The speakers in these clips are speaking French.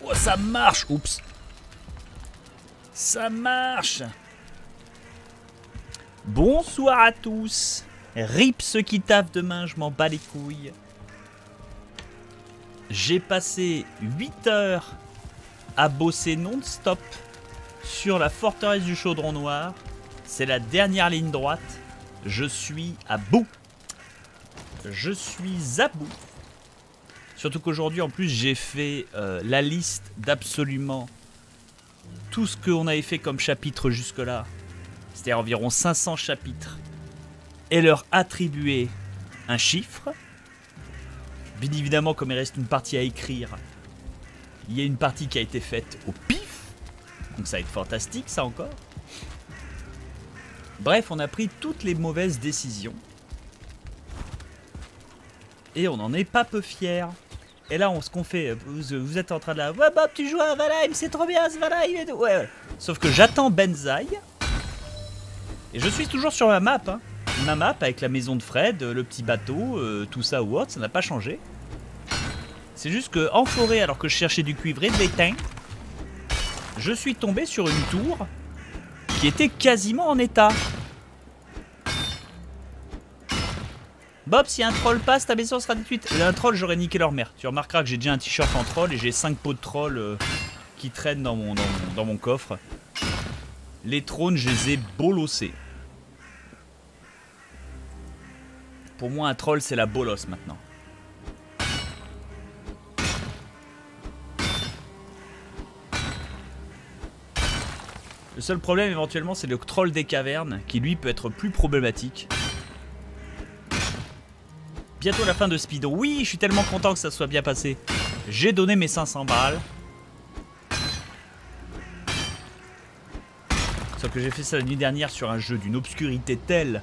Oh, ça marche. Oups. Ça marche. Bonsoir à tous. Rip ceux qui taffent demain, je m'en bats les couilles. J'ai passé 8 heures à bosser non-stop sur la forteresse du Chaudron Noir. C'est la dernière ligne droite. Je suis à bout. Je suis à bout. Surtout qu'aujourd'hui, en plus, j'ai fait la liste d'absolument tout ce qu'on avait fait comme chapitre jusque-là. C'est-à-dire environ 500 chapitres. Et leur attribuer un chiffre. Bien évidemment, comme il reste une partie à écrire, il y a une partie qui a été faite au pif. Donc ça va être fantastique, ça encore. Bref, on a pris toutes les mauvaises décisions. Et on n'en est pas peu fiers. Et là, ce qu'on fait, vous êtes en train de la... Ouais, Bob, tu joues à Valheim, c'est trop bien ce Valheim et tout. Ouais. Sauf que j'attends Benzaï. Et je suis toujours sur ma map, hein. Ma map avec la maison de Fred, le petit bateau, tout ça ou autre, ça n'a pas changé. C'est juste que en forêt, alors que je cherchais du cuivre et de l'étain, je suis tombé sur une tour qui était quasiment en état. Bob, si un troll passe, ta maison sera détruite. Un troll, j'aurais niqué leur mère. Tu remarqueras que j'ai déjà un t-shirt en troll et j'ai 5 pots de troll qui traînent dans mon coffre. Les trônes, je les ai bolossés. Pour moi, un troll, c'est la bolosse maintenant. Le seul problème, éventuellement, c'est le troll des cavernes, qui lui peut être plus problématique. Bientôt la fin de Speedon. Oui, je suis tellement content que ça soit bien passé. J'ai donné mes 500 balles. Sauf que j'ai fait ça la nuit dernière sur un jeu d'une obscurité telle...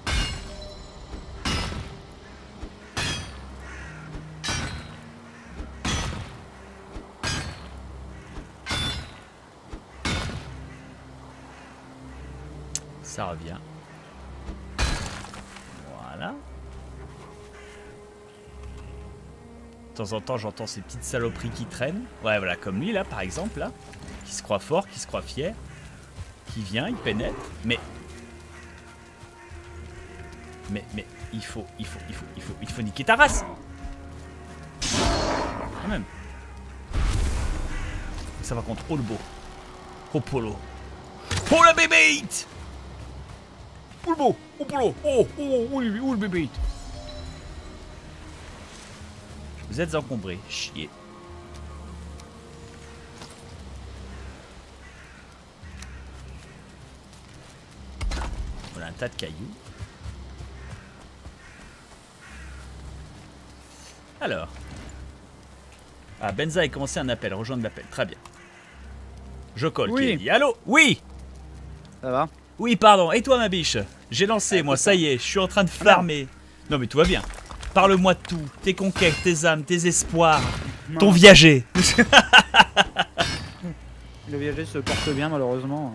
Ça revient. Voilà. De temps en temps, j'entends ces petites saloperies qui traînent. Ouais, voilà, comme lui, là, par exemple, là. Qui se croit fort, qui se croit fier. Qui vient, il pénètre. Mais, il faut niquer ta race. Quand même. Ça, par contre, oh le beau. Oh, polo. Oh, la bébête! Oh le beau! Oh polo! Oh le bébé! Vous êtes encombrés, chier. Voilà un tas de cailloux. Alors. Ah, Benza a commencé un appel, rejoindre l'appel, très bien. Je colle, oui. Qui dit allô? Oui! Ça va? Oui, pardon. Et toi, ma biche? J'ai lancé, moi, ça y est. Je suis en train de farmer. Non, mais tout va bien. Parle-moi de tout. Tes conquêtes, tes âmes, tes espoirs. Non. Ton viager. Le viager se porte bien, malheureusement.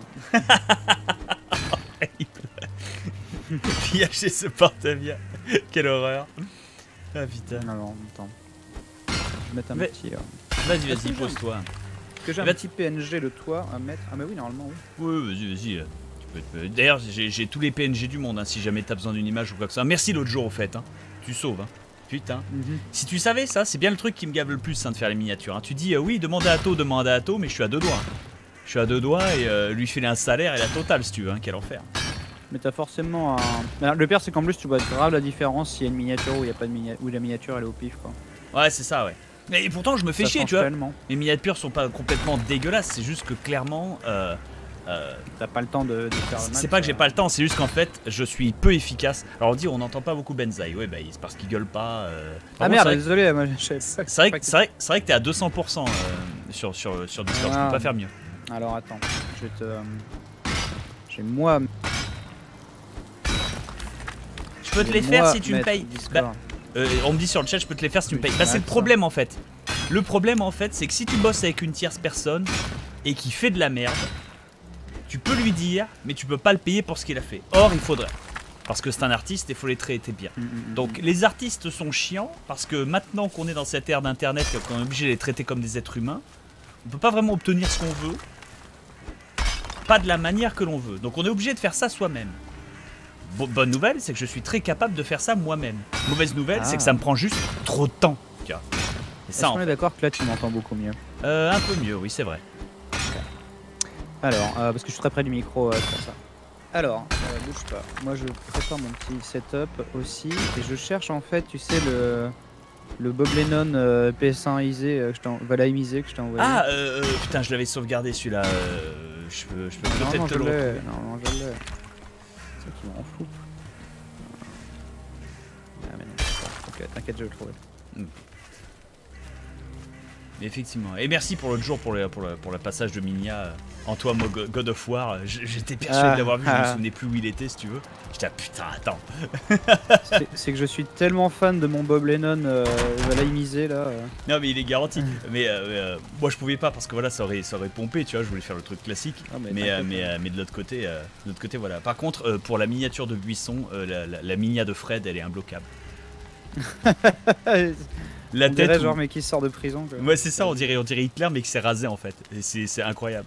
Le viager se porte bien. Quelle horreur. Ah, putain. Non, attends. Je vais mettre un petit... Vas-y, pose-toi. Est-ce que j'ai un petit PNG de toi à mettre? Ah, mais oui, normalement, oui. Oui, vas-y. D'ailleurs, j'ai tous les PNG du monde, hein, si jamais t'as besoin d'une image ou quoi que ça. Merci l'autre jour, au fait. Hein. Tu sauves. Hein. Putain. Si tu savais ça, c'est bien le truc qui me gave le plus, hein, de faire les miniatures. Hein. Tu dis, oui, demande à Atto, mais je suis à 2 doigts. Hein. Je suis à 2 doigts et lui filer un salaire et la totale, si tu veux. Hein. Quel enfer. Mais t'as forcément un... Le pire, c'est qu'en plus, tu vois grave la différence s'il y a une miniature ou il n'y a pas de miniature, ou la miniature, elle est au pif, quoi. Ouais, c'est ça, ouais. Et pourtant, je me fais chier, tu vois. Tellement. Les miniatures sont pas complètement dégueulasses, c'est juste que clairement... T'as pas le temps de faire le match. C'est pas que j'ai pas le temps, c'est juste qu'en fait, je suis peu efficace. Alors on dit, on n'entend pas beaucoup Benzaï. Ouais, bah c'est parce qu'il gueule pas. Ah merde, désolé, moi je savais pas. C'est vrai que t'es à 200% sur Discord, je peux pas faire mieux. Alors attends, je vais te... J'ai moi... Je peux te les faire si tu me payes. Bah, on me dit sur le chat, je peux te les faire si tu me payes. Bah c'est le problème en fait. Le problème en fait, c'est que si tu bosses avec une tierce personne et qui fait de la merde, tu peux lui dire, mais tu peux pas le payer pour ce qu'il a fait. Or, il faudrait. Parce que c'est un artiste et il faut les traiter bien. Donc, les artistes sont chiants parce que maintenant qu'on est dans cette ère d'internet, qu'on est obligé de les traiter comme des êtres humains, On peut pas vraiment obtenir ce qu'on veut. Pas de la manière que l'on veut. Donc on est obligé de faire ça soi-même. Bonne nouvelle, c'est que je suis très capable de faire ça moi-même. Mauvaise nouvelle, c'est que ça me prend juste trop de temps. Est-ce qu'on est d'accord que là tu m'entends beaucoup mieux? Un peu mieux, oui, c'est vrai. Alors, parce que je suis très près du micro, c'est pour ça. Alors, bouge pas. Moi je prépare mon petit setup aussi. Et je cherche en fait, tu sais, le Bob Lennon PS1isé, Valheim-isé que je t'ai envoyé. Ah, putain, je l'avais sauvegardé celui-là. Je peux peut-être te le retrouver. Non, je l'ai. C'est ça qui m'en fout. Ah, mais non, ok, t'inquiète, je vais le trouver. Effectivement. Et merci pour l'autre jour pour le passage de Minia en toi, God of War. J'étais persuadé de l'avoir vu, je me souvenais plus où il était, si tu veux. J'étais putain, attends. C'est que je suis tellement fan de mon Bob Lennon Valheim-isé là. Non, mais il est garanti. Mais moi je pouvais pas parce que voilà, ça aurait pompé, tu vois. Je voulais faire le truc classique. Ah, mais de l'autre côté, voilà. Par contre, pour la miniature de Buisson, la Minia de Fred, elle est imbloquable. La on tête dirait genre mais qui sort de prison quoi. Ouais c'est ça, on dirait Hitler mais qui s'est rasé en fait. Et c'est incroyable.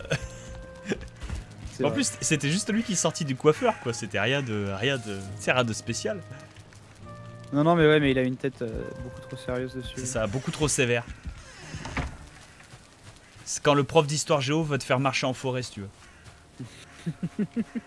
En plus c'était juste lui qui est sorti du coiffeur quoi, c'était rien de spécial. Non mais ouais mais il a une tête beaucoup trop sérieuse dessus. C'est ça, beaucoup trop sévère. C'est quand le prof d'histoire géo va te faire marcher en forêt si tu veux.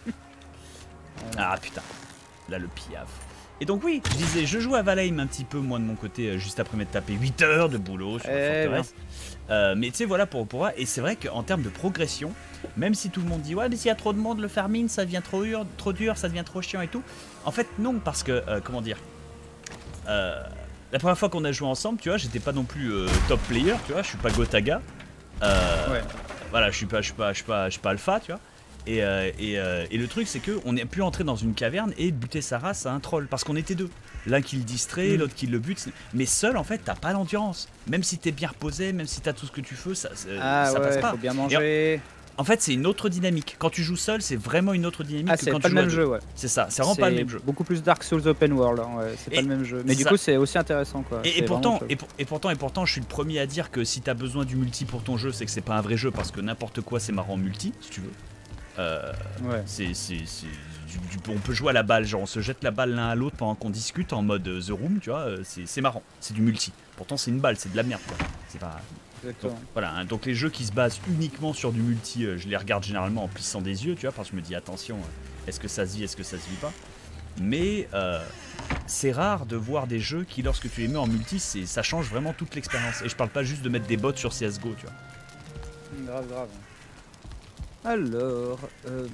Ah putain, là le piaf. Et donc oui, je disais, je joue à Valheim un petit peu moi de mon côté, juste après m'être tapé 8 heures de boulot sur la forteresse. Mais tu sais voilà pour et c'est vrai qu'en termes de progression, même si tout le monde dit ouais mais s'il y a trop de monde le farming ça devient trop dur, ça devient trop chiant et tout. En fait non parce que comment dire, la première fois qu'on a joué ensemble, tu vois, j'étais pas non plus top player, tu vois, je suis pas Gotaga. Voilà, je suis pas alpha, tu vois. Et le truc c'est que on a pu entrer dans une caverne et buter sa race à un troll parce qu'on était deux. L'un qui le distrait, l'autre qui le bute. Mais seul en fait t'as pas l'endurance. Même si t'es bien reposé, même si t'as tout ce que tu veux, ça passe pas. Faut bien manger. En fait c'est une autre dynamique. Quand tu joues seul c'est vraiment une autre dynamique que quand tu joues à deux. C'est pas le même jeu ouais. C'est ça, c'est vraiment pas le même jeu. Beaucoup plus Dark Souls Open World, hein, ouais. C'est pas le même jeu. Mais du coup c'est aussi intéressant quoi. Et pourtant je suis le premier à dire que si t'as besoin du multi pour ton jeu c'est que c'est pas un vrai jeu parce que n'importe quoi c'est marrant en multi si tu veux. On peut jouer à la balle, genre on se jette la balle l'un à l'autre pendant qu'on discute en mode The Room, tu vois, c'est marrant, c'est du multi. Pourtant c'est une balle, c'est de la merde quoi. C'est pas. Donc, voilà, hein, donc les jeux qui se basent uniquement sur du multi, je les regarde généralement en plissant des yeux, tu vois, parce que je me dis attention, est-ce que ça se vit, est-ce que ça se vit pas. Mais c'est rare de voir des jeux qui lorsque tu les mets en multi, ça change vraiment toute l'expérience. Et je parle pas juste de mettre des bots sur CSGO, tu vois. Grave. Alors,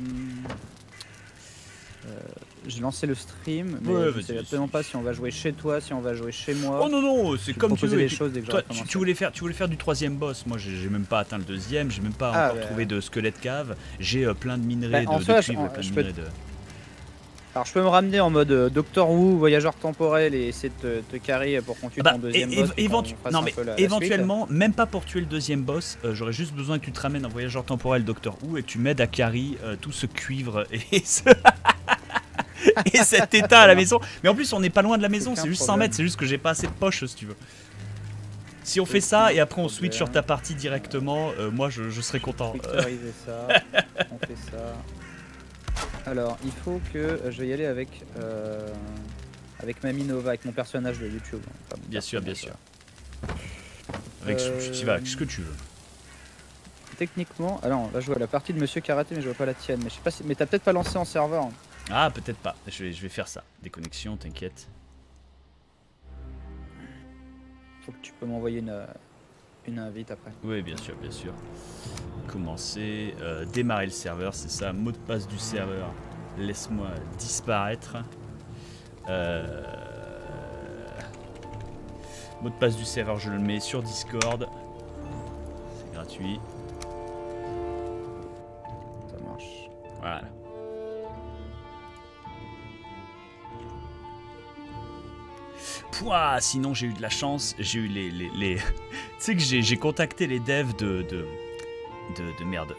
j'ai lancé le stream, mais je sais absolument pas si on va jouer chez toi, si on va jouer chez moi. Oh non, c'est comme tu veux. Les choses dès que toi, tu voulais faire du troisième boss. Moi, j'ai même pas atteint le deuxième. J'ai même pas encore trouvé de squelette cave. J'ai plein de minerais de cuivre, plein de minerais de. Alors je peux me ramener en mode Doctor Who, voyageur temporel et essayer de te carrer pour qu'on tue ton deuxième boss. Non mais éventuellement, même pas pour tuer le deuxième boss, j'aurais juste besoin que tu te ramènes en voyageur temporel Doctor Who et que tu m'aides à carry tout ce cuivre et cet état à la maison. Mais en plus on n'est pas loin de la maison, c'est juste 100 mètres, c'est juste que j'ai pas assez de poche si tu veux. Si on fait ça et après on switch sur ta partie directement, moi je serais content. Ça. On fait ça. Alors, il faut que je vais y aller avec Mamie Nova, avec mon personnage de YouTube. Enfin, bien sûr. Avec tu vas avec ce que tu veux. Techniquement, alors on va jouer à la partie de Monsieur Karaté, mais je vois pas la tienne. Mais je sais pas si, mais t'as peut-être pas lancé en serveur. Ah, peut-être pas. Je vais faire ça. Déconnexion, t'inquiète. Faut que tu peux m'envoyer une invite après. Oui, bien sûr. Commencer, démarrer le serveur, c'est ça, mot de passe du serveur, laisse-moi disparaître. Mot de passe du serveur, je le mets sur Discord, c'est gratuit. Ça marche. Voilà. Pouah, sinon j'ai eu de la chance, j'ai eu les... tu sais que j'ai contacté les devs de merde.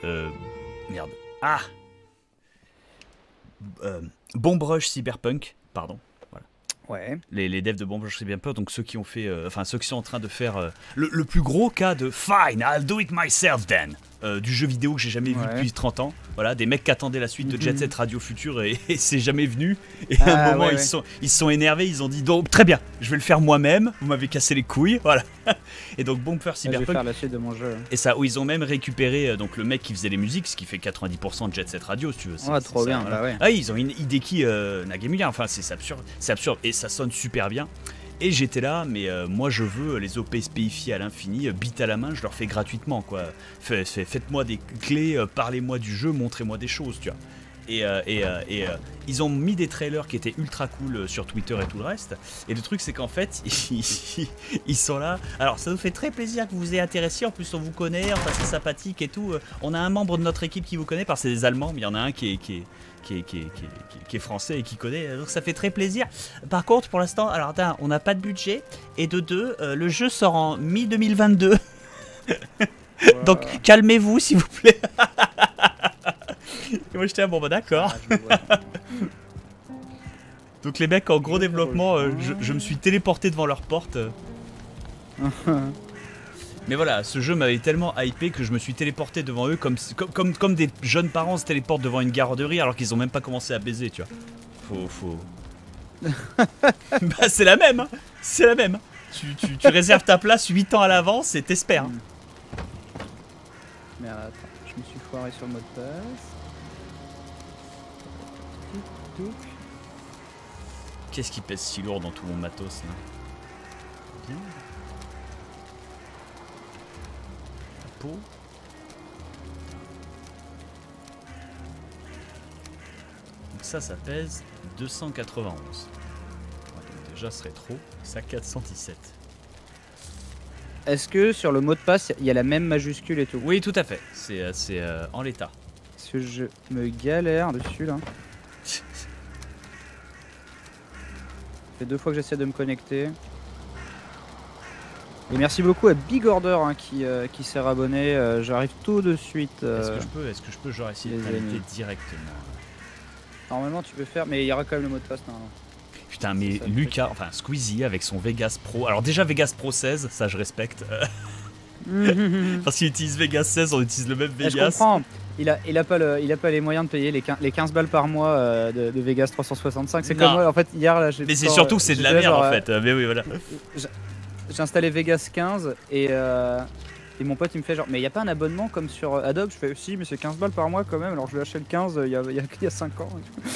Bomb Rush Cyberpunk, pardon. Voilà. Ouais. Les devs de Bon je sais bien peur, donc ceux qui ont fait, enfin ceux qui sont en train de faire le plus gros cas de Fine, I'll do it myself then, du jeu vidéo que j'ai jamais vu depuis 30 ans. Voilà, des mecs qui attendaient la suite de Jet Set Radio Future et c'est jamais venu. Et à un moment ils se sont énervés, ils ont dit donc très bien, je vais le faire moi-même. Vous m'avez cassé les couilles, voilà. Et donc Bomber Cyberpunk. Je vais faire la suite de mon jeu. Et ça, où ils ont même récupéré donc le mec qui faisait les musiques, ce qui fait 90% de Jet Set Radio, si tu veux. Trop bien. Voilà. Bah ouais. Ah, ils ont une Hideki Nagamura. Enfin, c'est absurde et ça sonne super bien. Et j'étais là, mais moi je veux les OP SPIFI à l'infini, bite à la main, je leur fais gratuitement quoi. Faites-moi des clés, parlez-moi du jeu, montrez-moi des choses, tu vois. Et ils ont mis des trailers qui étaient ultra cool sur Twitter et tout le reste. Et le truc c'est qu'en fait, ils sont là. Alors ça nous fait très plaisir que vous vous ayez intéressé, en plus on vous connaît, enfin c'est sympathique et tout. On a un membre de notre équipe qui vous connaît, parce que c'est des Allemands, mais il y en a un qui est français et qui connaît, donc ça fait très plaisir. Par contre pour l'instant, alors d'un, on n'a pas de budget, et de deux, le jeu sort en mi-2022. Donc calmez-vous s'il vous plaît. Et moi j'étais bon bah d'accord. Donc les mecs en gros développement, je me suis téléporté devant leur porte. Mais voilà, ce jeu m'avait tellement hypé que je me suis téléporté devant eux comme des jeunes parents se téléportent devant une garderie alors qu'ils ont même pas commencé à baiser, tu vois. Faut... Bah c'est la même, hein. C'est la même. Tu réserves ta place 8 ans à l'avance et t'espères. Hein. Mais attends, je me suis foiré sur le mot de passe. Qu'est-ce qui pèse si lourd dans tout mon matos là? Bien. La peau. Donc ça pèse 291. Ouais, donc déjà ce serait trop. Ça 417. Est-ce que sur le mot de passe il y a la même majuscule et tout? Oui, tout à fait. C'est en l'état. Parce que je me galère dessus là. Ça fait 2 fois que j'essaie de me connecter. Et merci beaucoup à Big Order hein, qui s'est rabonné. J'arrive tout de suite. Est-ce que je peux genre essayer de connecter directement? Normalement tu peux faire, mais il y aura quand même le mot de passe normalement. Putain, mais Lucas, enfin Squeezie avec son Vegas Pro. Alors déjà Vegas Pro 16, ça je respecte. Parce qu'il utilise Vegas 16, on utilise le même Vegas. Je comprends. Il a pas les moyens de payer les 15 balles par mois de Vegas 365. C'est comme moi, en fait, hier là j'ai. Mais c'est surtout que c'est de la merde en fait. Mais oui, voilà. J'ai installé Vegas 15 et mon pote il me fait genre, mais il y a pas un abonnement comme sur Adobe? Je fais si, mais c'est 15 balles par mois quand même. Alors je lui ai acheté le 15 il y a 5 ans.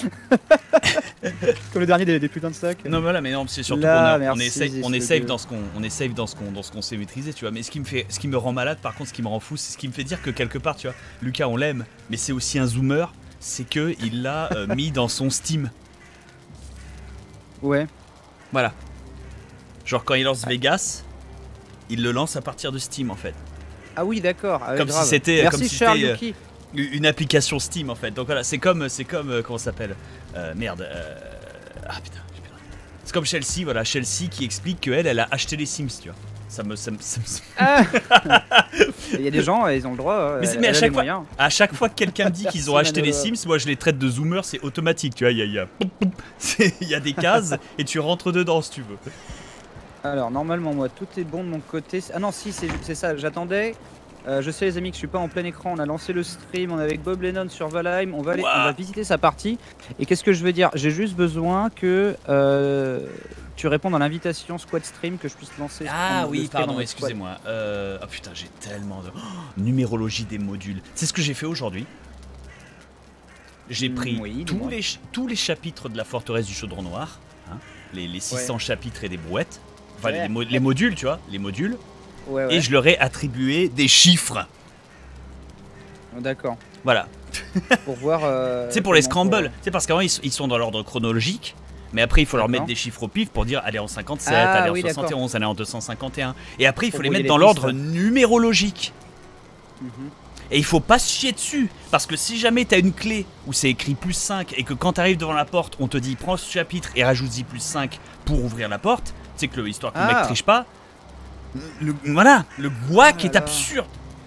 Comme le dernier des putains de sacs. Non, voilà, mais non, c'est surtout qu'on est safe dans ce qu'on sait maîtriser, tu vois. Mais ce qui me rend malade, par contre, ce qui me rend fou, c'est ce qui me fait dire que quelque part, tu vois, Lucas, on l'aime, mais c'est aussi un zoomer, c'est que il l'a mis dans son Steam. Ouais. Voilà. Genre quand il lance Vegas, il le lance à partir de Steam en fait. Ah oui, d'accord. Comme si c'était Lucky. Une application Steam en fait. Donc voilà, c'est comme comment ça s'appelle merde. Ah putain. C'est comme Chelsea, voilà, Chelsea qui explique qu'elle a acheté les Sims, tu vois. Ah. Il y a des gens, ils ont le droit. Mais à chaque fois que quelqu'un me dit qu'ils ont acheté les Sims, moi je les traite de zoomers, c'est automatique, tu vois. Il y a des cases et tu rentres dedans si tu veux. Alors normalement moi tout est bon de mon côté. Ah non si c'est ça, j'attendais. Je sais les amis que je suis pas en plein écran, on a lancé le stream, on est avec Bob Lennon sur Valheim, on va visiter sa partie. Et qu'est-ce que je veux dire? J'ai juste besoin que tu répondes à l'invitation Squad Stream, que je puisse lancer. Ah oui, pardon, excusez-moi. Oh putain, j'ai tellement de... numérologie des modules. C'est ce que j'ai fait aujourd'hui. J'ai pris tous les chapitres de la forteresse du Chaudron Noir, hein, les 600 chapitres et des brouettes. Enfin, les modules, tu vois, les modules. Ouais. Et je leur ai attribué des chiffres. D'accord. Voilà. Pour voir. C'est pour les scrambles. C'est parce qu'avant ils sont dans l'ordre chronologique, mais après il faut leur mettre des chiffres au pif pour dire allez en 57, allez en 71, allez en 251. Et après il faut les mettre dans l'ordre numérologique. Et il faut pas se chier dessus, parce que si jamais t'as une clé où c'est écrit plus 5 et que quand t'arrives devant la porte on te dit prends ce chapitre et rajoute-y plus 5 pour ouvrir la porte, c'est que l'histoire que le mec triche pas. Le gouac est absurde.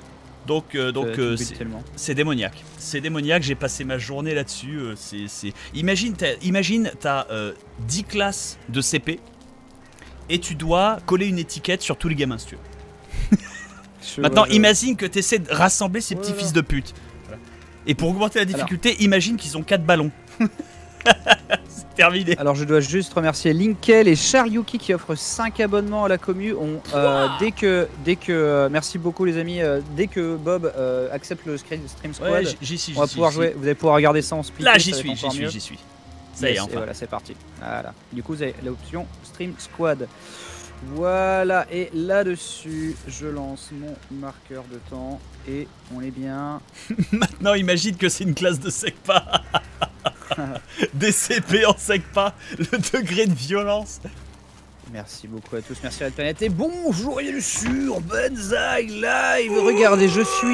Donc tellement. c'est démoniaque. C'est démoniaque, j'ai passé ma journée là-dessus. Imagine, t'as 10 classes de CP et tu dois coller une étiquette sur tous les gamins, si tu veux. Maintenant, imagine que tu essaies de rassembler ces petits fils de pute. Voilà. Et pour augmenter la difficulté, imagine qu'ils ont 4 ballons. C'est terminé. Alors je dois juste remercier Linkel et Charyuki qui offrent 5 abonnements à la commu. Dès que merci beaucoup les amis, dès que Bob accepte le Stream Squad, j'y suis, on va pouvoir jouer. Vous allez pouvoir regarder ça en split. Là j'y suis. Ça y est, enfin. Et voilà, c'est parti. Voilà. Du coup vous avez l'option Stream Squad. Voilà, et là-dessus, je lance mon marqueur de temps et on est bien. Maintenant, imagine que c'est une classe de SECPA. Des CP en SECPA, le degré de violence. Merci beaucoup à tous, merci à la planète et bonjour, il est sur Benzaï Live. Regardez,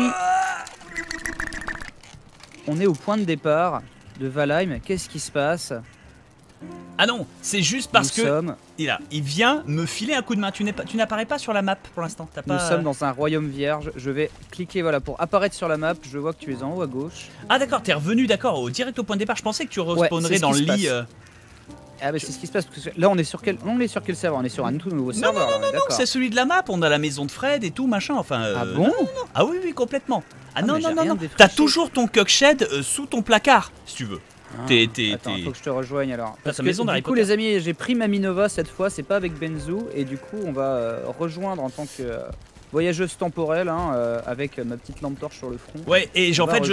on est au point de départ de Valheim, qu'est-ce qui se passe? Ah non, c'est juste parce il vient me filer un coup de main. Tu n'apparais pas sur la map pour l'instant. Nous sommes dans un royaume vierge. Je vais cliquer voilà pour apparaître sur la map. Je vois que tu es en haut à gauche. Ah d'accord, t'es revenu direct au point de départ. Je pensais que tu respawnerais dans le lit. Ah bah c'est ce qui se passe parce que là on est sur quel serveur? On est sur un tout nouveau serveur. Non, c'est celui de la map. On a la maison de Fred et tout machin. Enfin. Ah bon? Non. Ah oui complètement. Ah non. T'as toujours ton cockshed sous ton placard si tu veux. Attends, faut que je te rejoigne alors. Parce que du coup les amis, j'ai pris ma Minova cette fois, c'est pas avec Benzu, et du coup on va rejoindre en tant que voyageuse temporelle avec ma petite lampe torche sur le front. Ouais, et en fait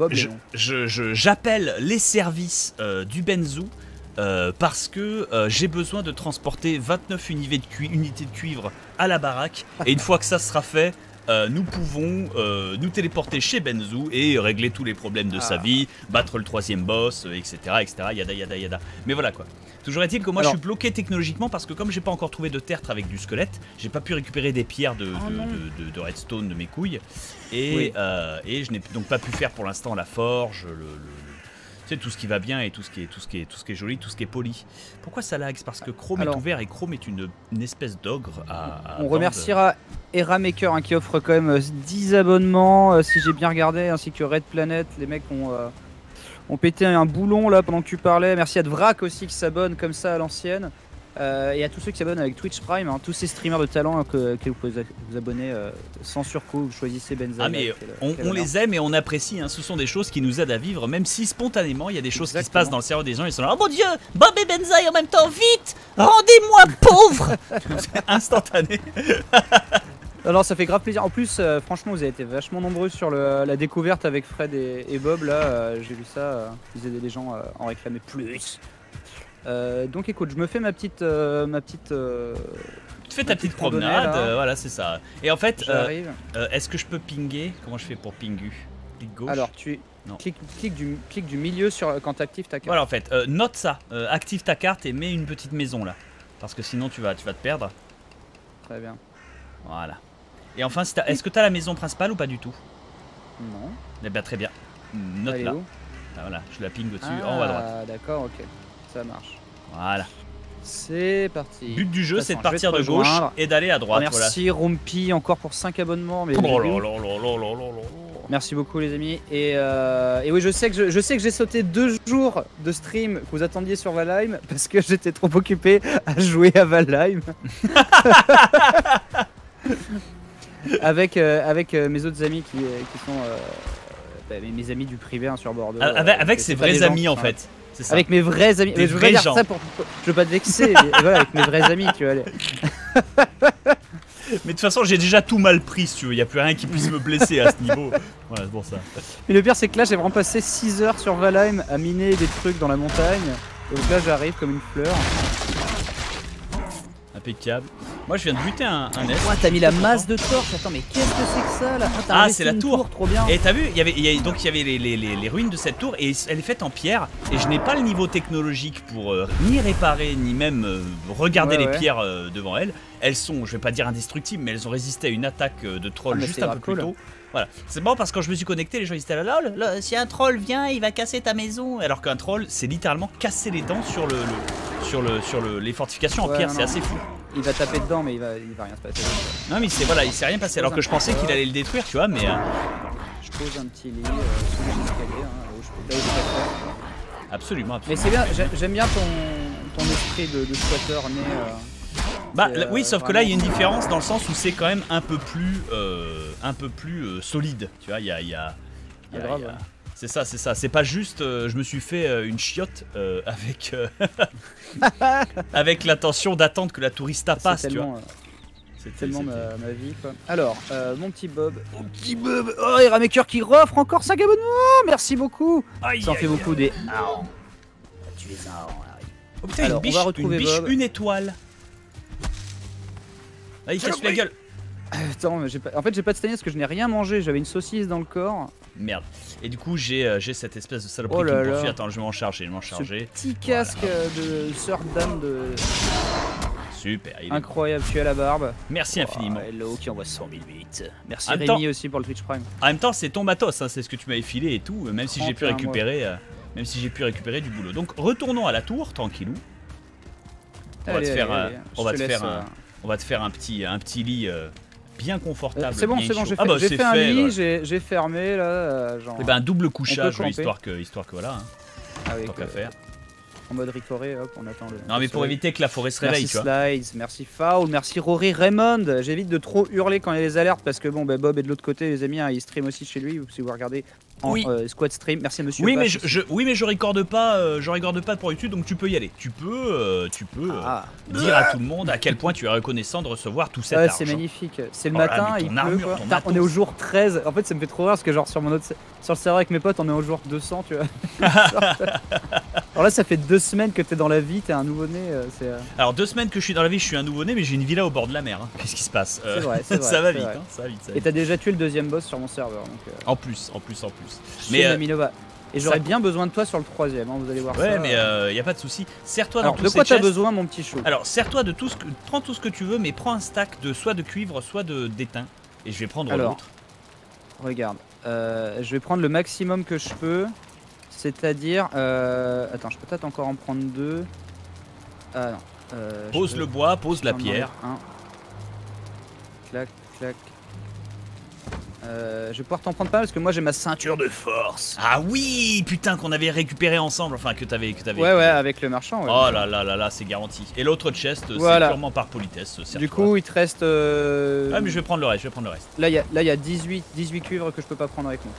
j'appelle les services du Benzu parce que j'ai besoin de transporter 29 unités de cuivre à la baraque, et une fois que ça sera fait, nous pouvons nous téléporter chez Benzu et régler tous les problèmes de sa vie, battre le 3e boss, etc. Yada. Mais voilà quoi. Toujours est-il que moi je suis bloqué technologiquement parce que comme j'ai pas encore trouvé de tertre avec du squelette, j'ai pas pu récupérer des pierres de redstone de mes couilles et je n'ai donc pas pu faire pour l'instant la forge, tu sais, tout ce qui va bien et tout ce qui est joli, tout ce qui est poli. Pourquoi ça lag? C'est parce que Chrome est ouvert et Chrome est une espèce d'ogre à on remerciera Eramaker qui offre quand même 10 abonnements, si j'ai bien regardé, ainsi que Red Planet. Les mecs ont pété un boulon là pendant que tu parlais. Merci à Dvrak aussi qui s'abonne comme ça à l'ancienne. Et à tous ceux qui s'abonnent avec Twitch Prime, tous ces streamers de talent que vous pouvez vous abonner sans surcoût, vous choisissez Benzaï. Ah mais on les aime et on apprécie, ce sont des choses qui nous aident à vivre, même si spontanément il y a des choses qui se passent dans le cerveau des gens, ils sont là, oh mon dieu, Bob et Benzaï en même temps, vite, rendez-moi pauvre. C'est instantané. Alors ça fait grave plaisir, en plus franchement vous avez été vachement nombreux sur la découverte avec Fred et Bob là, j'ai vu ça, ils aidaient les gens à en réclamer plus. Donc écoute, je me fais ma petite tu fais ta petite promenade, voilà c'est ça. Et en fait, est-ce que je peux pinguer? Comment je fais pour pingu? Clic gauche. Alors tu cliques du milieu quand tu actives ta carte. Voilà en fait, note ça, active ta carte et mets une petite maison là. Parce que sinon tu vas te perdre. Très bien. Voilà. Et enfin, est-ce que tu as la maison principale ou pas du tout? Non. Eh bien très bien. Note là. Ah, voilà, je la ping au-dessus, en haut à droite. Ah d'accord, ok. Ça marche. Voilà. C'est parti. Le but du jeu, c'est de partir de gauche et d'aller à droite. Merci Rompi encore pour 5 abonnements. Mais merci beaucoup les amis. Et oui, je sais que j'ai sauté 2 jours de stream que vous attendiez sur Valheim parce que j'étais trop occupé à jouer à Valheim. avec mes autres amis qui sont mes amis du privé sur Bordeaux. Avec ses vrais amis en fait. Ça. Avec mes vrais amis, mais je veux pas dire ça je veux pas te vexer, mais voilà, avec mes vrais amis, tu vois. Mais de toute façon, j'ai déjà tout mal pris, si tu veux, il n'y a plus rien qui puisse me blesser à ce niveau. Voilà, c'est pour ça. Mais le pire, c'est que là, j'ai vraiment passé 6 heures sur Valheim à miner des trucs dans la montagne. Donc là, j'arrive comme une fleur. Impeccable. Moi, je viens de buter un S. Ouais, t'as mis la masse de torches. Attends, mais qu'est-ce que c'est que ça là? Ah, c'est la tour. Trop bien. Et t'as vu, il y avait les ruines de cette tour et elle est faite en pierre. Et je n'ai pas le niveau technologique pour ni réparer ni même regarder les pierres devant elles. Elles sont, je vais pas dire indestructibles, mais elles ont résisté à une attaque de troll juste un peu plus tôt. Voilà. C'est bon parce que quand je me suis connecté, les gens ils étaient là, si un troll vient, il va casser ta maison. Alors qu'un troll, c'est littéralement casser les dents sur les fortifications en pierre, c'est assez fou. Il va taper dedans, mais il va rien se passer. Non mais c'est voilà, il s'est rien passé. Alors que je pensais qu'il allait le détruire, tu vois, mais. Je pose un petit lit sous les escaliers, là où je préfère. Absolument, absolument. Mais c'est bien, j'aime bien ton esprit de squatter né. Bah oui, sauf que là il y a une différence dans le sens où c'est quand même un peu plus solide. Tu vois, il y a c'est ça, c'est pas juste je me suis fait une chiotte avec avec l'intention d'attendre que la tourista passe, tu vois. C'est tellement ma vie quoi. Alors, mon petit Bob. Oh, et Ramecker qui offre encore 5 abonnements. Merci beaucoup. Ça en fait beaucoup des harengs. Tu les harengs, Harry. Oh putain, alors, une biche, une étoile. Là, il casse la gueule. Attends, mais en fait j'ai pas de stamina parce que je n'ai rien mangé, j'avais une saucisse dans le corps. Merde. Et du coup j'ai cette espèce de saloperie qui me poursuit. Attends, je vais m'en charger, Ce petit casque de Sir Dan de... Super, incroyable, tu as la barbe. Merci infiniment. Hello qui envoie 100 000 bits. Merci Rémi aussi pour le Twitch Prime. En même temps c'est ton matos, hein, c'est ce que tu m'avais filé et tout, même si j'ai pu récupérer du boulot. Donc retournons à la tour, tranquillou. On va te faire un petit lit bien confortable. C'est bon, j'ai fait un lit, j'ai fermé là. Genre, et ben un double couchage histoire que voilà. Tant qu'à faire. En mode Ricoré, hop, on attend le. Non, mais pour éviter que la forêt se réveille, tu vois. Merci Slides, merci Foul, merci Rory Raymond. J'évite de trop hurler quand il y a les alertes parce que bon, bah, Bob est de l'autre côté, les amis, hein, il stream aussi chez lui. Si vous regardez en squad stream, merci à monsieur. Oui, mais je recorde pas, pour YouTube, donc tu peux y aller. Tu peux dire à tout le monde à quel point tu es reconnaissant de recevoir tout cet argent. C'est magnifique. C'est le matin, il pleut, quoi. On est au jour 13. En fait, ça me fait trop rire parce que genre sur le serveur avec mes potes, on est au jour 200, tu vois. Alors là, ça fait 2 semaines que t'es dans la vie, t'es un nouveau-né. Alors 2 semaines que je suis dans la vie, je suis un nouveau-né, mais j'ai une villa au bord de la mer. Hein. Qu'est-ce qui se passe C'est vrai, ça va vite, hein, ça va vite. Et t'as déjà tué le 2e boss sur mon serveur. Donc, En plus. Mais Minova. Et j'aurais bien besoin de toi sur le 3e, hein, vous allez voir ça. Ouais, mais y a pas de souci. Serre-toi dans tous ces chests. De quoi t'as besoin, mon petit chou? Alors, serre-toi de tout prends tout ce que tu veux, mais prends un stack de soit de cuivre, soit d'étain. Et je vais prendre l'autre. Regarde, je vais prendre le maximum que je peux. C'est-à-dire... Attends, je peux peut-être encore en prendre 2. Ah non. Pose le bois, pose la pierre. Clac, clac. Je vais pouvoir t'en prendre pas parce que moi j'ai ma ceinture de force. Ah oui, putain, qu'on avait récupéré ensemble, enfin que t'avais. Ouais, avec le marchand. Ouais. Oh là, c'est garanti. Et l'autre chest, c'est purement par politesse. Du coup, il te reste. Ah, mais je vais prendre le reste, Là, il y a 18 cuivres que je peux pas prendre avec moi.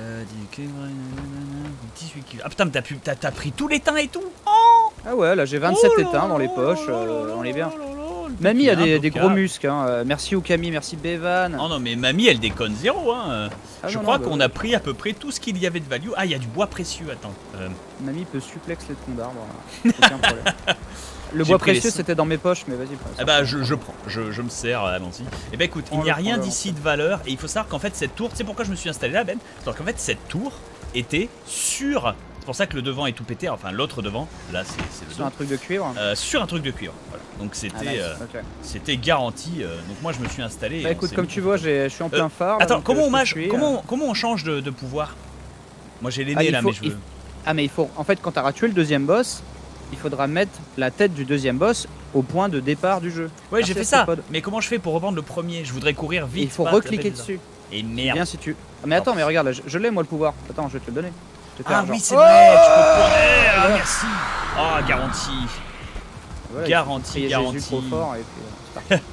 18 cuivres. Ah putain, mais t'as pris tout l'étain et tout. Oh ah ouais, là j'ai 27 étains dans les poches, on est bien. Mamie a des gros muscles, hein. Merci Okami, merci Bevan. Oh non, mais Mamie elle déconne zéro, hein. Je crois qu'on a pris à peu près tout ce qu'il y avait de value. Ah, il y a du bois précieux, attends. Mamie peut suplex les troncs d'arbres, aucun problème. Le bois précieux c'était dans mes poches, mais vas-y. Ah bah je prends, je me sers, allons-y. Et bah écoute, il n'y a rien d'ici de valeur et il faut savoir qu'en fait cette tour, tu sais pourquoi je me suis installé là, Ben? Parce qu'en fait cette tour était sur... C'est pour ça que le devant est tout pété, enfin l'autre devant, là c'est le sur un truc de cuivre. Sur un truc de cuivre, voilà. Donc c'était garanti, donc moi je me suis installé. Bah écoute, comme tu vois, je suis en plein phare. Attends, comment on change de pouvoir? Moi j'ai l'aîné là, mais je veux... mais il faut, en fait quand t'auras tué le 2e boss, il faudra mettre la tête du 2e boss au point de départ du jeu. Ouais, j'ai fait ça, mais comment je fais pour reprendre le premier? Je voudrais courir vite. Il faut recliquer dessus. Et merde. Bien si tu... mais attends, mais regarde, là, je l'ai moi le pouvoir. Attends, je vais te le donner. Ah oui, c'est vrai, tu peux tourner. Ah merci. Ah, garanti. Voilà, garanti. Trop fort et puis, c'est parti.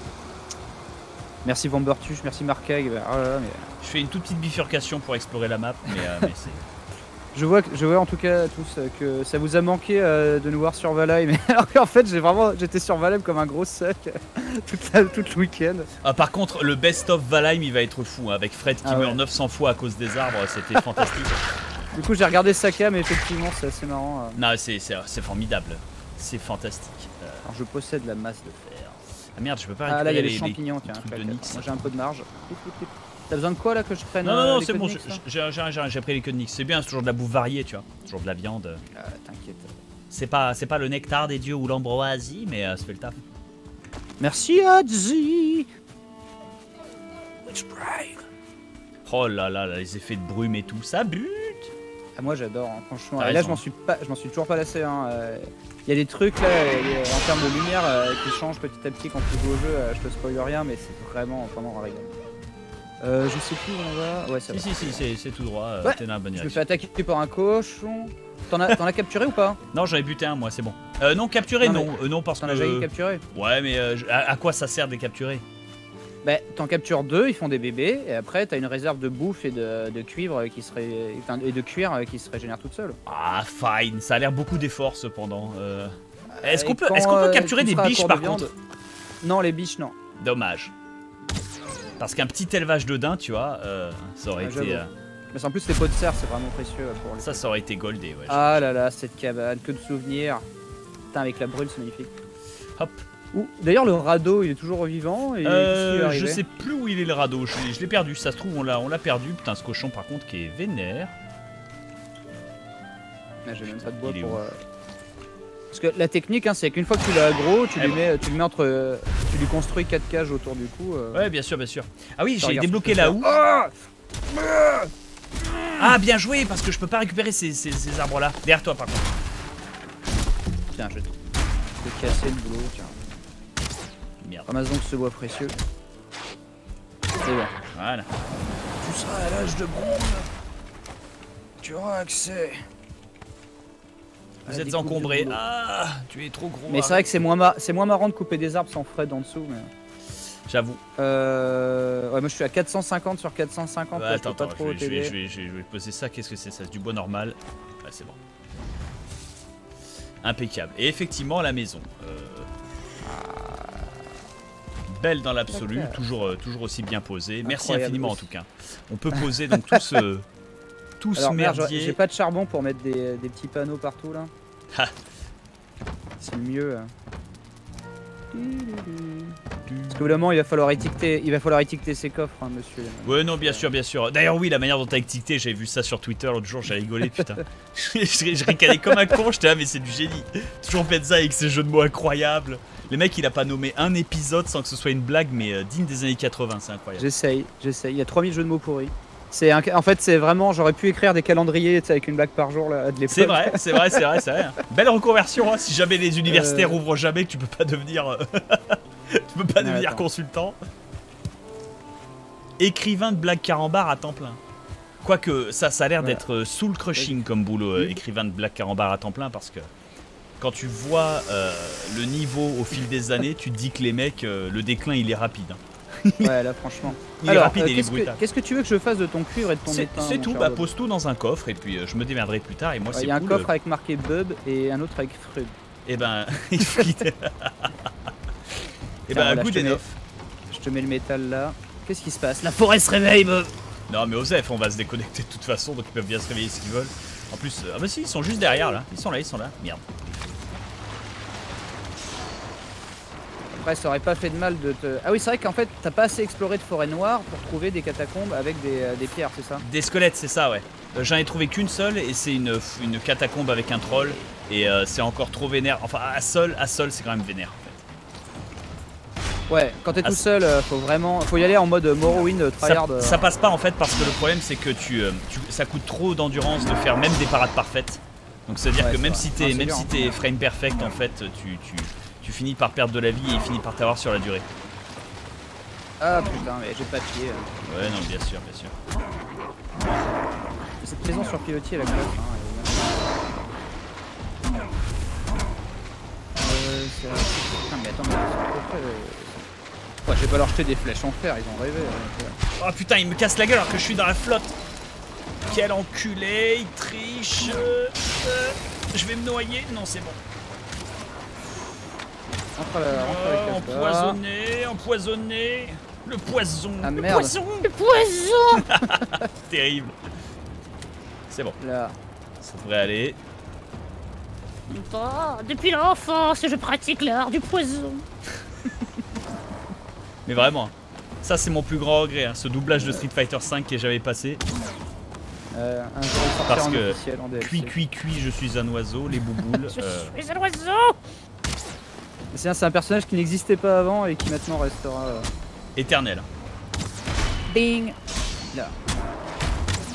Merci Vambertuche, merci Markeg. Je fais une toute petite bifurcation pour explorer la map, mais c'est... Je vois en tout cas tous que ça vous a manqué de nous voir sur Valheim, mais alors qu'en fait j'étais sur Valheim comme un gros suck tout le week-end. Ah, par contre le best of Valheim il va être fou, hein, avec Fred qui meurt 900 fois à cause des arbres, c'était fantastique. Du coup j'ai regardé Saka, mais effectivement c'est assez marrant. Non c'est formidable, c'est fantastique. Alors je possède la masse de fer. Ah merde, je peux pas récupérer là il y a les champignons, tiens. Moi j'ai un peu de marge. T'as besoin de quoi là que je prenne? Non, c'est bon, j'ai pris les queues de Nix. C'est bien, c'est toujours de la bouffe variée, tu vois. Toujours de la viande. T'inquiète. C'est pas le nectar des dieux ou l'ambroisie, mais ça fait le taf. Merci Adzi. Oh là là, les effets de brume et tout, ça bute. Ah, moi j'adore, hein, franchement. T'as Et là raison. je m'en suis toujours pas lassé. Hein. Il y a des trucs là, en termes de lumière qui changent petit à petit quand tu joues au jeu. Je te spoil rien, mais c'est vraiment un régal. Je sais plus où on va. Ouais, ça va. Si, c'est tout droit. Ouais, T'es dans la bonne Je me direction. fais attaquer par un cochon. T'en as capturé ou pas? Non, j'en ai buté un, moi, c'est bon. Non, capturé, Non, non. Non, parce T'en as déjà que. capturé? Ouais, mais à quoi ça sert de les capturer? Bah, t'en captures 2, ils font des bébés, et après t'as une réserve de bouffe et de cuivre qui serait. Enfin, et de cuir qui se régénère toute seule. Ah, fine. Ça a l'air beaucoup d'efforts, cependant. Est-ce qu'on Et peut, quand, est-ce qu'on peut tu capturer des seras à biches, court par de viande- contre? Non, les biches, non. Dommage. Parce qu'un petit élevage de daims, tu vois, ça aurait Ah, été. j'avoue. Mais en plus, les pots de serre, c'est vraiment précieux pour les. Ça aurait été goldé, ouais. Ah là là, cette cabane, que de souvenirs. Putain, avec la brûle, c'est magnifique. Hop. D'ailleurs, le radeau, il est toujours vivant. Et qu'est-ce qui lui est Je arrivé? sais plus où il est le radeau. Je l'ai perdu. Ça se trouve, on l'a perdu. Putain, ce cochon, par contre, qui est vénère. Ah, j'ai même pas de bois Il est pour. où Parce que la technique, hein, c'est qu'une fois que tu l'as aggro, tu lui mets entre. Tu lui construis 4 cages autour du cou. Ouais, bien sûr, bien sûr. Ah oui, j'ai regarde débloqué ce que là je où. peux Ah, bien joué, parce que je peux pas récupérer ces arbres-là. Derrière toi, par contre. Tiens, je vais te casser le boulot. Tiens. Merde. Ramasse donc ce bois précieux. C'est bon. Voilà. Tu seras à l'âge de bronze. Tu auras accès. Vous êtes encombré. Ah, tu es trop gros. Mais c'est vrai que c'est moins marrant de couper des arbres sans frais en dessous. Mais... J'avoue. Ouais, moi je suis à 450 sur 450. Ouais, là, attends, je peux pas trop je t'aider. vais poser ça. Qu'est-ce que c'est ça? C'est du bois normal. Ouais, c'est bon. Impeccable. Et effectivement, la maison. Belle dans l'absolu, toujours aussi bien posée. Merci Incroyable infiniment en aussi. tout cas. On peut poser donc tout ce Alors, merde, merdier. j'ai pas de charbon pour mettre des petits panneaux partout là. Ah. C'est le mieux. Parce qu'évidemment, il va falloir étiqueter ces coffres, hein, monsieur. Ouais, non, bien sûr, bien sûr. D'ailleurs, oui, la manière dont t'as étiqueté, j'avais vu ça sur Twitter l'autre jour, j'ai rigolé, putain. je ricanais comme un con, j'étais là, mais c'est du génie. Toujours Pezza avec ses jeux de mots incroyables. Le mec, il a pas nommé un épisode sans que ce soit une blague, mais digne des années 80, c'est incroyable. J'essaye. Il y a 3000 jeux de mots pourris. En fait, c'est vraiment, j'aurais pu écrire des calendriers avec une blague par jour là, de l'époque. C'est vrai. Belle reconversion, hein, si jamais les universitaires ouvrent jamais, que tu peux pas devenir, devenir consultant. Écrivain de blagues carambar à temps plein. Quoique, ça a l'air d'être soul crushing comme boulot, écrivain de blagues carambar à temps plein, parce que quand tu vois le niveau au fil des années, tu te dis que les mecs, le déclin il est rapide. Hein. Ouais, là franchement. Il est rapide et il est brutal. Qu'est-ce que tu veux que je fasse de ton cuivre et de ton étain? C'est mon tout, cher bah Bob pose tout dans un coffre et puis je me démerderai plus tard et moi c'est Il y a un cool. coffre avec marqué Bub et un autre avec Freud. Et ben, il faut quitter. Et ben, voilà, good je te mets- enough. Je te mets le métal là. Qu'est-ce qui se passe? La forêt se réveille, Bob. Non mais Osef, on va se déconnecter de toute façon, donc ils peuvent bien se réveiller s'ils veulent. En plus, ah bah si, ils sont juste derrière là. Ils sont là. Merde. Après, ça aurait pas fait de mal de te. Ah oui, c'est vrai qu'en fait, t'as pas assez exploré de forêt noire pour trouver des catacombes avec des pierres, c'est ça? Des squelettes, c'est ça, ouais. J'en ai trouvé qu'une seule et c'est une catacombe avec un troll. Et c'est encore trop vénère. Enfin, à sol, c'est quand même vénère en fait. Ouais, quand t'es tout seul, faut y aller en mode Morrowind tryhard. Ça passe pas en fait parce que le problème c'est que ça coûte trop d'endurance de faire même des parades parfaites. Donc c'est à dire que même si t'es frame perfect en fait, tu finis par perdre de la vie et il finit par t'avoir sur la durée. Ah putain, mais j'ai pas de pied. Ouais, non, bien sûr. Cette maison sur pilotis avec l'autre. Putain, mais attends, mais c'est trop près. Ouais, je vais pas leur jeter des flèches en fer, ils ont rêvé. Oh putain, il me casse la gueule alors que je suis dans la flotte. Quel enculé, il triche. Je vais me noyer. Non, c'est bon. Rentre avec Empoisonné. Le poison. Ah, le merde. poison. Le poison. Terrible. C'est bon. là. Ça devrait aller. Depuis l'enfance, je pratique l'art du poison. Mais vraiment. Ça, c'est mon plus grand regret. Hein, ce doublage de Street Fighter 5 que j'avais passé. Un jour il sortira Parce en que officiel, en DLC. cuit, je suis un oiseau. Les bouboules. Je suis un oiseau. C'est un personnage qui n'existait pas avant et qui maintenant restera. Éternel. Bing. Là.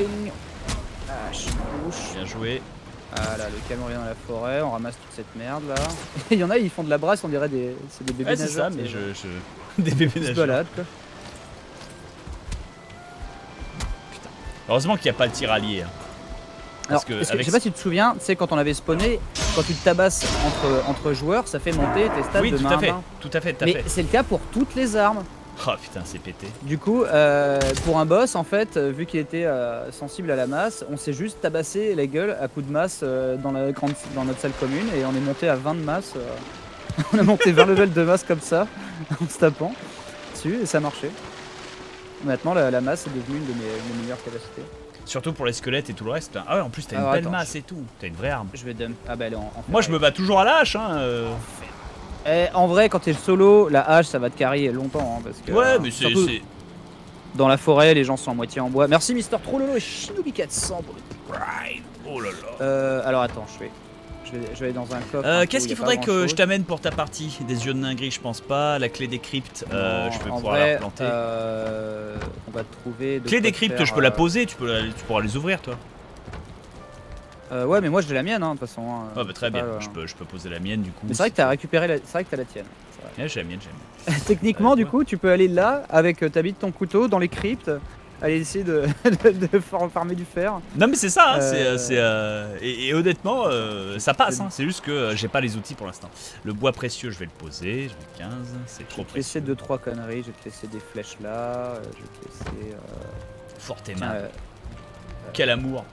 crafting. Hache, bouche. Bien joué. Voilà, le camion est dans la forêt, on ramasse toute cette merde là. Il y en a, ils font de la brasse, on dirait c'est des bébés Ouais, c'est nageurs. ça, mais des bébés Ils se nageurs. baladent quoi. Heureusement qu'il n'y a pas le tir allié. Hein. Alors, que je avec sais pas si tu te souviens, tu sais, quand on avait spawné, quand tu te tabasses entre joueurs, ça fait monter tes stats Oui, de tout main à à fait. main. Tout à fait, tout à Mais fait. c'est le cas pour toutes les armes. Oh putain, c'est pété. Du coup, pour un boss, en fait, vu qu'il était sensible à la masse, on s'est juste tabassé la gueule à coups de masse dans notre salle commune et on est monté à 20 de masse. On a monté 20 levels de masse comme ça, en se tapant dessus et ça marchait. Maintenant, la masse est devenue une de mes meilleures capacités. Surtout pour les squelettes et tout le reste. Ah ouais, en plus t'as une Alors, belle attends, masse et tout. T'as une vraie arme. Je vais dump. Ah bah elle est en Moi je me bats toujours à la hache. Hein, En vrai, quand t'es solo, la hache ça va te carry longtemps. Hein, parce que, Ouais, mais c'est. surtout dans la forêt, les gens sont à moitié en bois. Merci Mister Trollolo et Shinobi 400 pour le. Oh là là. Alors attends, je vais aller dans un coffre. Qu'est-ce qu'il faudrait que je t'amène pour ta partie? Des yeux de dinguerie, je pense pas. La clé des cryptes, je peux pouvoir la replanter. On va te trouver. Clé des cryptes, je peux la poser, tu pourras les ouvrir toi. Ouais, mais moi j'ai la mienne, hein, de toute façon. Hein, Ah bah très bien, pas, je peux poser la mienne du coup. Mais c'est vrai que t'as récupéré c'est vrai que t'as la tienne. Ouais, j'ai la mienne, Techniquement, du coup, tu peux aller là avec ta bite, ton couteau, dans les cryptes, aller essayer de farmer du fer. Non mais c'est ça, hein, et honnêtement, ça passe, hein, c'est juste que j'ai pas les outils pour l'instant. Le bois précieux, je vais le poser, je vais 15, c'est trop Je vais te laisser précieux. 2-3 conneries, je vais te laisser des flèches là, je vais te laisser... Fort Tiens, aimable, quel amour.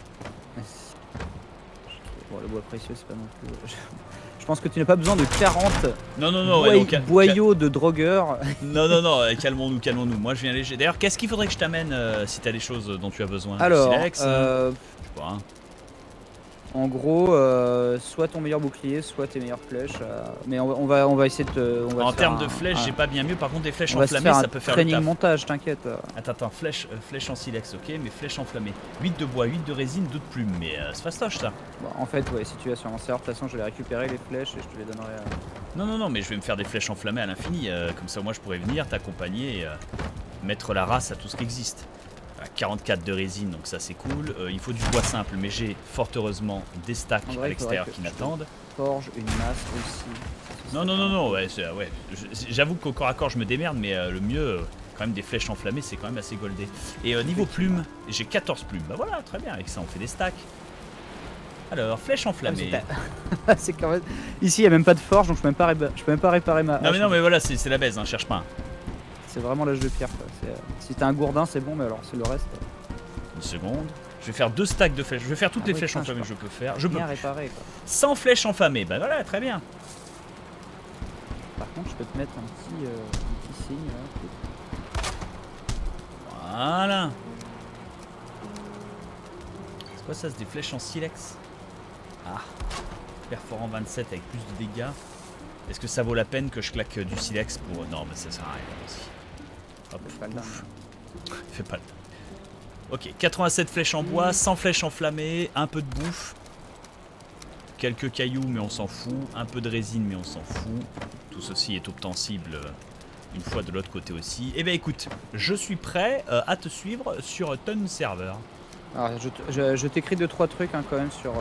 Bon, le bois précieux, c'est pas non plus... Je pense que tu n'as pas besoin de 40 Non, ouais, donc, boyaux de drogueurs. non, calmons-nous. Moi, je viens léger. D'ailleurs, qu'est-ce qu'il faudrait que je t'amène si t'as des choses dont tu as besoin? Alors, Silex, je sais pas. Hein. En gros, soit ton meilleur bouclier, soit tes meilleures flèches. Mais on va essayer de te... En termes de flèches, j'ai pas bien mieux. Par contre, des flèches on va se enflammées, faire ça un peut faire le training taf. montage, t'inquiète. Attends, flèche en silex, ok, mais flèche enflammée. 8 de bois, 8 de résine, 2 de plumes. Mais c'est fastoche ça. Bon, en fait, ouais, si tu vas sur mon serveur, de toute façon, je vais récupérer les flèches et je te les donnerai. Non, mais je vais me faire des flèches enflammées à l'infini. Comme ça, moi, je pourrais venir t'accompagner et mettre la race à tout ce qui existe. 44 de résine, donc ça c'est cool. Il faut du bois simple, mais j'ai fort heureusement des stacks En vrai, à l'extérieur qui m'attendent. Forge une masse aussi. Non, ouais, j'avoue qu'au corps à corps je me démerde, mais le mieux, quand même des flèches enflammées, c'est quand même assez goldé. Et niveau plumes, j'ai 14 plumes. Bah voilà, très bien, avec ça on fait des stacks. Alors, flèche enflammée. C'est quand même... Ici il n'y a même pas de forge, donc je peux même pas réparer ma hache. Non mais voilà, c'est la baise, hein, cherche pas. C'est vraiment l'âge de pierre quoi. Si t'as un gourdin c'est bon, mais alors c'est le reste. Une seconde. Je vais faire 2 stacks de flèches. Je vais faire toutes les oui, flèches putain, enflammées que je peux faire. Je peux Bien plus. réparer quoi. 100 flèches enflammées, bah voilà, très bien. Par contre je peux te mettre un petit signe là. Voilà. C'est quoi ça? C'est des flèches en silex? Ah. Perforant 27 avec plus de dégâts. Est-ce que ça vaut la peine que je claque du silex pour... Non, mais ça sert à rien aussi. Hop, Fais pas le ouf. Fais pas le... Ok, 87 flèches en bois, 100 flèches enflammées, un peu de bouffe. Quelques cailloux, mais on s'en fout. Un peu de résine, mais on s'en fout. Tout ceci est obtensible une fois de l'autre côté aussi. Eh bien écoute, je suis prêt à te suivre sur ton serveur. Alors je t'écris 2-3 trucs hein, quand même sur...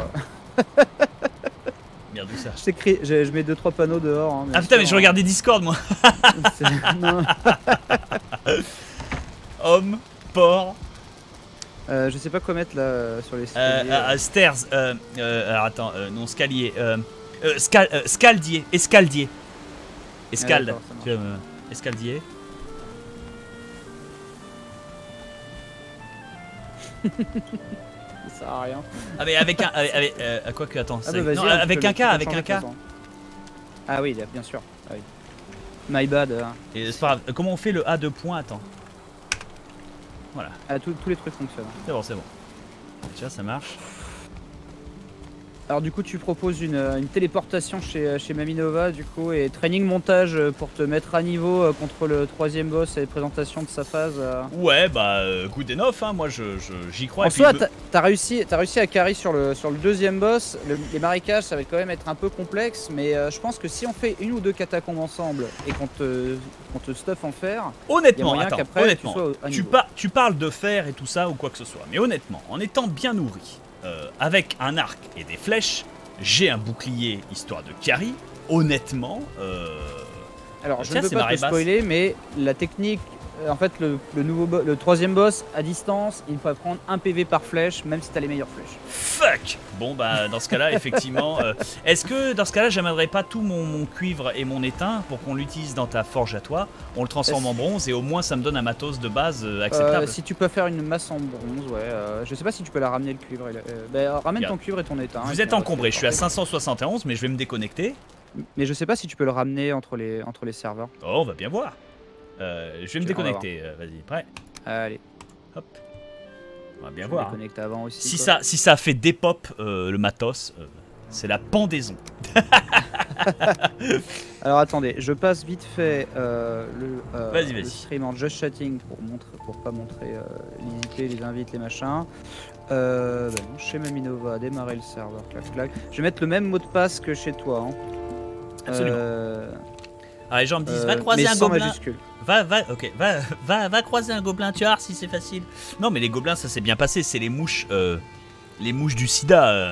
Merde, où ça? je mets 2-3 panneaux dehors. Hein, Ah putain, mais je regardais Discord moi. Non. Homme, porc, Je sais pas quoi mettre là sur les escaliers. stairs, alors attends, non, scalier, scaldier, escaldier. Escalde, d'accord, ça marche. tu vois, escaldier. Ça sert à rien. Ah mais avec un, quoi que attends, Ah c'est- bah, vas-y, non, hein, tu avec peux un le- K, tu peux avec changer un de K. façon. Ah oui, bien sûr. Ah oui. My bad. Et c'est pas grave. Comment on fait le A de point? Attends. Voilà, Ah, tous les trucs fonctionnent. c'est bon, c'est bon. Tiens, ça marche. Alors du coup tu proposes une téléportation chez Maminova du coup et training montage pour te mettre à niveau contre le 3e boss et présentation de sa phase. Ouais, bah, good enough, hein, moi j'y crois. En Et puis soi t'as réussi à carry sur le 2e boss. Les marécages ça va quand même être un peu complexe mais je pense que si on fait une ou deux catacombes ensemble et qu'on te stuff en fer, honnêtement, moyen attends, qu'après, honnêtement, tu sois à niveau. tu parles de fer et tout ça ou quoi que ce soit, mais honnêtement, en étant bien nourri, avec un arc et des flèches, j'ai un bouclier histoire de carry, honnêtement... Alors je tiens, ne veux c'est pas marée te basse. spoiler mais la technique, en fait le 3e boss à distance, il peut prendre 1 PV par flèche même si t'as les meilleures flèches. Fuck. Bon bah dans ce cas-là, effectivement, est-ce que dans ce cas-là, j'amènerais pas tout mon cuivre et mon étain pour qu'on l'utilise dans ta forge à toi, on le transforme en bronze et au moins ça me donne un matos de base acceptable. Si tu peux faire une masse en bronze, ouais. Je sais pas si tu peux la ramener le cuivre. Ramène ton cuivre et ton étain. Vous et êtes puis on va encombré, je suis à téléporter. 571 mais je vais me déconnecter. Mais je sais pas si tu peux le ramener entre les serveurs. Oh, on va bien voir. Je vais me déconnecter, vas-y, prêt. Allez, Hop. On va bien je me voir. hein. déconnecte avant aussi. Si quoi. ça fait dépop le matos, c'est la pendaison. Alors attendez, je passe vite fait Vas-y, le vas-y. stream en just chatting pour pas montrer les IP, les invites, les machins. Bah non, chez Maminova, démarrer le serveur, clac clac. Je vais mettre le même mot de passe que chez toi. Hein. Absolument. Ah, les gens me disent, va mais croiser un sans gobelin. majuscule. Va croiser un gobelin, tu vas voir si c'est facile. Non, mais les gobelins, ça s'est bien passé. C'est les mouches du sida.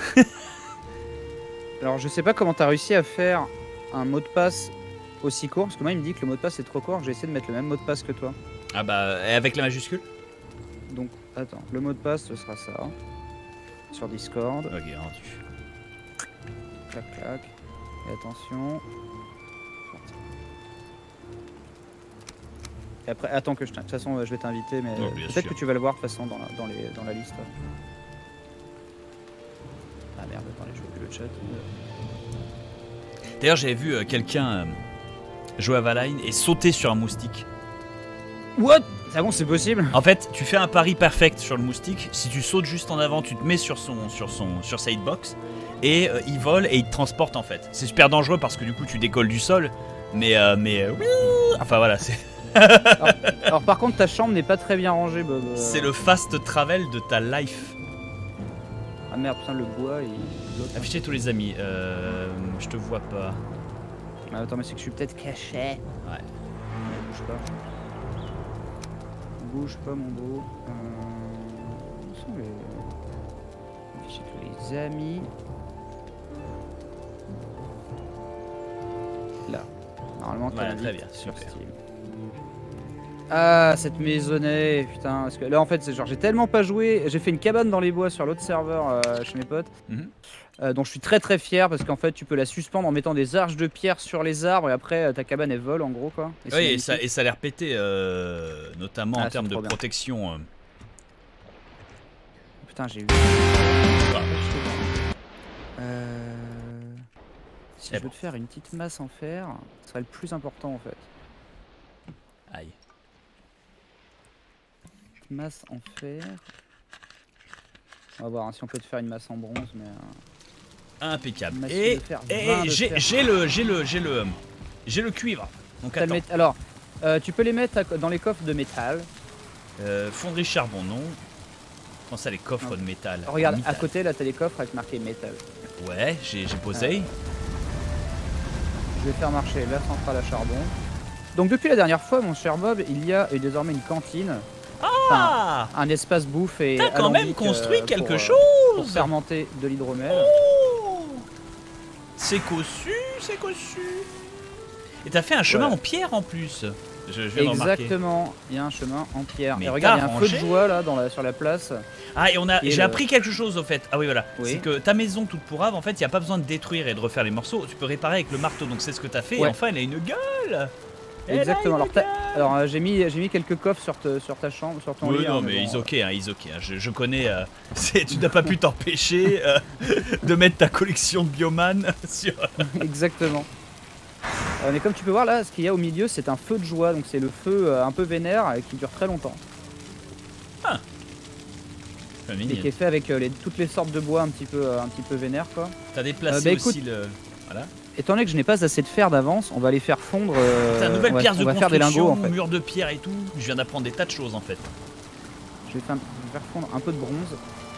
Alors je sais pas comment t'as réussi à faire un mot de passe aussi court, parce que moi il me dit que le mot de passe est trop court, j'ai essayé de mettre le même mot de passe que toi. Ah bah, et avec la majuscule. Donc attends, le mot de passe ce sera ça. Sur Discord, Ok, rendu. clac clac. Et attention. Et après, attends que de toute façon je vais t'inviter, mais Oh, bien peut-être sûr. que tu vas le voir de toute façon dans la liste. Ah merde, attendez, je vois plus le chat. D'ailleurs, j'avais vu quelqu'un jouer à Valheim et sauter sur un moustique. What? C'est bon, c'est possible? En fait, tu fais un pari perfect sur le moustique. Si tu sautes juste en avant, tu te mets sur sa hitbox et il vole et il te transporte en fait. C'est super dangereux parce que du coup tu décolles du sol, mais enfin voilà, Alors par contre ta chambre n'est pas très bien rangée, Bob. c'est le fast travel de ta life. Ah merde, putain, le bois il bloque. Afficher tous les amis. Je te vois pas. Ah, attends, mais c'est que je suis peut-être caché. Ouais. Bouge pas. Bouge pas, mon beau. Où sont les... Afficher tous les amis. Là. Normalement, t'as Ouais, l'invite très bien, sur super. Steam. Ah, cette maisonnée, putain. Parce que là, en fait, c'est genre, j'ai tellement pas joué. J'ai fait une cabane dans les bois sur l'autre serveur chez mes potes. Dont je suis très très fier parce qu'en fait, tu peux la suspendre en mettant des arches de pierre sur les arbres et après, ta cabane elle vole en gros quoi. Et c'est Oui, magnifique. et ça a l'air pété, notamment en Ah, termes c'est de trop bien. protection. Putain, j'ai eu. Si C'est je veux bon. te faire une petite masse en fer, ce serait le plus important en fait. Aïe. Masse en fer. On va voir hein, si on peut te faire une masse en bronze, mais. Impeccable. Massif Et, de fer, et 20 de j'ai fer. j'ai le cuivre. Donc T'as le attends. mét- Alors, tu peux les mettre dans les coffres de métal. Fonderie charbon, non. Comment ça, les coffres Non. de métal? Regarde, à Métal. côté là, t'as les coffres avec marqué métal. Ouais, j'ai posé. Je vais faire marcher la centrale à charbon. Donc depuis la dernière fois, mon cher Bob, il y a désormais une cantine. Ah, Un espace bouffe et t'as quand même alambic, construit pour, quelque pour chose. fermenter de l'hydromel. Oh, c'est cossu, c'est cossu. Et t'as fait un chemin Ouais. en pierre en plus. Je viens de remarquer. Exactement, il y a un chemin en pierre. Mais Et regarde, il y a t'as un feu de rangé joie là sur la place. Ah, et Et j'ai le- appris quelque chose au fait. Ah oui, voilà. Oui. C'est que ta maison toute pourrave, en fait, il n'y a pas besoin de détruire et de refaire les morceaux. Tu peux réparer avec le marteau. Donc c'est ce que t'as fait. Ouais. Et enfin, elle a une gueule. Elle a Exactement. une gueule. Alors j'ai mis quelques coffres sur ta chambre, sur ton Oui, lit. non, hein, mais bon, ils ok, hein, ils ok. Hein. Je connais. Tu n'as pas pu t'empêcher de mettre ta collection de Bioman sur. Exactement. Mais comme tu peux voir là, ce qu'il y a au milieu, c'est un feu de joie. Donc c'est le feu un peu vénère qui dure très longtemps. et qui est fait avec toutes les sortes de bois un petit peu vénères quoi. T'as déplacé bah, aussi écoute, le... Voilà. Étant donné que je n'ai pas assez de fer d'avance, on va les faire fondre. T'as une nouvelle pièce de on va faire des lingots construction, en fait. mur de pierre et tout. Je viens d'apprendre des tas de choses en fait. Je vais faire fondre un peu de bronze.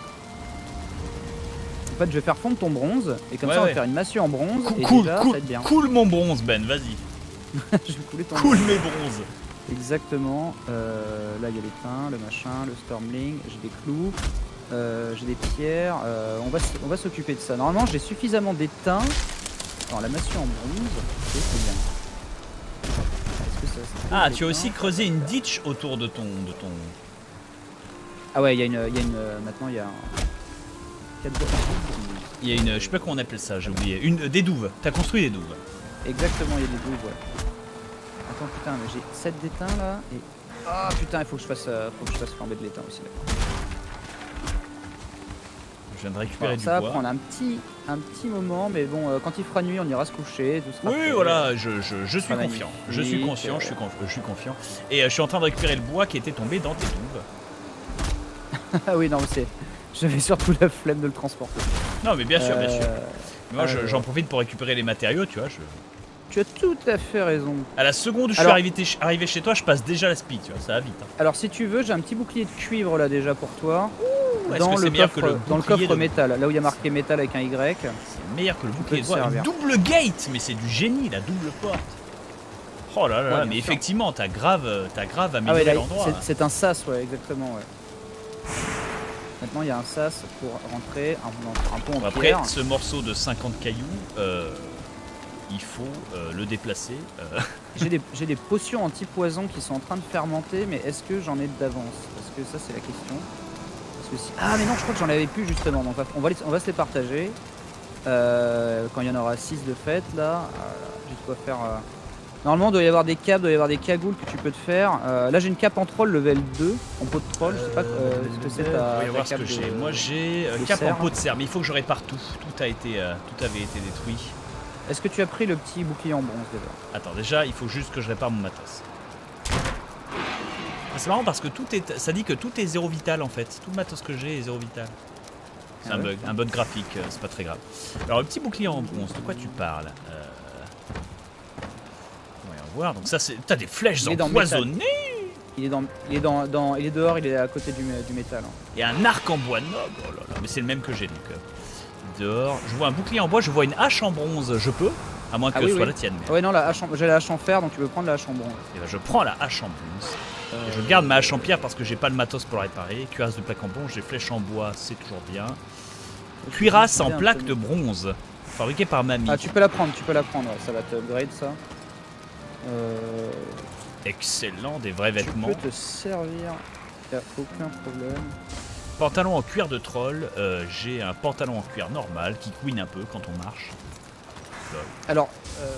En fait, je vais faire fondre ton bronze et comme ça on va faire une massue en bronze. Et déjà, ça va être bien. Cool mon bronze, Ben, vas-y. Je vais couler ton Cool bronze. mes bronzes. Exactement. Là, il y a les pins, le machin, le stormling. J'ai des clous, j'ai des pierres. On va s'occuper de ça. Normalement, j'ai suffisamment d'étain. Alors, la massue en bronze, c'est bien. Est-ce que ça se Ah, tu as aussi creusé une ditch autour de ton... Ah ouais, il y a une... maintenant, il y a... Il y a une... Je sais pas comment on appelle ça, j'ai oublié. Des douves. T'as construit des douves. Exactement, il y a des douves, ouais. Attends, putain, mais j'ai 7 d'étain là. Et... Ah putain, il faut que je fasse flamber de l'étain aussi. Là. Je viens de récupérer du ça bois. va prendre un petit moment, mais bon, quand il fera nuit, on ira se coucher. Tout sera Oui, fait. voilà, je suis confiant. Je suis magnifique, conscient, je suis confiant. Et je suis en train de récupérer le bois qui était tombé dans tes douves. Ah oui, non, mais j'avais surtout la flemme de le transporter. Non, mais bien sûr, bien sûr. Moi, j'en ouais. profite pour récupérer les matériaux, tu vois. Tu as tout à fait raison. À la seconde où je suis arrivé chez toi, je passe déjà la speed, tu vois, ça va vite. Hein. Alors, si tu veux, j'ai un petit bouclier de cuivre là déjà pour toi. Dans le coffre métal, là où il y a marqué métal avec un Y. C'est meilleur que le bouclier de bois. Double gate, mais c'est du génie, la double porte. Oh là là, ouais, mais effectivement, t'as grave amélioré l'endroit. C'est un sas, ouais, exactement, ouais. Maintenant, il y a un sas pour rentrer, un pont en pierre. Après, ce morceau de 50 cailloux, il faut le déplacer. J'ai des potions anti-poison qui sont en train de fermenter, mais est-ce que j'en ai d'avance? Parce que ça, c'est la question. Ah mais non, je crois que j'en avais plus justement, donc on va se les partager quand il y en aura 6 de fait là. J'ai de quoi faire. Normalement, il doit y avoir des capes, il doit y avoir des cagoules que tu peux te faire. Là, j'ai une cape en troll level 2 en peau de troll. Je sais pas ce que c'est ta voir ce cape que j'ai. Moi, j'ai cape en peau de cerf, mais il faut que je répare tout. Tout avait été détruit. Est-ce que tu as pris le petit bouclier en bronze déjà? Attends, déjà, il faut juste que je répare mon matos. C'est marrant parce que ça dit que tout est 0 vital en fait. Tout le matos que j'ai est 0 vital. C'est un bug graphique, c'est pas très grave. Alors le petit bouclier en bronze, de quoi tu parles? Voyons voir. Donc ça c'est. T'as des flèches empoisonnées. Il est dehors, il est à côté du métal. Hein. Et un arc en bois noble. Oh là là, mais c'est le même que j'ai donc. Dehors. Je vois un bouclier en bois, je vois une hache en bronze, je peux? À moins que ce soit la tienne. Mais... Ouais non, j'ai la hache en fer, donc tu peux prendre la hache en bronze. Et ben je prends la hache en bronze. Et je garde ma hache en pierre parce que j'ai pas le matos pour la réparer. Cuirasse de plaque en bronze, j'ai flèche en bois, c'est toujours bien. Cuirasse en plaque de bronze, fabriquée par mamie. Ah tu peux la prendre, ouais, ça va te upgrade ça. Excellent, des vrais vêtements. Tu peux te servir, y a aucun problème. Pantalon en cuir de troll, j'ai un pantalon en cuir normal qui couine un peu quand on marche. Alors,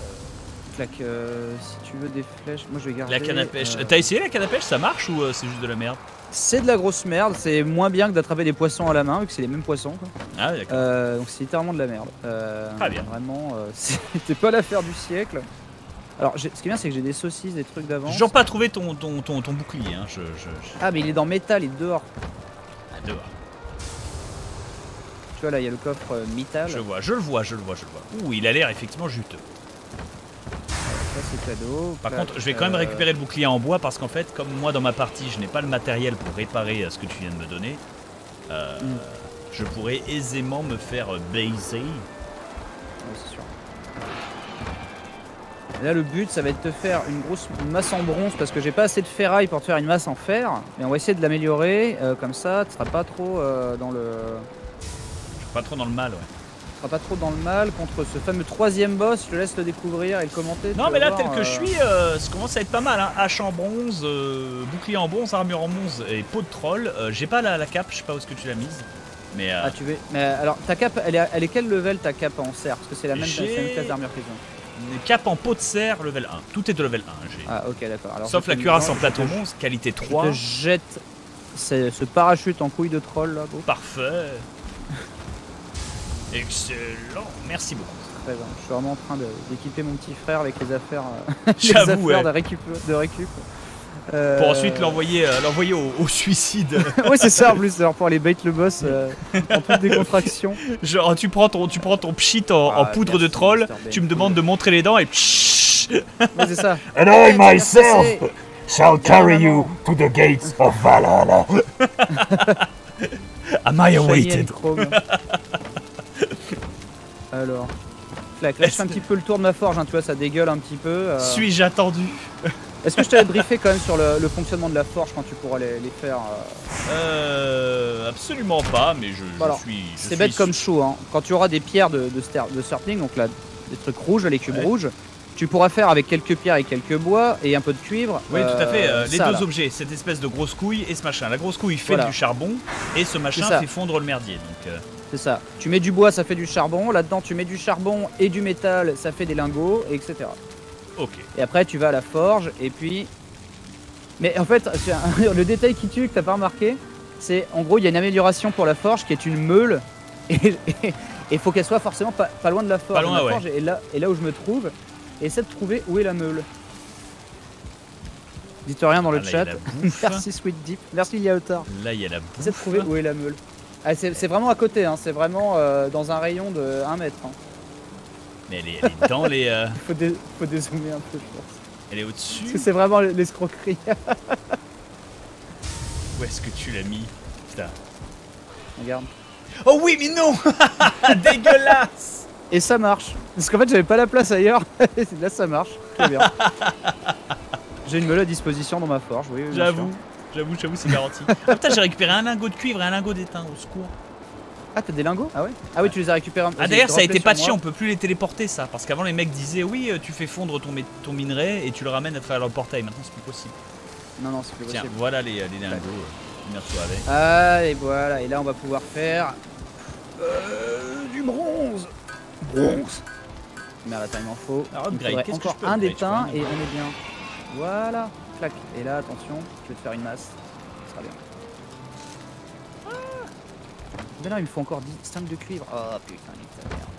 si tu veux des flèches, moi je vais garder... La canne à pêche, t'as essayé la canne à pêche, ça marche ou c'est juste de la merde? C'est de la grosse merde, c'est moins bien que d'attraper des poissons à la main, vu que c'est les mêmes poissons. Quoi. Ah d'accord. Donc c'est littéralement de la merde. Très bien. Vraiment, c'était pas l'affaire du siècle. Alors, ce qui est bien, c'est que j'ai des saucisses, des trucs d'avance. J'ai toujours pas trouvé ton bouclier. Hein. Ah, mais il est dans métal, il est dehors. Ah, dehors. Tu vois, là, il y a le coffre métal. Je le vois. Ouh, il a l'air effectivement juteux. Ça, c'est cadeau. Par contre, je vais quand même récupérer le bouclier en bois parce qu'en fait, comme moi dans ma partie, je n'ai pas le matériel pour réparer ce que tu viens de me donner, je pourrais aisément me faire baiser. Ouais, c'est sûr. Et là, le but, ça va être de te faire une masse en bronze parce que j'ai pas assez de ferraille pour te faire une masse en fer. Mais on va essayer de l'améliorer. Comme ça, tu seras pas trop dans le... Pas trop dans le mal, ouais. Tu seras pas trop dans le mal contre ce fameux troisième boss. Je te laisse le découvrir et le commenter. Non, mais là, tel que je suis, ça commence à être pas mal. Hein. Hache en bronze, bouclier en bronze, armure en bronze et peau de troll. J'ai pas la cape, je sais pas où est-ce que tu l'as mise. Mais Ah, tu veux. Mais alors, ta cape, elle est quel level ta cape en cerf? Parce que c'est la même classe d'armure qu'ils ont. Une cape en peau de cerf, level 1. Tout est de level 1. Ah, ok, d'accord. Sauf la cuirasse en plateau bronze, qualité 3. Je te jette ce parachute en couille de troll là. Beau. Parfait. Excellent. Merci beaucoup. Très bien. Je suis vraiment en train d'équiper mon petit frère avec les affaires, J'avoue, de récup. Pour ensuite l'envoyer au suicide. Ouais, c'est ça en plus, alors pour aller bait le boss en toute décontraction. Genre tu prends ton pchit en poudre de merci, troll, Mr. Bane. tu me demandes de montrer les dents et Ouais, c'est ça. And I myself shall carry you to the gates of Valhalla. Am I Shiny and awaited? chrome. Alors. Clac, là je fais un petit peu le tour de ma forge, hein, tu vois, ça dégueule un petit peu. Suis-je attendu? Est-ce que je t'avais briefé quand même sur le fonctionnement de la forge quand tu pourras les faire Absolument pas, mais je Voilà. suis. C'est bête comme chaud, hein. Quand tu auras des pierres de surfing, donc là, des trucs rouges, les cubes Ouais. rouges, tu pourras faire avec quelques pierres et quelques bois et un peu de cuivre. Oui, tout à fait. Les ça, deux là. objets, cette espèce de grosse couille et ce machin. La grosse couille fait Voilà. du charbon et ce machin ça. fait fondre le merdier. Donc, C'est ça. Tu mets du bois, ça fait du charbon. Là-dedans, tu mets du charbon et du métal, ça fait des lingots, etc. ok. Et après, tu vas à la forge et puis. Mais en fait, le détail qui tue que t'as pas remarqué, c'est en gros, il y a une amélioration pour la forge qui est une meule. Et il faut qu'elle soit forcément pas loin de la forge. Pas loin, La ouais. forge est là où je me trouve. Et essaie de trouver où est la meule. Dites rien dans le Ah, là, il y a chat. la bouffe. Merci Sweet Deep. Merci Liaotar. Là, il y a la Essaie de bouffe. trouver où est la meule. Ah, c'est vraiment à côté, hein. C'est vraiment dans un rayon de 1 mètre. Hein. Mais elle est dans les. Faut dézoomer un peu, je pense. Elle est Parce au-dessus. que c'est vraiment l'escroquerie. Où est-ce que tu l'as mis? Putain. Regarde. Oh oui, mais non. Dégueulasse. Et ça marche. Parce qu'en fait, j'avais pas la place ailleurs. Là, ça marche. Très bien. J'ai une meule à disposition dans ma forge, oui. bien sûr. J'avoue, c'est garanti. Ah putain, j'ai récupéré un lingot de cuivre et un lingot d'étain, au secours. Ah, t'as des lingots? Ah ouais? Ah oui, tu les as récupérés. Ah d'ailleurs, ça a été patché, on peut plus les téléporter ça. Parce qu'avant, les mecs disaient oui, tu fais fondre ton minerai et tu le ramènes à travers le portail. Maintenant, c'est plus possible. Non, non, c'est plus Tiens, possible. voilà les lingots. Merci avec. Ah, et voilà. Et là, on va pouvoir faire du bronze. Bronze. Merde, attends, il m'en faut. Alors, Il me upgrade, faudrait qu'est-ce que encore je peux un upgrade, d'étain je et peux on est bien. Voilà. Clac. Et là, attention, je vais te faire une masse. Ça sera bien. Mais là, il me faut encore 5 de cuivre. Oh putain, nique ta merde.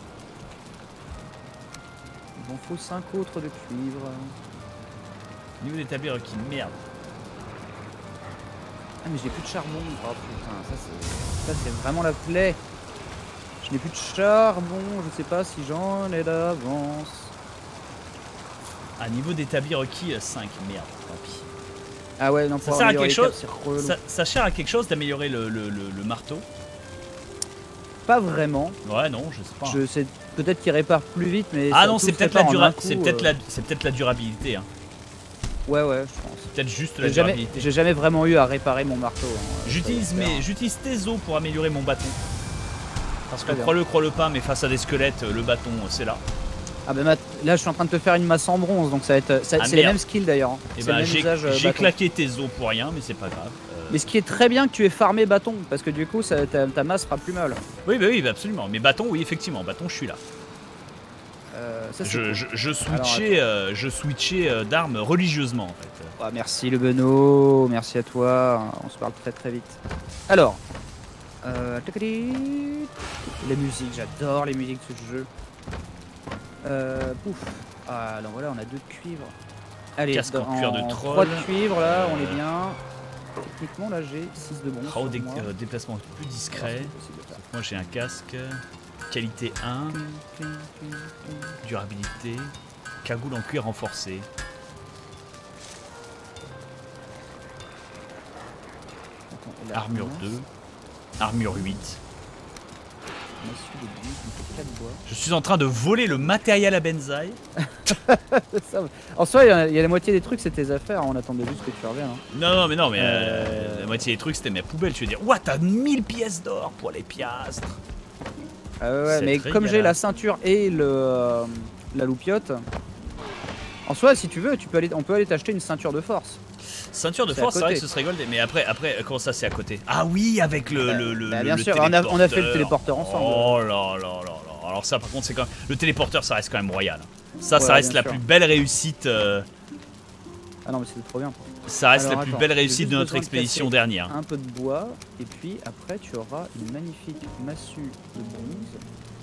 Il m'en faut 5 autres de cuivre. Niveau d'établir qui merde. Ah, mais j'ai plus de charbon. Oh putain, ça c'est vraiment la plaie. Je n'ai plus de charbon. Je sais pas si j'en ai d'avance. Ah, niveau d'établir requis 5, merde, tant pis. Ah ouais, non, Ça pour sert à améliorer quelque les chose câbles, c'est relou. Ça sert à quelque chose d'améliorer le marteau? Pas vraiment. Ouais, non, je sais pas. Je sais peut-être qu'il répare plus vite, mais Ah ça non, tout c'est se peut-être répare la en un coup, c'est peut-être la durabilité. Hein. Ouais, ouais, je pense. Peut-être juste la J'ai durabilité. jamais vraiment eu à réparer mon marteau. Hein. J'utilise tes os pour améliorer mon bâton. Parce que Très bien. crois-le pas, mais face à des squelettes, le bâton c'est là. Ah bah là, je suis en train de te faire une masse en bronze, donc ça va être. C'est les merde. mêmes skills d'ailleurs. Hein. Et C'est le ben même usage, j'ai bâton. claqué tes os pour rien, mais c'est pas grave. Mais ce qui est très bien que tu aies farmé bâton, parce que du coup, ta masse sera plus mal. Oui, bah, absolument. Mais bâton, oui, effectivement, bâton, je suis là. Ça, c'est Je switchais d'armes religieusement en fait. cool. Ah, merci le Beno, merci à toi. On se parle très très vite. Alors, tacadi. Les musiques, j'adore les musiques de ce jeu. Pouf. Ah, alors voilà, on a 2 de cuivre. Allez, Casque en cuir de troll. 3 de cuivre là, on est bien. Techniquement, là j'ai 6 de bronze. Oh, sur moi. déplacement plus discret. Ah, c'est possible de faire. Moi j'ai un casque. Qualité 1. Cling, cling, cling. Durabilité. Cagoule en cuir renforcé. Attends, et là, Armure on 2. Armure 8. massue de buis, il me faut 4 bois. Je suis en train de voler le matériel à Benzaï. Ça va. En soi, il y a la moitié des trucs, c'est tes affaires. On attendait juste que tu reviennes. Hein. Non, mais la moitié des trucs c'était mes poubelles. Tu veux dire, ouah, t'as 1000 pièces d'or pour les piastres. Ah ouais, C'est mais très comme j'ai galère. la ceinture et la loupiote, en soi, si tu veux, on peut aller t'acheter une ceinture de force. Ceinture de C'est à force, c'est vrai côté. que ce serait gold. Mais après, comment ça c'est à côté? Ah oui, avec Bah, bien le sûr, on a fait le téléporteur ensemble. Oh là là là là. Alors ça, par contre, c'est quand même... Le téléporteur, ça reste quand même royal. Ça Ouais, reste bien la sûr. plus belle réussite. Ah non, mais c'est trop bien. Ça reste Alors, la plus attends, belle j'ai réussite juste de notre besoin de expédition casser dernière. Un peu de bois, et puis après, tu auras une magnifique massue de bronze.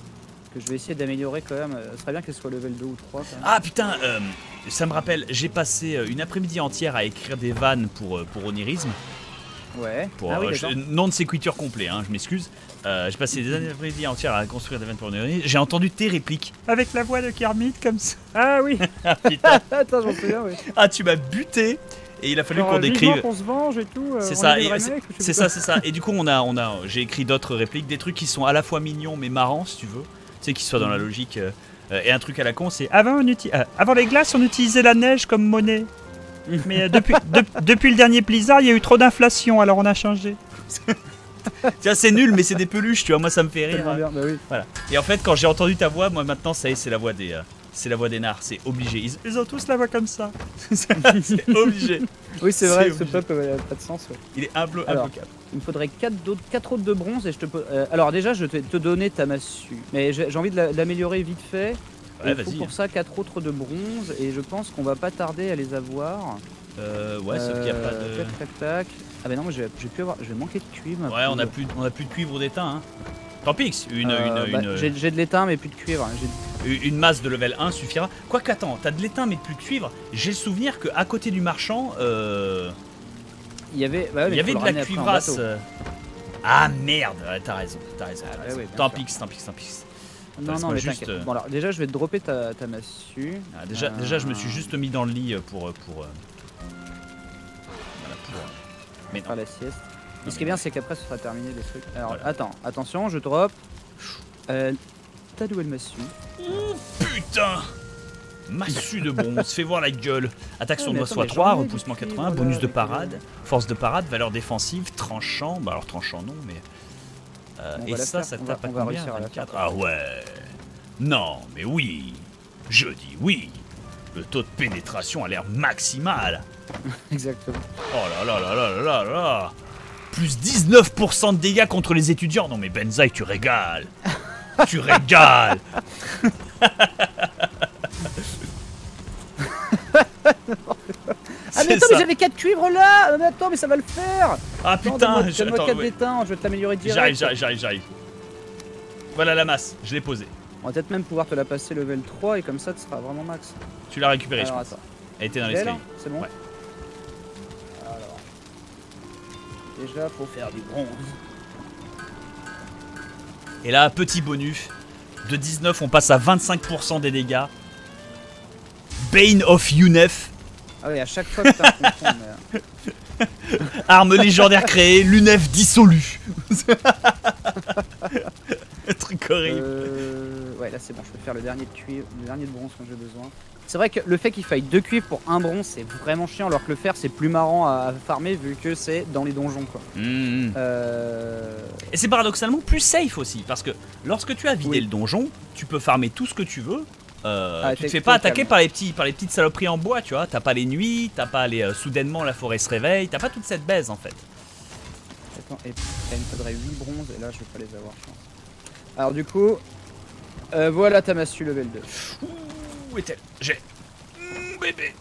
que je vais essayer d'améliorer quand même. Ce serait bien qu'elle soit level 2 ou 3 quand même. Ah putain, ça me rappelle, j'ai passé une après-midi entière à écrire des vannes pour Onirisme. Ouais. Pour, Ah oui, d'accord. non de séquiture complet, hein, je m'excuse. J'ai passé des après-midi entières à construire des vannes pour Onirisme. J'ai entendu tes répliques. Avec la voix de Kermit comme ça. Ah oui. Ah putain. Attends, j'en souviens, oui. Ah, tu m'as buté. Et il a fallu qu'on vivement décrive. qu'on se venge et tout. C'est on ça, est des et vrais c'est mecs, je sais c'est pas. ça, c'est ça. Et du coup, j'ai écrit d'autres répliques, des trucs qui sont à la fois mignons mais marrants, si tu veux. Tu sais, qui soient dans la logique. Et un truc à la con, c'est avant les glaces, on utilisait la neige comme monnaie. Mais depuis le dernier blizzard, il y a eu trop d'inflation, alors on a changé. Tiens, c'est nul, mais c'est des peluches, tu vois. Moi, ça me fait rire. Tellement bien, bah oui. Voilà. Et en fait, quand j'ai entendu ta voix, moi maintenant, ça y est, c'est la voix des. C'est la voix des nards, c'est obligé. Ils ont tous la voix comme ça. C'est obligé. Oui, c'est vrai, C'est ce obligé. peuple n'a pas de sens. Ouais. Il est Alors, implacable. il me faudrait 4 autres de bronze et je te peux. Alors, déjà, je vais te donner ta massue. Mais j'ai envie de l'améliorer vite fait. Ouais, Il faut vas-y. pour ça 4 autres de bronze et je pense qu'on va pas tarder à les avoir. Ouais, sauf qu'il n'y a pas de. Tac, tac, tac. Ah, bah non, mais je vais manquer de cuivre. Ouais, on a plus de cuivre ou d'étain. Hein. Tant pis, J'ai de l'étain, mais plus de cuivre. une masse de level 1 suffira. Quoique, attends, t'as de l'étain mais plus de cuivre. J'ai le souvenir qu'à côté du marchand, Il y avait, bah ouais, il y mais avait faut de le la ramener après en cuivrasse. bateau. Ah merde, ouais, t'as raison. bah oui, bien Tant sûr. pis. Non, Laisse-moi mais juste, t'inquiète. Bon, alors, déjà, je vais te dropper ta massue. Ah, déjà, je me suis juste mis dans le lit pour mais non. Faire la sieste. Non, Et ce qui mais est bien, c'est qu'après, ce sera terminé les trucs. Alors, Voilà. attends, attention, je drop. Ta nouvelle massue. Putain, massue de bronze, fais voir la gueule. Attaque sur mais doigt attends, soit mais 3, j'en ai repoussement du cuivre, 80, là, bonus de avec parade, force de parade, valeur défensive, tranchant. Bah alors tranchant non, mais. On Et va la ça, faire, ça on tape va à combien réussir à la 24. faire. Ah ouais. Non, mais oui. Je dis oui. Le taux de pénétration a l'air maximal. Exactement. Oh là là là là là là là. Plus 19% de dégâts contre les étudiants. Non mais Benzaï, tu régales. Tu régales. Ah, mais attends, mais j'avais 4 cuivres là. Mais attends, mais ça va le faire. Ah Attends, putain, donne-moi attends, 4 ouais. d'étain, je vais te l'améliorer direct. J'arrive. Voilà la masse, je l'ai posée. On va peut-être même pouvoir te la passer level 3 et comme ça, tu seras vraiment max. Tu l'as récupérée, je Alors, pense. attends. Elle était dans Elle, l'escalier. c'est bon. Ouais. Alors. Déjà, faut faire du bronze. Et là, petit bonus. De 19, on passe à 25% des dégâts. Bane of Yunef. Ah oui, à chaque fois que t'as un confond, mais... Arme légendaire créée, l'Unef dissolu. Un truc horrible. Ouais, là c'est bon, je peux faire le dernier de cuivre, le dernier de bronze quand j'ai besoin. C'est vrai que le fait qu'il faille 2 cuivres pour un bronze, c'est vraiment chiant, alors que le fer c'est plus marrant à farmer vu que c'est dans les donjons quoi. Mmh. Et c'est paradoxalement plus safe aussi, parce que lorsque tu as vidé Oui. le donjon, tu peux farmer tout ce que tu veux. Tu te t'es fais pas attaquer calme. par les petites saloperies en bois, tu vois. T'as pas les nuits, t'as pas les soudainement la forêt se réveille, t'as pas toute cette baise en fait. Attends, et il me faudrait 8 bronzes et là je vais pas les avoir je pense. Alors du coup, voilà ta massue level 2. Où est-elle? J'ai. Bébé.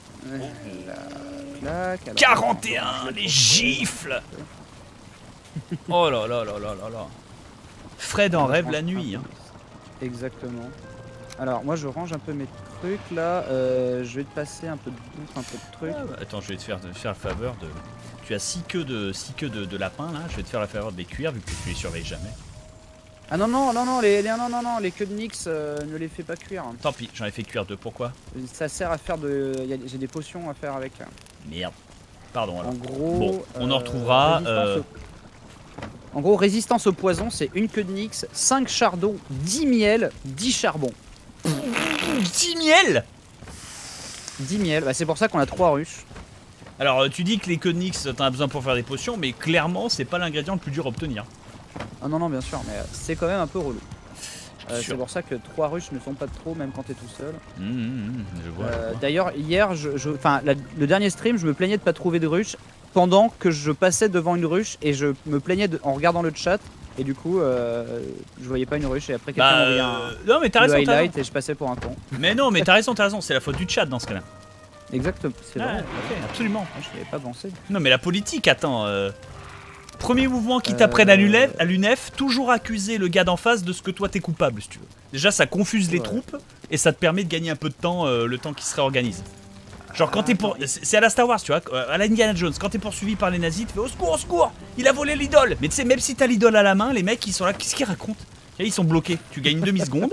Clac, alors, 41, attends, les gifles. Oh là là là là là là. Fred en rêve la nuit. Hein. Exactement. Alors moi je range un peu mes trucs là, je vais te passer un peu de bouffe, un peu de trucs. Ah, bah, attends, je vais te faire la faveur de. Tu as 6 queues de lapin là, je vais te faire la faveur de les cuire vu que tu les surveilles jamais. Ah non, les queues de Nyx, ne les fais pas cuire. Tant pis, j'en ai fait cuire 2, pourquoi? Ça sert à faire de... J'ai des potions à faire avec. Merde. Pardon alors. En gros... Bon, on en retrouvera. En gros, résistance au poison, c'est une queue de Nyx, 5 chardons, 10 miel, 10 charbon. 10 miel. 10 miel, bah, c'est pour ça qu'on a 3 ruches. Alors tu dis que les queues de Nyx t'en as besoin pour faire des potions, mais clairement c'est pas l'ingrédient le plus dur à obtenir. Ah non, bien sûr, mais c'est quand même un peu relou. Sûr. C'est pour ça que 3 ruches ne sont pas de trop, même quand t'es tout seul. Je vois. D'ailleurs, hier, le dernier stream, je me plaignais de pas trouver de ruche pendant que je passais devant une ruche et je me plaignais en regardant le chat. Et du coup, je voyais pas une ruche et après quelqu'un m'a envoyé un non mais t'as raison, highlight et je passais pour un con. Mais non mais t'as raison, c'est la faute du chat dans ce cas-là. Exactement, c'est vrai. Ok, absolument. Ah, je n'y avais pas pensé. Non mais la politique, attends. Premier mouvement qui t'apprenne à l'UNEF, toujours accuser le gars d'en face de ce que toi t'es coupable, si tu veux. Déjà, ça confuse les troupes et ça te permet de gagner un peu de temps, le temps qui se réorganise. Genre, quand t'es pour. C'est à la Star Wars, tu vois, à la Indiana Jones, quand t'es poursuivi par les nazis, tu fais au secours, il a volé l'idole. Mais tu sais, même si t'as l'idole à la main, les mecs ils sont là, qu'est-ce qu'ils racontent? Ils sont bloqués. Tu gagnes une demi-seconde.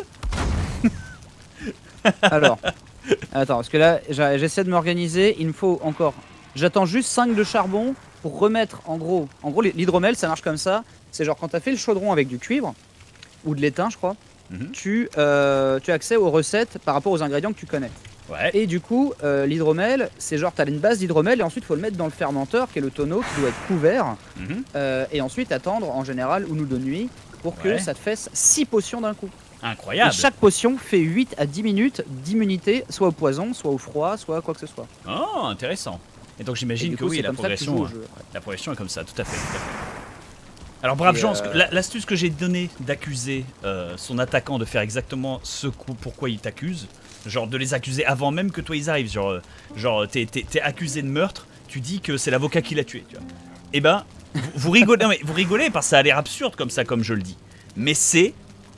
Alors, attends, parce que là, j'essaie de m'organiser. Il me faut encore. J'attends juste 5 de charbon pour remettre en gros l'hydromel, ça marche comme ça. C'est genre quand t'as fait le chaudron avec du cuivre ou de l'étain, je crois, tu as accès aux recettes par rapport aux ingrédients que tu connais. Ouais. Et du coup, l'hydromel, c'est genre t'as une base d'hydromel et ensuite il faut le mettre dans le fermenteur qui est le tonneau qui doit être couvert. Et ensuite attendre en général une ou deux nuits pour que ça te fasse 6 potions d'un coup. Incroyable. Et chaque potion fait 8 à 10 minutes d'immunité, soit au poison, soit au froid, soit à quoi que ce soit. Oh, intéressant. Et donc j'imagine que oui, la progression est comme ça, tout à fait. Alors brave Jean, l'astuce que j'ai donnée d'accuser son attaquant de faire exactement ce pourquoi il t'accuse, genre de les accuser avant même que toi ils arrivent, genre t'es accusé de meurtre, tu dis que c'est l'avocat qui l'a tué, tu vois. Et ben, vous rigolez, non, mais vous rigolez parce que ça a l'air absurde comme ça, comme je le dis. Mais c'est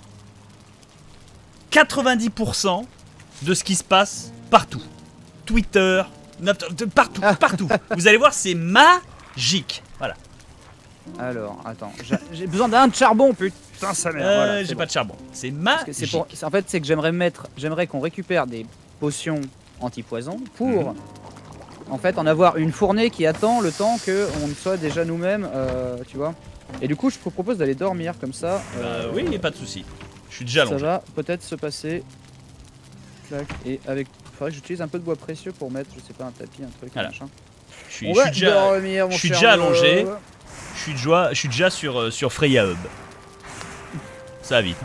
90% de ce qui se passe partout. Twitter, partout. Vous allez voir, c'est magique. Voilà. Alors, attends, j'ai besoin d'un de charbon, putain, ça merde. Voilà, j'ai bon. pas de charbon. C'est magique. En fait, c'est que j'aimerais qu'on récupère des potions anti-poison pour, en fait, en avoir une fournée qui attend le temps que on soit déjà nous-mêmes, tu vois. Et du coup, je te propose d'aller dormir comme ça. Oui, y a pas de souci. Je suis déjà allongé. Ça va peut-être se passer. Clac. Et avec. Faudrait que j'utilise un peu de bois précieux pour mettre, je sais pas, un tapis, un truc, voilà. machin. Je suis déjà allongé. Je suis déjà sur Freya Hub. Ça va vite.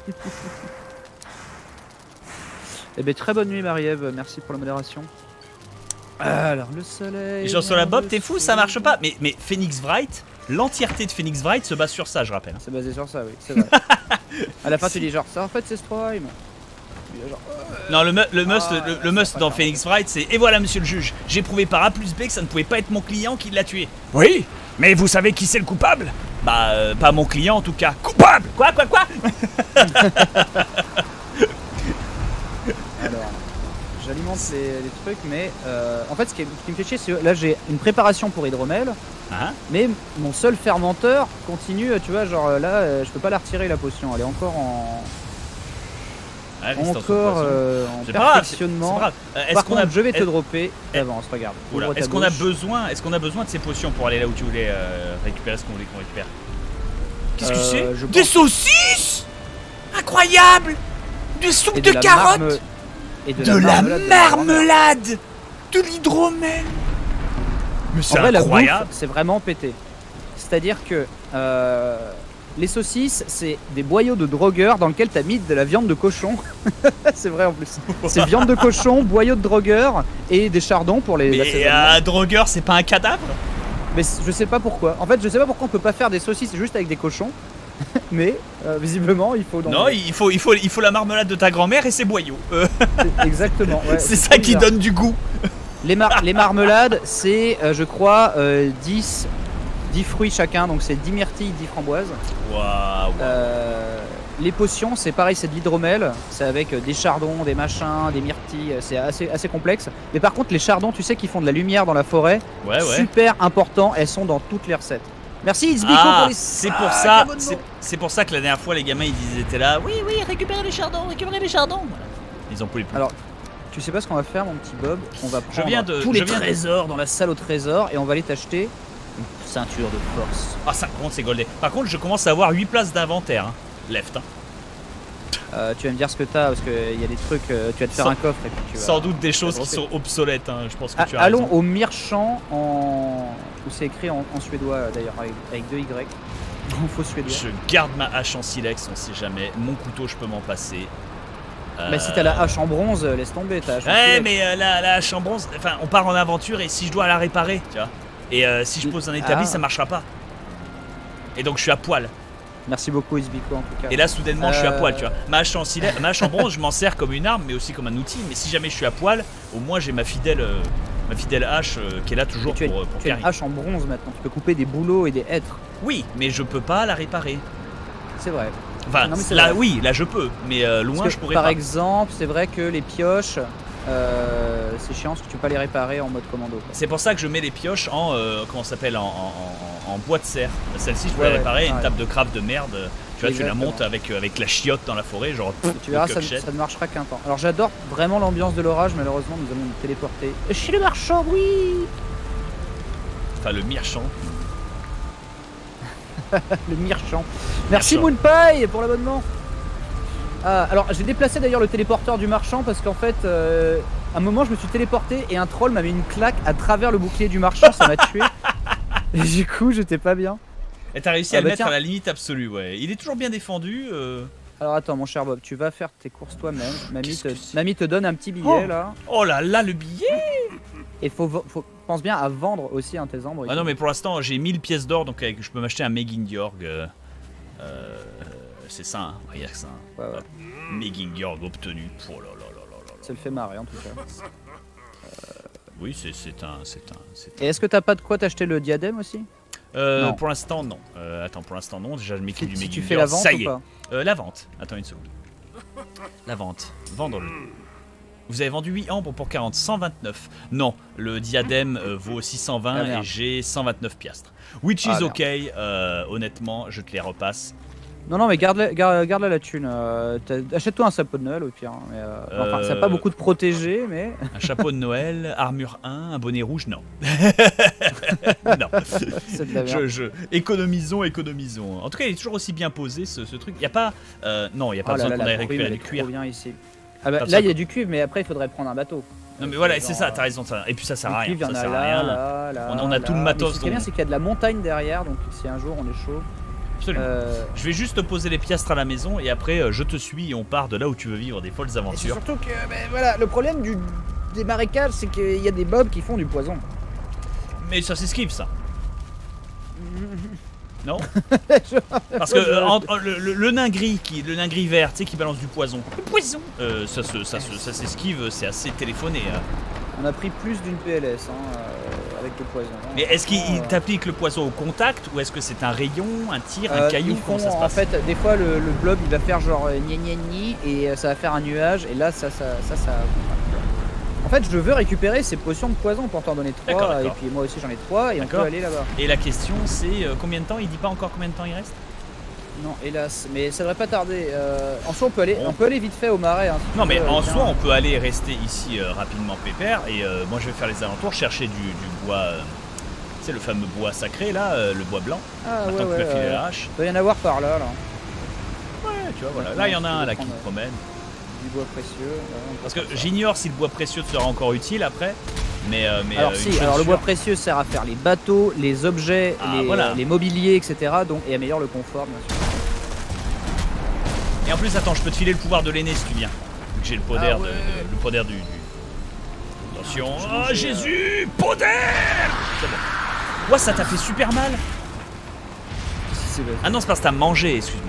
Eh ben très bonne nuit Marie-Ève, merci pour la modération. Alors le soleil. Et genre sur la Bob, t'es fou, ça marche pas. Mais Phoenix Wright, l'entièreté de Phoenix Wright se base sur ça, je rappelle. C'est basé sur ça, oui, c'est vrai. À la fin tu dis genre ça en fait c'est Stroheim. Non, le must dans Phoenix Wright, c'est et voilà monsieur le juge, j'ai prouvé par A plus B que ça ne pouvait pas être mon client qui l'a tué. Oui, mais vous savez qui c'est le coupable? Bah, pas mon client en tout cas. Coupable! Quoi Alors, j'alimente les trucs, mais en fait ce qui me fait chier, c'est que là j'ai une préparation pour hydromel, mais mon seul fermenteur continue, tu vois, genre là je peux pas la retirer la potion, elle est encore en perfectionnement. Par contre, je vais te dropper d'avance, regarde. Est-ce qu'on a besoin de ces potions pour aller là où tu voulais récupérer ce qu'on voulait qu'on récupère? Qu'est-ce que c'est? Des saucisses! Incroyable! Des soupes de carottes! Et de la marmelade! De l'hydromel! Mais c'est incroyable! C'est vraiment pété. C'est-à-dire que les saucisses, c'est des boyaux de drogueur dans lesquels t'as mis de la viande de cochon. C'est vrai en plus. C'est viande de cochon, boyaux de drogueur et des chardons pour les. Mais drogueur, c'est pas un cadavre? Mais je sais pas pourquoi. En fait, je sais pas pourquoi on peut pas faire des saucisses juste avec des cochons. Mais visiblement, il faut. Non, il faut la marmelade de ta grand-mère et ses boyaux. Exactement. Ouais, c'est ça qui donne du goût. Les marmelades, c'est, je crois, 10 fruits chacun, donc c'est 10 myrtilles, 10 framboises. Waouh. Les potions, c'est pareil, c'est de l'hydromel, c'est avec des chardons, des machins, des myrtilles, c'est assez complexe. Mais par contre, les chardons, tu sais, qui font de la lumière dans la forêt, super important, elles sont dans toutes les recettes. Merci Isbico pour les... C'est pour ça que la dernière fois, les gamins, ils étaient là, oui, récupérez les chardons. Ils en pouvaient plus. Alors, tu sais pas ce qu'on va faire, mon petit Bob? On va prendre tous les trésors dans la salle au trésor et on va aller t'acheter une ceinture de force. Ah, ça compte, c'est goldé. Par contre, je commence à avoir 8 places d'inventaire. Left. Tu vas me dire ce que t'as, parce qu'il y a des trucs, tu vas te faire un coffre et puis tu vas... Sans doute des choses qui sont obsolètes, je pense que tu as allons raison. au Mirchamp où c'est écrit en suédois d'ailleurs, avec 2 Y. En faux suédois. Je garde ma hache en silex, on sait jamais. Mon couteau, je peux m'en passer. Bah si t'as la hache en bronze, laisse tomber ta hache. Ouais, mais la hache en bronze, enfin, on part en aventure et si je dois la réparer, tu vois. Et si je pose un établi, ça marchera pas. Et donc je suis à poil. Merci beaucoup Isbico en tout cas. Et là soudainement je suis à poil, tu vois. Ma hache en bronze, je m'en sers comme une arme mais aussi comme un outil. Mais si jamais je suis à poil, au moins j'ai ma fidèle Ma fidèle hache qui est là toujours Tu as pour tu as carry. une hache en bronze maintenant, tu peux couper des bouleaux et des hêtres. Oui, mais je peux pas la réparer. C'est vrai. Enfin, Non, mais c'est là, vrai. oui, là je peux, mais loin Parce je que, pourrais par pas. exemple, c'est vrai que les pioches, c'est chiant parce que tu peux pas les réparer en mode commando. quoi. C'est pour ça que je mets les pioches en comment ça s'appelle en bois de serre. Celle-ci je peux Ouais, la réparer, ouais, une ouais. table de craft de merde. Tu vois, tu la Exactement. montes avec la chiotte dans la forêt, genre. Et tu verras, le ça coq-shed. ne marchera qu'un temps. Alors j'adore vraiment l'ambiance de l'orage, malheureusement nous allons nous téléporter. Chez le marchand, oui. Enfin, le mirchant. Le Mirchamp. Merci Mirchamp. Moonpie pour l'abonnement. Ah, alors j'ai déplacé d'ailleurs le téléporteur du marchand parce qu'en fait, à un moment je me suis téléporté et un troll m'a mis une claque à travers le bouclier du marchand, ça m'a tué. Et du coup j'étais pas bien. Et t'as réussi Ah à le bah mettre tiens. à la limite absolue, ouais. Il est toujours bien défendu. Alors attends mon cher Bob, tu vas faire tes courses toi-même. Qu'est-ce que c'est Mamie te donne un petit billet Oh. là. Oh là là, le billet. Et pense bien à vendre aussi tes arbres. Ah non, mais pour l'instant j'ai 1000 pièces d'or, donc je peux m'acheter un Megingjorg. C'est ça, hein. Il y a que ça. Hein. Ouais, ouais. Megingjorg obtenu. Oh là là là là là. Ça le fait marrer en tout cas. Oui, c'est un. Et est-ce que t'as pas de quoi t'acheter le diadème aussi? Non. Pour l'instant, non. Attends, pour l'instant, non. Déjà, je m'équipe du Si Megingjorg. tu fais la vente ça ou y est. pas? La vente. Attends une seconde. La vente. Vendre-le. Vous avez vendu 8 ambres pour 40. 129. Non, le diadème vaut 620 Ah, merde. et j'ai 129 piastres. Which is Ah, ok. Honnêtement, je te les repasse. Non, mais garde-la la thune. Achète-toi un sapin de Noël au pire. Hein, mais, enfin, ça n'a pas beaucoup de protégé, mais. Un chapeau de Noël, armure 1, un bonnet rouge, non. Non. C'est de la merde. Économisons. En tout cas, il est toujours aussi bien posé ce truc. Il n'y a pas. Non, il n'y a pas Oh là besoin là, qu'on la aille brume, récupérer elle du est trop cuir. bien ici. Ah bah, Pas là, il y besoin a du cuivre, mais après, il faudrait prendre un bateau. Non, mais voilà, Genre, c'est ça, t'as raison. Et puis ça sert à Le rien. cuivre, il y Ça en a sert là, à rien. là, On a tout le matos, Mais ce qui est bien, donc. c'est qu'il y a de la montagne derrière, donc si un jour on est chaud. Absolument. Je vais juste poser les piastres à la maison et après je te suis et on part de là où tu veux vivre des folles Et c'est aventures. surtout que, voilà, le problème des marécages, c'est qu'il y a des bobs qui font du poison. Mais ça s'esquive ça. Non Je- Parce que le nain gris, le nain gris vert, tu sais, qui balance du poison, Le poison. ça s'esquive, c'est assez téléphoné. Hein. On a pris plus d'une PLS avec le poison. hein. Mais est-ce qu'il Franchement, t'applique le poison au contact ou est-ce que c'est un rayon, un tir, un caillou? ils Comment font, ça se en passe? fait, des fois le blob il va faire genre gna gna gni et ça va faire un nuage et là ça. En fait, je veux récupérer ces potions de poison pour t'en donner 3 D'accord, et d'accord. puis moi aussi j'en ai 3 et on peut D'accord. aller là-bas. Et la question c'est combien de temps? Il dit pas encore combien de temps il reste? Non, hélas, mais ça devrait pas tarder. En soi, on peut aller vite fait au marais. Hein, si Non tu mais veux, en tiens. soi on peut aller rester ici rapidement pépère et moi je vais faire les alentours, chercher du bois, tu sais le fameux bois sacré là, le bois blanc, Ah maintenant ouais, que tu as filé ouais. la hache. Il doit y en avoir par là. Ouais tu vois voilà, là il y en a un là qui me promène. Du bois précieux. Parce que j'ignore si le bois précieux te sera encore utile après, mais Alors une si, chose alors le sûre- bois précieux sert à faire les bateaux, les objets, Ah, voilà. les mobiliers, etc. Donc, et améliore le confort, bien sûr. Et en plus attends, je peux te filer le pouvoir de l'aîné si tu viens. Vu que j'ai le poder Ah ouais. le poder du. Attention, J'ai ah mangé, Jésus, poder. C'est bon. Ouais, ça t'a fait super mal. Si, vas-y. Ah non, c'est parce que t'as mangé, excuse-moi.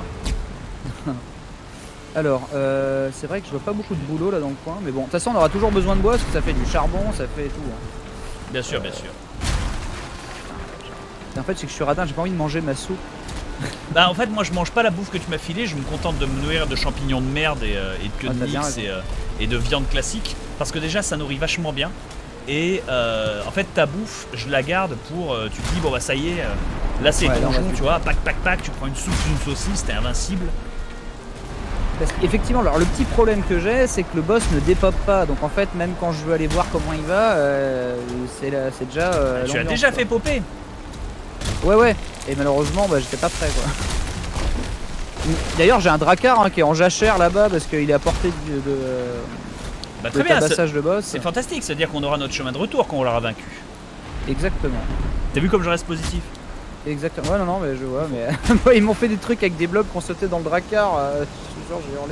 Alors, c'est vrai que je vois pas beaucoup de boulot là dans le coin, mais bon, de toute façon on aura toujours besoin de bois parce que ça fait du charbon, ça fait tout. Hein. Bien sûr, bien sûr. Et en fait, c'est que je suis radin, j'ai pas envie de manger ma soupe. Bah en fait moi je mange pas la bouffe que tu m'as filée, je me contente de me nourrir de champignons de merde et de queue Ah, de t'as bien nix raison. et de viande classique. Parce que déjà ça nourrit vachement bien. Et en fait ta bouffe je la garde pour, tu te dis bon bah ça y est, là c'est Ouais, là, on va donjon, plus. tu vois, pack, tu prends une soupe d'une saucisse, t'es invincible. Parce qu'effectivement, alors le petit problème que j'ai, c'est que le boss ne dépop pas. Donc en fait, même quand je veux aller voir comment il va, c'est déjà. Tu as l'ambiance, déjà quoi. fait popper. Ouais. Et malheureusement, bah, j'étais pas prêt quoi. D'ailleurs, j'ai un dracar hein, qui est en jachère là-bas parce qu'il est à portée Bah de très bien, tabassage de boss. c'est fantastique, c'est-à-dire qu'on aura notre chemin de retour quand on l'aura vaincu. Exactement. T'as vu comme je reste positif? Exactement. Ouais, non, mais je vois. Mais moi, ils m'ont fait des trucs avec des blocs qu'on sautait dans le dracar. Je te jure, j'ai hurlé.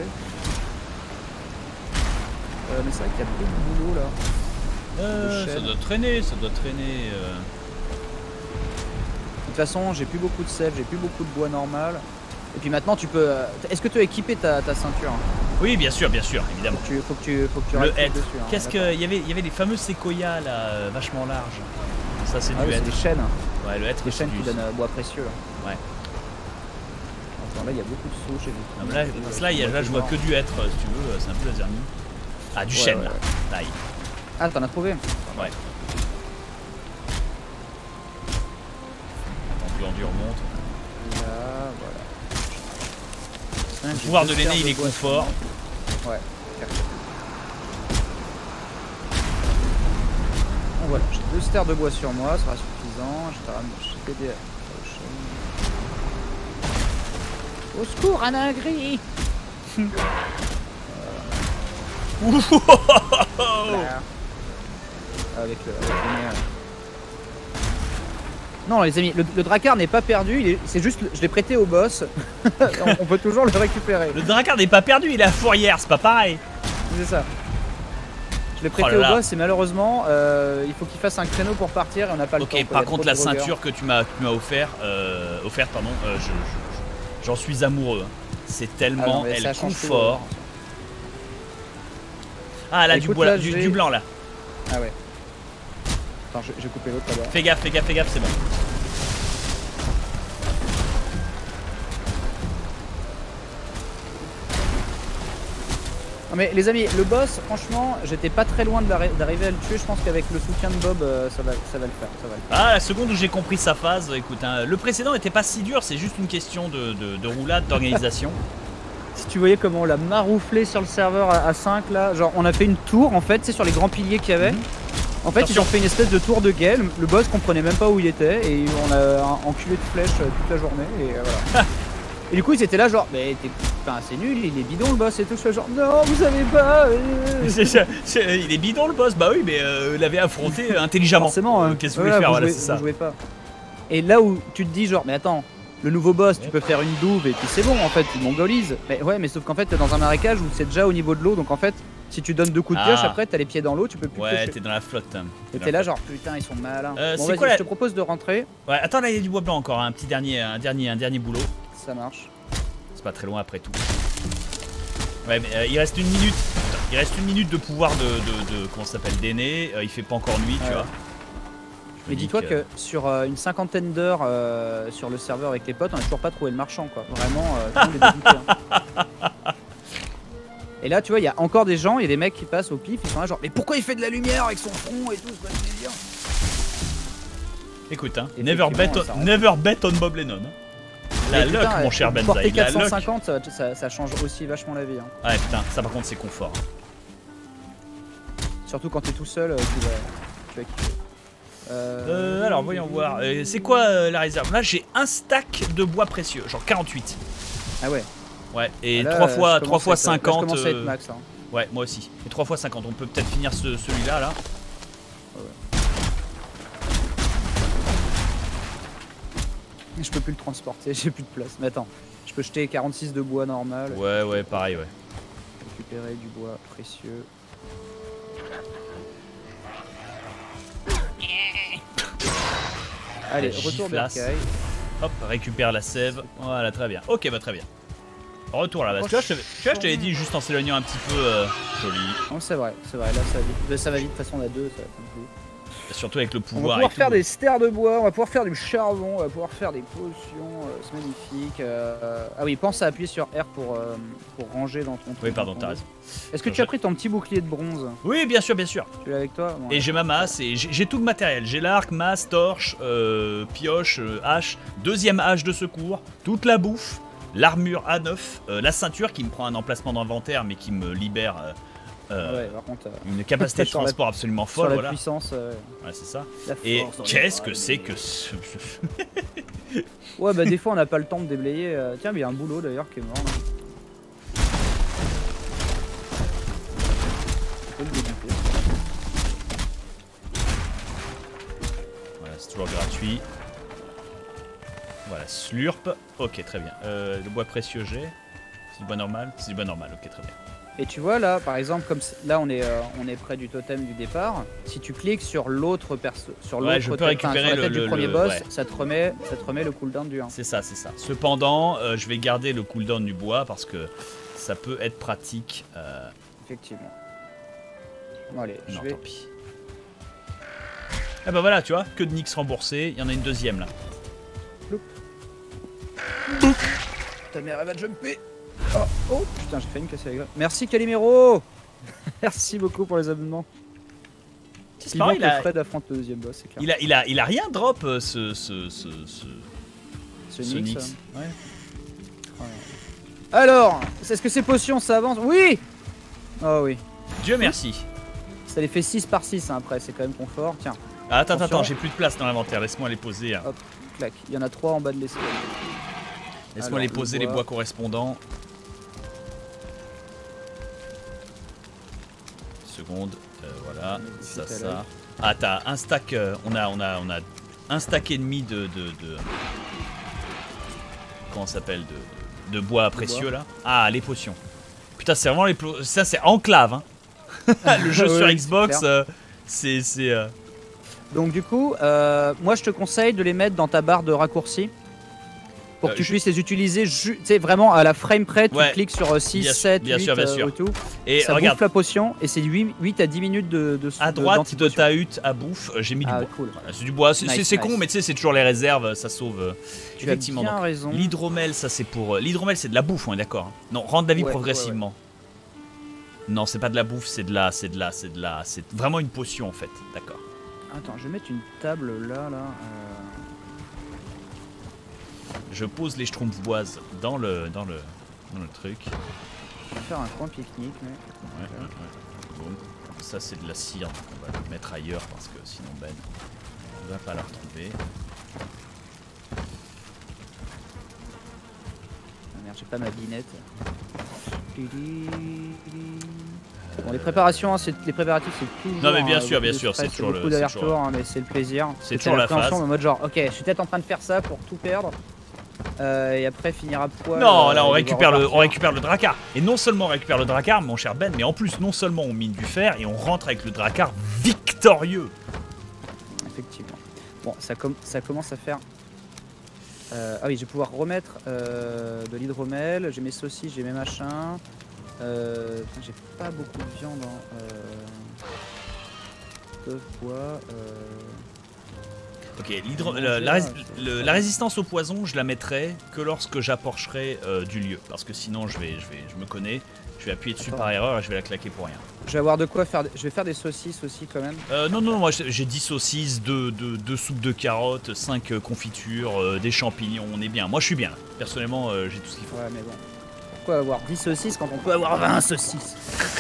Mais c'est vrai qu'il y a beaucoup de boulot là. Ça chaîne. doit traîner, ça doit traîner. De toute façon, j'ai plus beaucoup de sel, j'ai plus beaucoup de bois normal. Et puis maintenant tu peux... Est-ce que tu as équipé ta ceinture? Oui, bien sûr, évidemment. Faut que tu Le restes hêtre. dessus. Hein, Qu'est-ce que. Il y avait les fameux séquoias là, vachement larges. Ça, c'est Ah du oui, c'est hêtre. des chaînes. Ouais, le hêtre, Des c'est chaînes du. qui donnent bois précieux. Là. Ouais. Attends, là il y a beaucoup de sauts chez nous. Non, mais là, je vois que du hêtre, si tu veux, c'est un peu laser. Ah, du chêne là. Là, Ah, t'en as trouvé? Ouais. Attends, plus en dur monte. Là, voilà. Le pouvoir de l'aîné, il est confort. Ouais. Bon, voilà, j'ai 2 stères de bois sur moi, ça sera suffisant. Je vais racheter des. Au secours, un agri! Voilà. Avec le nez. Non les amis, le Drakkar n'est pas perdu, c'est juste, je l'ai prêté au boss. On peut toujours le récupérer. Le Drakkar n'est pas perdu, il est à Fourrière, c'est pas pareil. C'est ça. Je l'ai prêté au boss et malheureusement il faut qu'il fasse un créneau pour partir et on n'a pas le temps. Ok, par contre la ceinture que tu m'as offerte, pardon, j'en suis amoureux. C'est tellement elle confort. Ah là, du bois, là, du blanc là. Ah ouais. Attends, je vais couper l'autre là-bas. Fais gaffe, c'est bon. Non mais les amis, le boss, franchement, j'étais pas très loin d'arriver à le tuer. Je pense qu'avec le soutien de Bob, ça va le faire. Ah, la seconde où j'ai compris sa phase, écoute, hein, le précédent n'était pas si dur, c'est juste une question de roulade, d'organisation. Si tu voyais comment on l'a marouflé sur le serveur à 5 là, genre on a fait une tour en fait, c'est sur les grands piliers qu'il y avait. En fait, ils ont fait une espèce de tour de gueule. Le boss comprenait même pas où il était et on a enculé de flèches toute la journée et voilà. Et du coup, ils étaient là genre, mais c'est nul, il est bidon le boss et tout. Je fais genre, non, vous savez pas. Il est bidon le boss, bah oui, mais l'avait affronté intelligemment. Forcément. Qu'est-ce que vous voulez faire, voilà, c'est ça. Vous jouez pas. Et là où tu te dis genre, mais attends. Le nouveau boss, tu peux faire une douve et puis c'est bon en fait, tu mongolises. Mais ouais, mais sauf qu'en fait, t'es dans un marécage où c'est déjà au niveau de l'eau, donc en fait, si tu donnes 2 coups de pioche, après t'as les pieds dans l'eau, tu peux plus ouais, t'es dans la flotte. Et t'es là genre, putain, ils sont malins. Bon, vas-y, je te propose de rentrer. Ouais, attends, là il y a du bois blanc encore, un petit dernier boulot. Ça marche. C'est pas très loin après tout. Ouais, mais il reste 1 minute. Il reste 1 minute de pouvoir de comment ça s'appelle, d'aîné. Il fait pas encore nuit, tu vois. Mais dis-toi que sur une 50aine d'heures sur le serveur avec les potes, on a toujours pas trouvé le marchand quoi. Vraiment, tout le monde est dégoûté. Hein. Et là, tu vois, il y a encore des gens, il y a des mecs qui passent au pif, ils sont là genre, mais pourquoi il fait de la lumière avec son front et tout, c'est pas le délire. Écoute, hein, never bet on Bob Lennon. La luck, mon cher Benzaï. Porter 450, ça change aussi vachement la vie. Hein. Ouais, putain, ça par contre, c'est confort. Surtout quand t'es tout seul, tu vas kiffer. Alors voyons voir, c'est quoi la réserve? Là j'ai un stack de bois précieux, genre 48. Ah ouais. Ouais, et là, 3 fois 50. Je commence à être max. Hein. Ouais, moi aussi. Et 3 fois 50, on peut peut-être finir celui-là là. Ouais. Je peux plus le transporter, j'ai plus de place. Mais attends, je peux jeter 46 de bois normal. Ouais, pareil, ouais. Récupérer du bois précieux. Allez, retour bercail. Hop, récupère la sève. Voilà, très bien. Ok, bah très bien. Retour là, parce que là, je t'avais dit juste en s'éloignant un petit peu joli. Non, c'est vrai, là ça va vite. De toute façon, on a 2, ça va plus. Surtout avec le pouvoir. On va pouvoir faire des stères de bois, on va pouvoir faire du charbon, on va pouvoir faire des potions, c'est magnifique. Ah oui, pense à appuyer sur R pour ranger dans ton truc. Oui, pardon, t'as raison. Est-ce que tu as pris ton petit bouclier de bronze? Oui, bien sûr, bien sûr. Tu l'as avec toi? Et j'ai ma masse, et j'ai tout le matériel. J'ai l'arc, masse, torche, pioche, hache, deuxième hache de secours, toute la bouffe, l'armure A9, la ceinture qui me prend un emplacement d'inventaire mais qui me libère ouais, par contre, une capacité de transport absolument folle. Sur la puissance, ouais, c'est ça. Et qu'est-ce que c'est que ce... Ouais, bah des fois on n'a pas le temps de déblayer. Tiens, mais il y a un boulot d'ailleurs qui est mort. Là. Voilà, c'est toujours gratuit. Voilà, slurp. Ok, très bien. Le bois précieux j'ai. C'est du bois normal? C'est du bois normal, ok, très bien. Et tu vois là, par exemple, comme là on est près du totem du départ. Si tu cliques sur l'autre sur Ouais, l'autre je peux totem, récupérer sur la tête du premier boss, ouais. ça te remet le cooldown du 1. C'est ça, c'est ça. Cependant, je vais garder le cooldown du bois parce que ça peut être pratique. Effectivement. Bon allez, Non, je vais. tant pis. Eh ben voilà, tu vois, que de Nyx remboursé. Il y en a une deuxième là. Ta mère elle va jumper. Oh putain, j'ai failli me casser la gueule. Merci Calimero. Merci beaucoup pour les abonnements. C'est marrant, Fred affronte le deuxième boss, c'est clair. il a rien drop ce Ce Nyx. Ouais. Alors, est-ce que ces potions ça avance? Oui. Oh oui. Dieu merci. Ça les fait 6 par 6 hein, après, c'est quand même confort. Tiens, Ah, attends, attention. j'ai plus de place dans l'inventaire. Laisse-moi les poser. Hein. Hop. clac. Il y en a 3 en bas de l'escalier. Laisse-moi les poser les bois correspondants. Seconde, voilà, ça. Ah, t'as un stack, on a un stack et demi de comment ça s'appelle, de bois précieux là. Ah, les potions. Putain, c'est vraiment ça c'est enclave hein. Le jeu sur Xbox, c'est Donc du coup, moi je te conseille de les mettre dans ta barre de raccourci. Pour que tu puisses les utiliser vraiment à la frame près, tu cliques sur 6, 7, 8 sûr. et tout. Et ça regarde, bouffe la potion et c'est 8 à 10 minutes de à droite de ta hutte à bouffe, j'ai mis du bois. Cool. Voilà, c'est du bois, c'est Nice. con mais tu sais c'est toujours les réserves, ça sauve. Tu as bien raison. L'hydromel, ça c'est pour l'hydromel c'est de la bouffe, on est d'accord. Non, rendre la vie Ouais, progressivement. Non, c'est pas de la bouffe, c'est vraiment une potion en fait, d'accord. Attends, je vais mettre une table là. Je pose les schtroumpfboises dans le truc. Je vais faire un coin pique-nique. Mais... Ouais. Bon. Ça c'est de la cire, donc on va le mettre ailleurs parce que sinon Ben on va pas la retrouver. Ah merde, j'ai pas ma binette. Bon, les préparations, les préparatifs, c'est toujours. Non mais bien sûr, c'est toujours beaucoup d'aller-retour, hein, mais c'est le plaisir. C'est toujours la phase. En mode genre, ok, je suis peut-être en train de faire ça pour tout perdre. Et après finir à poil. Non, là on récupère le Drakkar. Et non seulement on récupère le Drakkar, mon cher Ben, mais en plus non seulement on mine du fer et on rentre avec le Drakkar victorieux. Effectivement. Bon, ça commence à faire. Ah oui, je vais pouvoir remettre de l'hydromel. J'ai mes saucisses, j'ai mes machins. J'ai pas beaucoup de viande. De bois. Ok, la résistance au poison, je la mettrai que lorsque j'approcherai du lieu. Parce que sinon, je me connais, je vais appuyer dessus par erreur et je vais la claquer pour rien. Je vais avoir de quoi faire. Je vais faire des saucisses aussi quand même. Non, moi j'ai 10 saucisses, 2 soupes de carottes, 5 confitures, des champignons, on est bien. Moi je suis bien. Personnellement, j'ai tout ce qu'il faut. Ouais, mais bon. Pourquoi avoir 10 saucisses quand on peut avoir 20 saucisses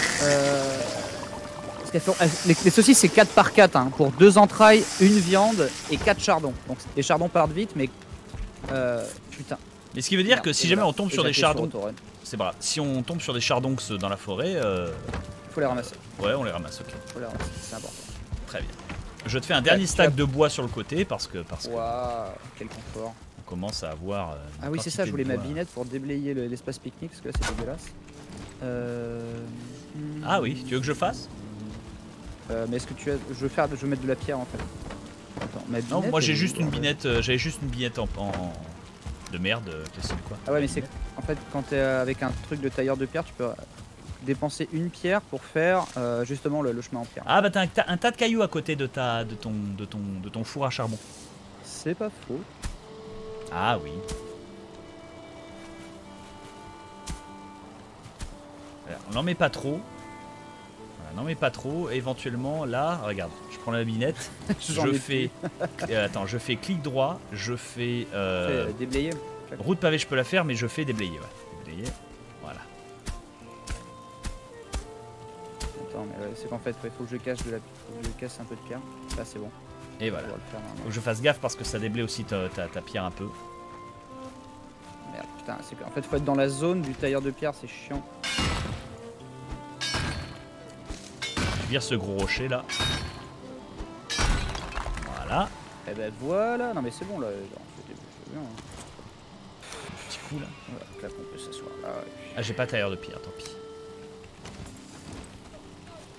Les saucisses c'est 4 par 4 hein, pour 2 entrailles, 1 viande et 4 chardons. Donc les chardons partent vite mais putain. Mais ce qui veut dire que si jamais on tombe sur des chardons, c'est pas grave. Si on tombe sur des chardons dans la forêt, faut les ramasser. Ouais, on les ramasse, ok. Faut les ramasser, c'est important. Très bien. Je te fais un dernier stack de bois sur le côté parce que waouh, quel confort. On commence à avoir ah oui, c'est ça, je voulais ma binette pour déblayer l'espace pique-nique parce que là c'est dégueulasse. Ah oui, tu veux que je fasse? Mais est-ce que tu as. Je vais mettre de la pierre en fait. Attends, ma binette, non, moi j'ai juste une binette. J'avais juste une binette en de merde classique quoi. Ah ouais, mais c'est. En fait, quand t'es avec un truc de tailleur de pierre, tu peux dépenser une pierre pour faire justement le chemin en pierre. Ah bah t'as un tas de cailloux à côté de ton four à charbon. C'est pas faux. Ah oui. Alors, on n'en met pas trop. N'en mets pas trop, et éventuellement là, regarde, je prends la binette, je fais je fais clic droit, je fais déblayer. Route pavée, je peux la faire, mais je fais déblayer, ouais. Déblayer, voilà. Attends, mais c'est qu'en fait, il faut que je casse un peu de pierre. Là, c'est bon. Et voilà. Faut que je fasse gaffe parce que ça déblaye aussi ta pierre un peu. Merde, putain, c'est qu'en fait, faut être dans la zone du tailleur de pierre, c'est chiant. Je vire ce gros rocher là. Voilà. Et ben voilà. Non mais c'est bon là. Bien, hein. Petit coup là. Voilà, là on peut s'asseoir là. Ah j'ai pas tailleur de pierre, tant pis.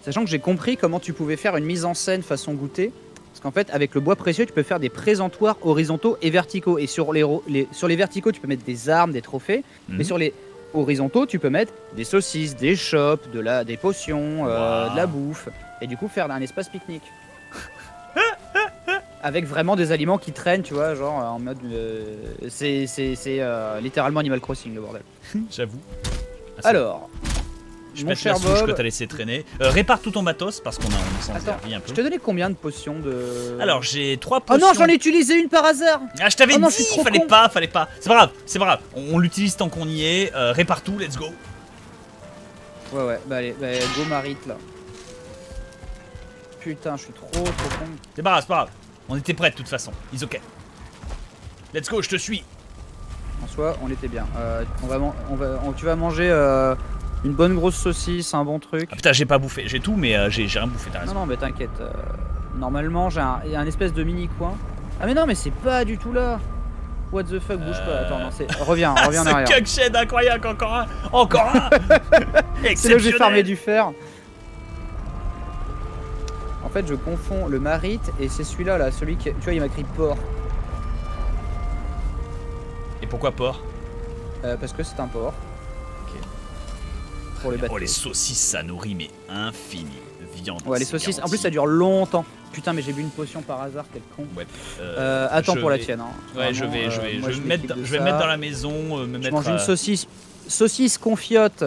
Sachant que j'ai compris comment tu pouvais faire une mise en scène façon goûter. Parce qu'en fait, avec le bois précieux, tu peux faire des présentoirs horizontaux et verticaux. Et sur les verticaux, tu peux mettre des armes, des trophées. Mais sur les horizontaux, tu peux mettre des saucisses, des chopes, des potions, de la bouffe. Et du coup, faire un espace pique-nique. Avec vraiment des aliments qui traînent, tu vois, genre en mode... c'est littéralement Animal Crossing, le bordel. J'avoue. Alors... Je mon pète cher la souche Bob. que t'as laissé traîner. Répare tout ton matos parce qu'on s'en Attends, servi un peu. je t'ai donné combien de potions de... Alors j'ai 3 Oh potions. non, j'en ai utilisé une par hasard. Ah je t'avais Oh non, dit, je suis trop fallait con. pas. C'est pas grave. On l'utilise tant qu'on y est. Répare tout, let's go. Ouais, bah allez, bah, go Marit là. Putain, je suis trop con. C'est pas grave. On était prêts de toute façon. It's ok. Let's go, je te suis. En soi, on était bien. Tu vas manger une bonne grosse saucisse, un bon truc. Ah putain, j'ai pas bouffé. J'ai tout, mais j'ai rien bouffé, t'as raison. Non, mais t'inquiète. Normalement, il y a un espèce de mini coin. Ah, mais non, mais c'est pas du tout là. What the fuck, bouge pas. Attends, non, reviens en Ce arrière. cuckshed incroyable, encore un. C'est là où j'ai farmé Exceptionnel. du fer. En fait, je confonds le Marit et c'est celui-là, là, celui qui, tu vois, il m'a écrit porc. Et pourquoi porc? Parce que c'est un porc. Ok. Pour les bateaux. Oh les saucisses, ça nourrit mais infini. Viande. Ouais, les c'est saucisses. En garanti. plus, ça dure longtemps. Putain, mais j'ai bu une potion par hasard, quel con. Ouais. Attends je pour la vais- tienne. Hein. Ouais, je Vraiment, vais moi, me l'équipe mettre, de je vais ça. me mettre dans la maison, me Je mettre. mange une saucisse confiote,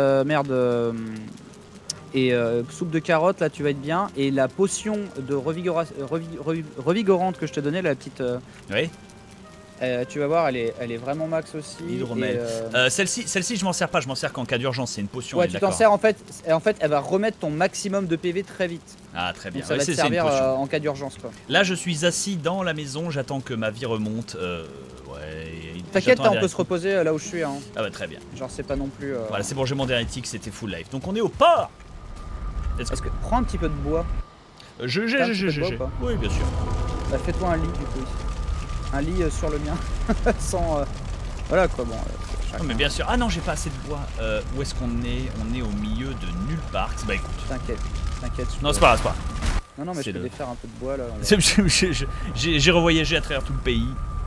et soupe de carottes, là tu vas être bien. Et la potion de revigorante que je te donnais, la petite, Oui. tu vas voir, elle est vraiment max aussi. Hydromel. Et, Celle-ci, je m'en sers pas. Je m'en sers qu'en cas d'urgence. C'est une potion. ouais, on est tu t'en d'accord. sers en fait, elle va remettre ton maximum de PV très vite. Ah très bien. Donc ça Ouais, va te c'est une servir potion. en cas d'urgence quoi. Là, je suis assis dans la maison. J'attends que ma vie remonte. T'inquiète, j'attends on un peut se reposer là où je suis. Hein. Ah bah très bien. Genre c'est pas non plus. Voilà, c'est bon. J'ai mon diurétique. C'était full life. Donc on est au port. Let's go. Est-ce que prends un petit peu de bois. J'ai. T'as un petit peu de bois ou pas Oui, bien sûr. Bah, fais-toi un lit du coup. Un lit sur le mien. Sans. Voilà quoi, bon. Non, mais bien sûr. Ah non, j'ai pas assez de bois. Où est-ce qu'on est? On est au milieu de nulle part. Bah écoute. T'inquiète. je Non, peux- c'est pas grave. Non, mais c'est je peux le- défaire un peu de bois là. on va- J'ai revoyagé à travers tout le pays.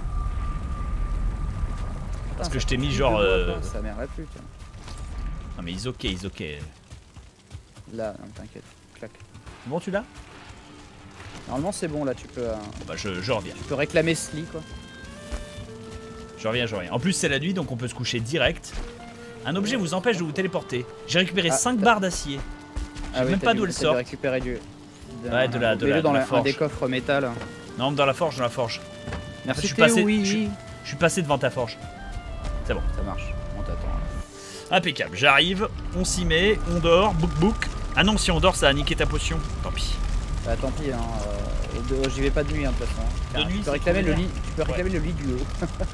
Parce Putain, que ça je t'ai mis pique genre. de bois, quoi, Ça m'aimerait plus, tiens. Non, mais it's ok. Là, non, t'inquiète. Clac. Bon, tu l'as? Normalement, c'est bon là, tu peux Bah, je reviens. réclamer ce lit quoi. Je reviens. En plus, c'est la nuit, donc on peut se coucher direct. Un objet vous empêche de vous téléporter. J'ai récupéré 5 barres d'acier. Je sais même pas d'où elles sortent. récupérer du. Ouais, de la mets-le dans de la un forge. des coffres métal. Non, dans la forge. Merci, je suis Théo, passé- oui. Je suis passé devant ta forge. Ça marche, on t'attend. Impeccable. J'arrive, on s'y met, on dort, bouk. Ah non, si on dort, ça a niqué ta potion. Tant pis. Bah tant pis, hein. J'y vais pas de nuit, hein, de toute façon. De nuit, tu peux c'est réclamer trop le bien. lit. Tu peux réclamer le lit du haut.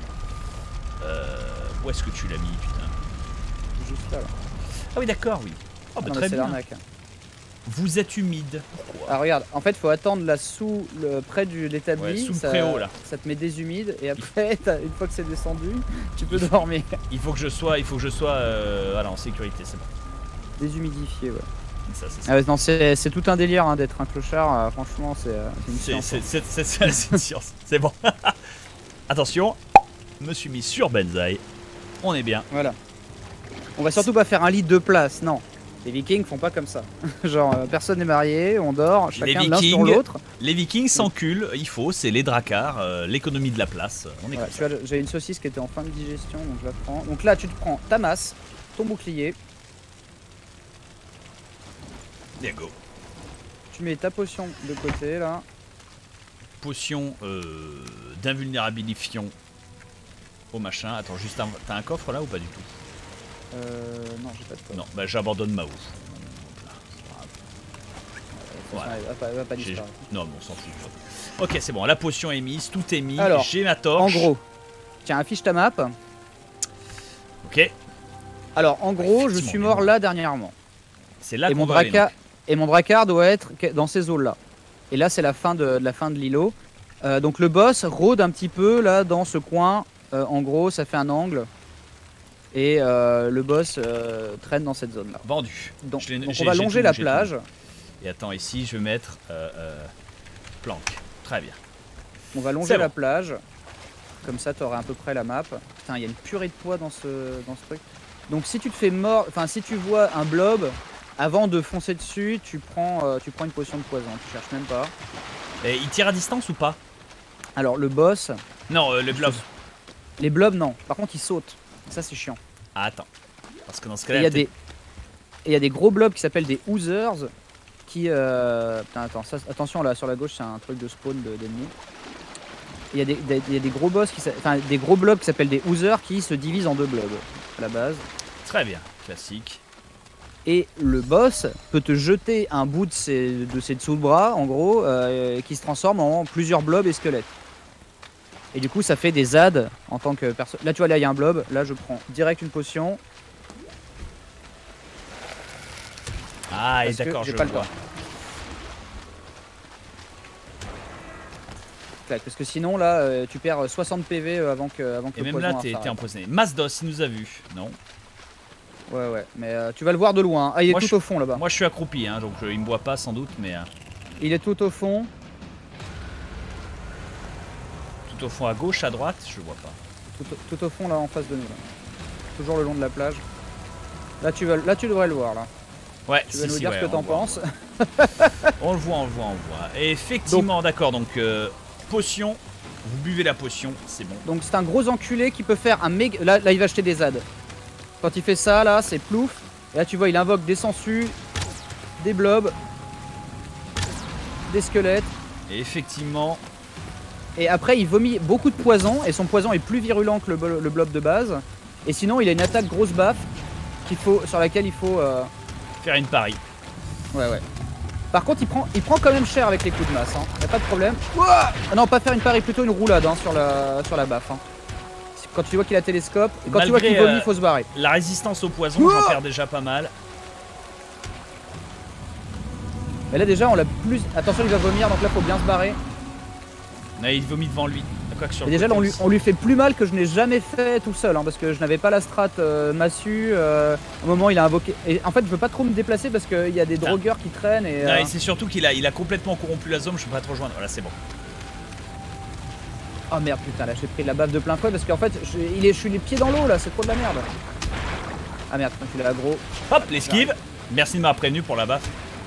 Où est-ce que tu l'as mis, putain? Juste là. Ah oui, d'accord, oui. Oh, bah Non, mais très c'est bien. l'arnaque. Vous êtes humide. Pourquoi? Ah regarde, en fait faut attendre là près de l'établi, Ouais, sous le ça, préau, là. ça te met deshumide et après une fois que c'est descendu, tu peux dormir. Il faut que je sois voilà, en sécurité, c'est bon. Déshumidifié, ouais. Ça, c'est ça. Ah ouais, non, c'est tout un délire hein, d'être un clochard, franchement c'est une science. Hein. C'est une science. C'est bon. Attention, je me suis mis sur Benzaï. On est bien. Voilà. On va surtout pas faire un lit de place, non. Les Vikings font pas comme ça. Genre personne n'est marié, on dort, chacun l'un sur l'autre. Les Vikings s'enculent, c'est les dracars, l'économie de la place. On est Voilà, comme ça. tu vois, j'ai une saucisse qui était en fin de digestion, donc je la prends. Donc là tu te prends ta masse, ton bouclier, There go. tu mets ta potion de côté là. Potion d'invulnérabilifiant au machin. Attends, juste t'as un coffre là ou pas du tout? Non, j'ai pas de quoi. Non, bah j'abandonne ma housse. Voilà. Elle va pas J'ai- disparaître. Non, mais on s'en fout. Ok, c'est bon, la potion est mise, tout est mis, Alors, j'ai ma En torche. gros, tiens, affiche ta map. Ok, Alors, en gros, je Effectivement, suis mais mort bon. là dernièrement. c'est là Et qu'on mon, doit aller, donc. dracard doit être dans ces eaux-là. Et là, c'est la fin de l'îlot. Donc, le boss rôde un petit peu là dans ce coin. En gros, ça fait un angle. Et le boss traîne dans cette zone-là. Vendu. Donc, Je l'ai- on j'ai- va j'ai longer tout, la j'ai plage. Et attends, ici je vais mettre planque. Très bien. On va longer la plage. Comme ça, tu auras à peu près la map. Putain, il y a une purée de poids dans ce truc. Donc si tu te fais mort, enfin si tu vois un blob, avant de foncer dessus, tu prends une potion de poison. Tu cherches même pas. Et il tire à distance ou pas? Alors le boss. Non, le blob. Les blobs, non. Par contre, ils sautent. Ça, c'est chiant. Ah, attends. Parce que dans ce cas-là, il y a des gros blobs qui s'appellent des oozers. Qui. Putain, attends, ça, attention là, sur la gauche, c'est un truc de spawn d'ennemis. Il y a des gros boss des gros blobs qui s'appellent des oozers qui se divisent en deux blobs à la base. Très bien, classique. Et le boss peut te jeter un bout de ses dessous de bras, en gros, qui se transforme en plusieurs blobs et squelettes. Et du coup, ça fait des ZAD en tant que personne. Là, tu vois, là, il y a un blob. Là, je prends direct une potion. Ah, et d'accord, je pas le vois. temps. Parce que sinon, là, tu perds 60 PV avant que le poison. Et même là, t'es empoisonné. Masdos, il nous a vu, non? Ouais, mais tu vas le voir de loin. Ah, il est tout au fond là-bas. Moi, je suis accroupi, hein, donc il me voit pas sans doute, mais. Il est tout au fond. Tout au fond à gauche, à droite, je vois pas. Tout au fond là en face de nous. Là. Toujours le long de la plage. Là tu devrais le voir là. Ouais, tu vas nous dire ce que t'en penses. On le voit. Et effectivement, d'accord, donc potion, vous buvez la potion, c'est bon. Donc c'est un gros enculé qui peut faire un méga. Là il va acheter des ZAD. Quand il fait ça là, c'est plouf. Et là tu vois il invoque des sangsues, des blobs, des squelettes. Et effectivement. Et après il vomit beaucoup de poison et son poison est plus virulent que le blob de base. Et sinon il a une attaque grosse baffe sur laquelle il faut faire une pari. Ouais. Par contre il prend quand même cher avec les coups de masse, hein. Y a pas de problème. Ah non, pas faire une pari, plutôt une roulade hein, sur la baffe. Hein. Quand tu vois qu'il a télescope, et quand tu vois qu'il vomit, il faut se barrer. La résistance au poison, j'en perds déjà pas mal. Mais là déjà on l'a plus. Attention, il va vomir, donc là faut bien se barrer. Non, il vomit devant lui. Et déjà là, on lui fait plus mal que je n'ai jamais fait tout seul, hein, parce que je n'avais pas la strat massue. Au moment il a invoqué. Et en fait je veux pas trop me déplacer parce qu'il y a des drogueurs qui traînent. Et, non, et c'est surtout qu'il a complètement corrompu la zone, je peux pas te rejoindre. Voilà, c'est bon. Oh merde, putain, là j'ai pris de la baffe de plein fouet parce qu'en fait je suis les pieds dans l'eau là, c'est trop de la merde. Ah merde, quand il est aggro. Hop, l'esquive. Merci de m'avoir prévenu pour la baffe.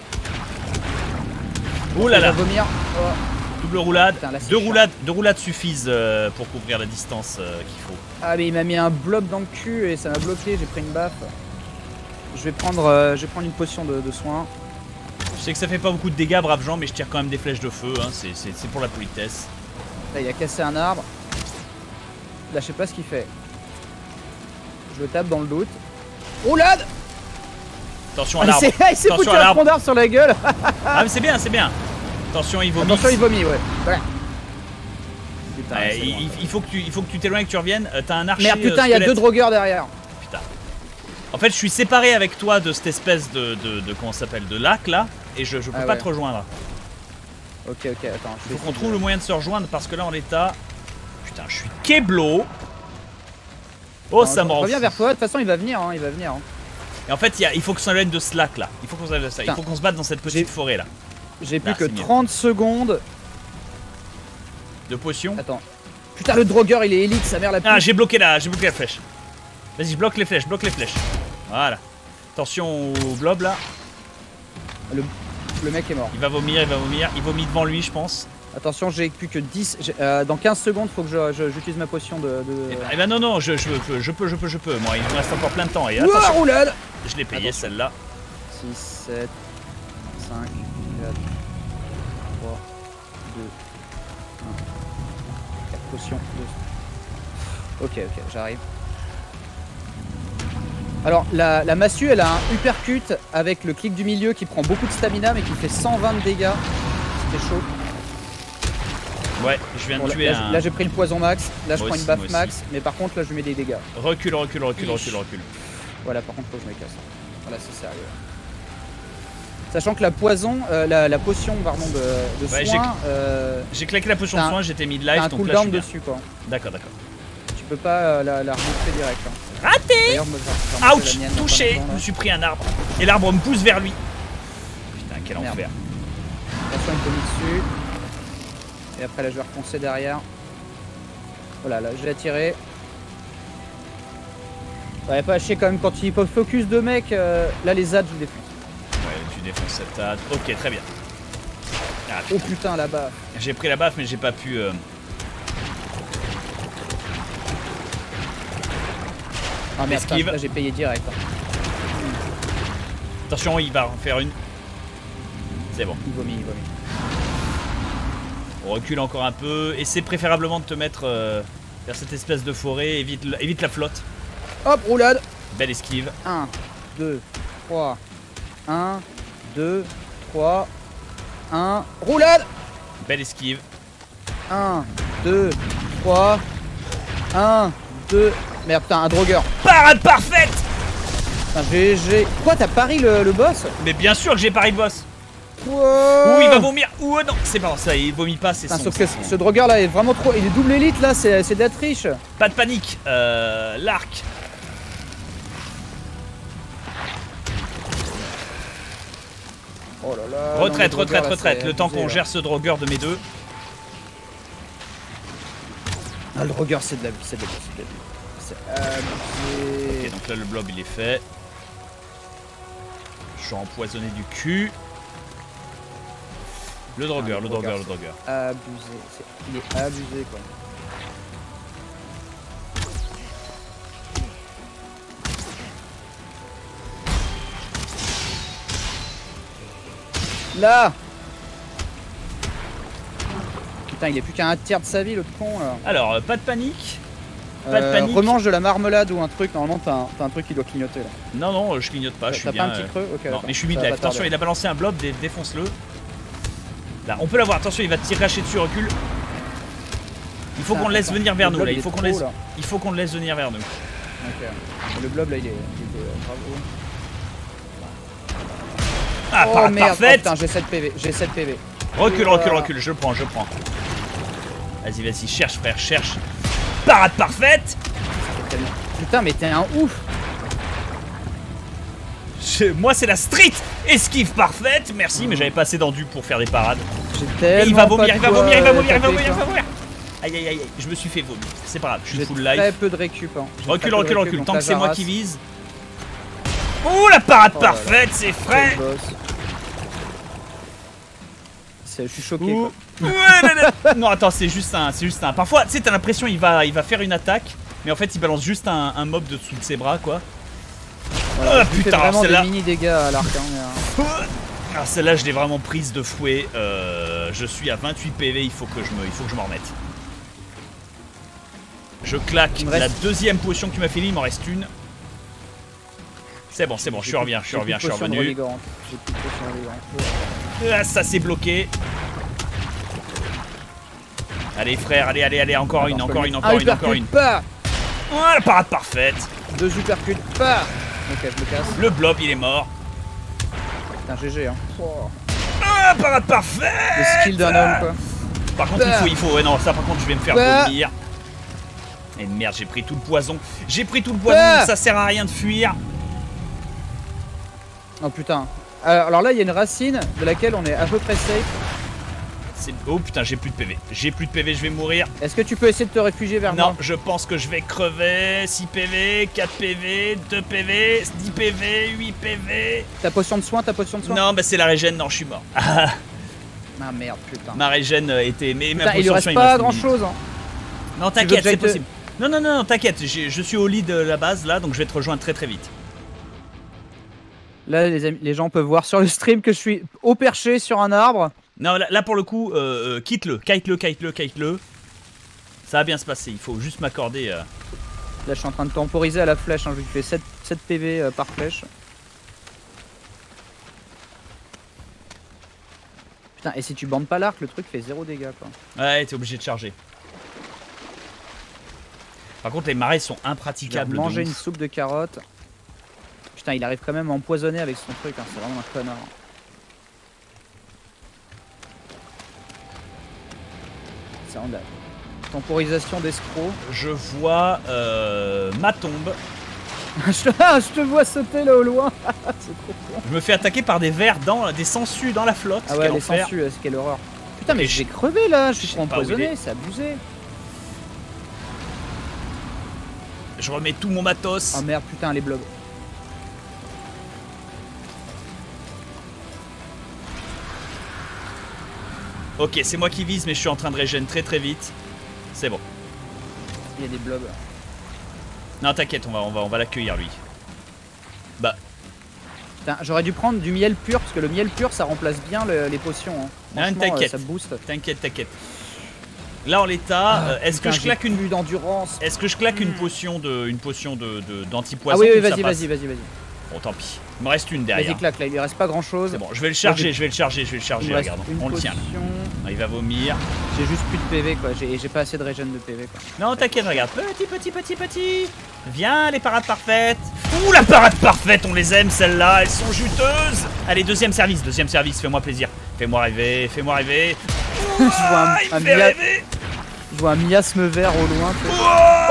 Ouh là là. Vomir. Oh. Double roulade. Putain, là, deux roulades suffisent pour couvrir la distance qu'il faut. Ah mais il m'a mis un blob dans le cul et ça m'a bloqué, j'ai pris une baffe. Je vais prendre une potion de soin. Je sais que ça fait pas beaucoup de dégâts, braves gens, mais je tire quand même des flèches de feu, hein. C'est pour la politesse. Là il a cassé un arbre. Là je sais pas ce qu'il fait. Je le tape dans le doute. Roulade. Attention à l'arbre. Il s'est foutu un tronc d'arbre sur la gueule. Ah mais c'est bien, c'est bien. Attention, il vomit. Attention, il vomit, ouais. Voilà. Putain, il faut que tu t'éloignes, que tu reviennes. T'as un archer. Merde, putain, il y a deux drogueurs derrière. Putain. En fait, je suis séparé avec toi de cette espèce de comment ça s'appelle, de lac là, et je peux pas te rejoindre. Ok, attends. Il faut qu'on trouve le moyen de se rejoindre parce que là, en l'état. Putain, je suis keblo. Oh, non, ça me rend. Reviens vers toi, de toute façon, il va venir. Hein. Et en fait, il faut qu'on s'éloigne de ce lac là. Il faut qu'on s'éloigne de ça. Il faut qu'on se batte dans cette petite forêt là. J'ai plus que 30 secondes de potion. Attends. Putain, le drogueur il est élite, sa mère la pute. Ah, j'ai bloqué la flèche. Vas-y, bloque les flèches. Voilà. Attention au blob là. Le mec est mort. Il va vomir. Il vomit devant lui, je pense. Attention, j'ai plus que 10. Dans 15 secondes, faut que j'utilise ma potion de. Eh ben non, je peux. Moi, il me reste encore plein de temps. Et attention, roulade. Je l'ai payé celle-là. 6, 7, 5, 4, 3, 2, 1. 4 potions. 2. Ok, j'arrive. Alors, la massue, elle a un uppercut avec le clic du milieu qui prend beaucoup de stamina mais qui fait 120 de dégâts. C'était chaud. Ouais, je viens de tuer un... Là, j'ai pris le poison max. Là, je prends une baffe max. Mais par contre, là, je lui mets des dégâts. Recule. Voilà, par contre, faut que je me casse. Voilà, c'est sérieux. Sachant que la poison, la potion pardon, de soin... j'ai claqué la potion de soin, j'étais mid life, un donc là je suis bien. dessus quoi. D'accord. Tu peux pas la remonter direct. Hein. Raté. Ouch, touché. Je me suis pris un arbre. Et l'arbre me pousse vers lui. Putain, quel Merde. enfer. Attention, il me mis dessus. Et après, là, je vais refoncer derrière. Voilà, là, j'ai attiré. Ouais, pas chier quand même quand il faut focus de mec. Là, les ZAD, je les défonce. Ouais, tu défonces cette table. Ok, très bien. Ah, Oh putain, là-bas. j'ai pris la baffe, mais j'ai pas pu. Ah merde, Esquive. là, j'ai payé direct. Hein. Attention, il va en faire une. C'est bon. Il vomit, il vomit. On recule encore un peu. Essaie préférablement de te mettre vers cette espèce de forêt. Évite la flotte. Hop, roulade. Belle esquive. 1, 2, 3. 1, 2, 3. 1. Roulade. Belle esquive. 1, 2, 3. 1, 2. Merde, putain, un drogueur. Parade parfaite. Putain, GG. Quoi, t'as pari le boss? Mais bien sûr que j'ai pari le boss. Wow. Ouh, il va vomir. Ouh, non, c'est pas ça, il vomit pas, c'est Putain, son. sauf que ce drogueur là est vraiment trop. Il est double élite là, c'est de la triche. Pas de panique. L'arc. Oh là là. Retraite, non, le drogueur, retraite. là, Le temps abusé, qu'on là. gère ce drogueur de mes deux. Ah, le drogueur, c'est de la vie, c'est de la vie, c'est de la vie. C'est abusé. Ok, donc là le blob il est fait. Je suis empoisonné du cul. Le drogueur, le drogueur. Abusé. Il est abusé quoi. Là. Putain, il est plus qu'à un tiers de sa vie, le con là. Alors, pas de panique. Pas de panique. Remange de la marmelade ou un truc, normalement t'as un truc qui doit clignoter là. Non, je clignote pas, je suis T'as bien. pas un petit creux? Ok. Non, d'accord. mais je suis Ça va mid-life. pas tarder. Attention, il a balancé un blob, défonce-le. Là, on peut l'avoir. Attention, il va te cracher dessus, recule. Il faut qu'on le laisse venir vers nous là. Il faut qu'on le laisse venir vers nous. Ok. Le blob là, il est bravo. Ah, Oh parade merde, oh, parfaite. putain, j'ai 7 PV, j'ai 7 PV. Recule, Voilà. recule. Je le prends. Vas-y, cherche, frère, cherche. Parade parfaite. Putain, mais t'es un ouf. Moi, c'est la street. Esquive parfaite. Merci, mais j'avais pas assez d'endu pour faire des parades. J'ai Et tellement il va vomir, pas il de va quoi vomir. taper, quoi. Aïe, je me suis fait vomir. C'est pas grave, je suis J'ai full très life. peu de récup. Hein. J'ai très Recule, peu de récup, Tant donc que c'est là, moi j'arrasse. qui vise. Oh, la parade Oh là là. parfaite, c'est frais. Quel boss. Je suis choqué Ouh. quoi. Non, attends, c'est juste un. Parfois, tu sais, t'as l'impression il va faire une attaque, mais en fait, il balance juste un mob dessous de ses bras, quoi. Voilà, Ah, je lui fais putain, vraiment des celle-là. mini dégâts à l'arc. Hein, Ah, celle-là, je l'ai vraiment prise de fouet. Je suis à 28 PV, il faut que je m'en remette. Je claque Il me la reste- deuxième potion que tu m'as filée, il m'en reste une. C'est bon, je reviens, je suis revenu. J'ai plus de potion revigorante. Ah, ça s'est bloqué. Allez frère, allez, encore une. Pas. Voilà, parade parfaite. 2 uppercuts. Pas. Ok, je me casse. Le blob, il est mort. Putain, GG hein. Oh. Ah, parade parfaite. Le skill d'un homme quoi. Par contre, il faut. Ouais, non, ça par contre, je vais me faire Bah. vomir. Et merde, j'ai pris tout le poison. Bah. Ça sert à rien de fuir. Oh putain. Alors là, il y a une racine de laquelle on est à peu près safe. Oh putain, j'ai plus de PV. Je vais mourir. Est-ce que tu peux essayer de te réfugier vers Non, moi? je pense que je vais crever. 6 PV, 4 PV, 2 PV, 10 PV, 8 PV. Ta potion de soin? Non, bah c'est la régène, non, je suis mort. Ah, Ah merde, putain. ma régène était. Mais ma Putain, il lui potion reste de soin, pas reste grand une chose. Hein. minute. Non, Tu veux t'inquiète, que j'aille c'est te- possible. Non, t'inquiète, je suis au lead de la base là, donc je vais te rejoindre très très vite. Là, les gens peuvent voir sur le stream que je suis au perché sur un arbre. Non, là pour le coup, quitte-le. Ça va bien se passer, il faut juste m'accorder. Là, je suis en train de temporiser à la flèche. Hein. Je lui fais 7 PV par flèche. Putain, et si tu bandes pas l'arc, le truc fait 0 dégâts quoi. Ouais, t'es obligé de charger. Par contre, les marais sont Je vais impraticables. manger de une ouf. soupe de carottes. Putain, il arrive quand même à empoisonner avec son truc. Hein. C'est vraiment un connard. C'est en temporisation d'escroc. Je vois ma tombe. Je te vois sauter là au loin. C'est trop con. Je me fais attaquer par des vers des sangsues dans la flotte. Ah ouais, Quel les enfer. sangsues, quelle horreur. Putain, mais Ok, je vais crever là, je suis sais trop pas où il empoisonné, est. c'est abusé. Je remets tout mon matos. Oh merde, putain, les blobs. Ok, c'est moi qui vise, mais je suis en train de régénérer très très vite. C'est bon. Il y a des blobs. Non, t'inquiète, on va l'accueillir lui. Bah, Putain, j'aurais dû prendre du miel pur, parce que le miel pur, ça remplace bien les potions. Hein. Non, Franchement, t'inquiète. ça booste. t'inquiète. Là en l'état, est-ce que Putain, je claque j'ai une plus d'endurance. Est-ce que je claque une potion d'antipoison Ah oui, ou ça vas-y, passe vas-y. Bon, tant pis. Il me reste une derrière. Vas-y, claque, là, il lui reste pas grand chose. C'est bon, je vais le charger, Il me reste regarde. une On le tient là. potion. Non, il va vomir. J'ai juste plus de PV, quoi. J'ai pas assez de régène de PV, quoi. Non, t'inquiète, regarde. Petit. Viens, les parades parfaites. Ouh, la parade parfaite, on les aime, celles-là. Elles sont juteuses. Allez, deuxième service, fais-moi plaisir. Fais-moi rêver. Je vois Il me fait rêver. Je vois un miasme vert au loin. tu sais.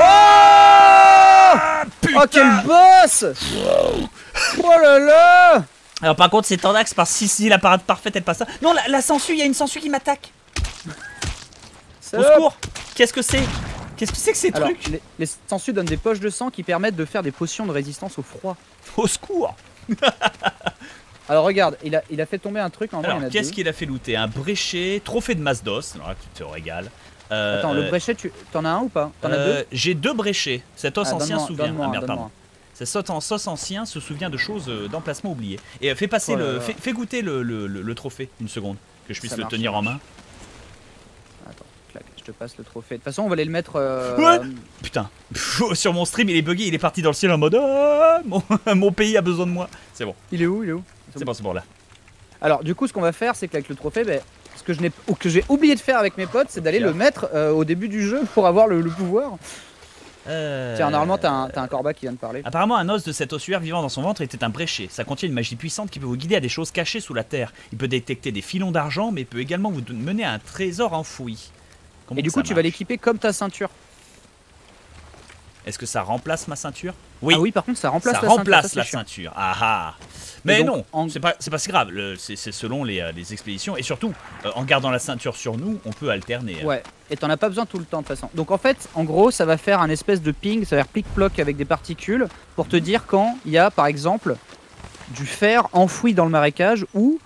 Putain. Oh, quel boss! Oh là là! Alors par contre c'est tendax parce que si la parade parfaite elle passe ça. Non la sangsue, il y a une sangsue qui m'attaque. Au secours. Qu'est-ce que c'est que ces Alors, trucs? les sangsues donnent des poches de sang qui permettent de faire des potions de résistance au froid. Au secours. Alors regarde, il a fait tomber un truc, en vrai il y en Alors a qu'est-ce deux. qu'il a fait looter? Un bréchet, trophée de Masdos. Alors là tu te régales. Attends, le bréchet, t'en as un ou pas? T'en as deux? J'ai 2 bréchets. Cet os ancien se souvient. Donne-moi Ah un, merde, pardon. donne-moi Cet os ancien se souvient de choses d'emplacement oubliées. Et fais passer Oh là là. fais goûter le trophée une seconde. Que je puisse Ça le marche, tenir ça en marche. main. un. Attends, clac, je te passe le trophée. De toute façon, on va aller le mettre. Ouais. Putain, sur mon stream il est bugué, il est parti dans le ciel en mode ah, mon pays a besoin de moi. C'est bon, Il est où? c'est bon là. Alors, du coup, ce qu'on va faire, c'est qu'avec le trophée, ce que j'ai oublié de faire avec mes potes, c'est d'aller le mettre au début du jeu pour avoir le pouvoir. Tiens, normalement, t'as un corbat qui vient de parler. Apparemment, un os de cet ossuaire vivant dans son ventre était un bréchet. Ça contient une magie puissante qui peut vous guider à des choses cachées sous la terre. Il peut détecter des filons d'argent, mais peut également vous mener à un trésor enfoui. Comment Et du ça coup, tu vas marche? l'équiper comme ta ceinture. Est-ce que ça remplace ma ceinture? Ah oui, par contre, ça remplace ça la remplace ceinture. la ça, c'est chiant. ceinture. Ah ah. Mais donc, non, c'est pas si grave. C'est selon les expéditions. Et surtout, en gardant la ceinture sur nous, on peut alterner. Ouais, et t'en as pas besoin tout le temps de toute façon. Donc en fait, en gros, ça va faire un espèce de ping, ça va faire plic-ploc avec des particules pour te dire quand il y a, par exemple, du fer enfoui dans le marécage ou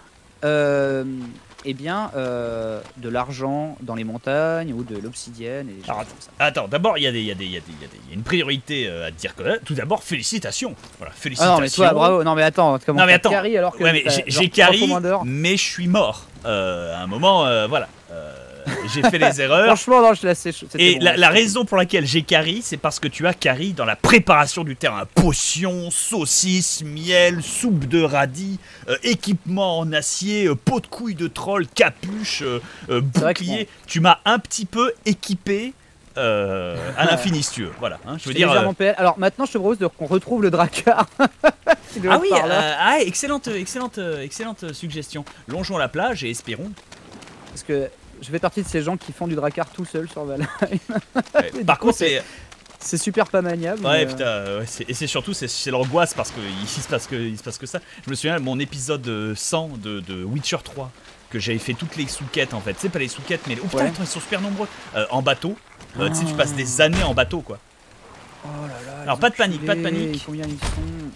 de l'argent dans les montagnes ou de l'obsidienne et des choses Alors, comme ça. Attends, d'abord, il y a une priorité à te dire que tout d'abord, félicitations. Voilà, Ah félicitations. non mais toi, bravo. Non mais attends, comment Non, mais t'as attends. carry alors que Ouais, mais t'as j'ai genre 3 carry, fois moins d'heures. mais je suis mort. À un moment, voilà. J'ai fait les erreurs. Franchement, non, je te laisse. C'était Et bon, la raison pour laquelle j'ai carry, c'est parce que tu as carry dans la préparation du terrain. Potions, saucisses, miel, soupe de radis, équipement en acier, pot de couilles de troll, capuche, vrai que bouclier. Tu m'as un petit peu équipé à l'infini si tu veux. Voilà, hein, je veux C'est dire. légèrement PL. Alors maintenant, je te propose qu'on retrouve le Drakkar. qui doit Ah être oui, par là. excellente suggestion. Longeons la plage et espérons. Parce que je fais partie de ces gens qui font du Drakkar tout seul sur Valheim. Ouais, par coup, contre, c'est. C'est super pas maniable. Ouais, mais, putain, ouais, et c'est surtout c'est l'angoisse parce qu'il se passe que ça. Je me souviens mon épisode 100 de Witcher 3 que j'avais fait toutes les sous-quêtes en fait. Tu sais, pas les sous-quêtes, mais. Oh putain, Ouais. attends, ils sont super nombreux. En bateau. Tu sais, tu passes des années en bateau quoi. Oh là là. Alors, les pas de panique, enculés, pas de panique. Combien ils sont?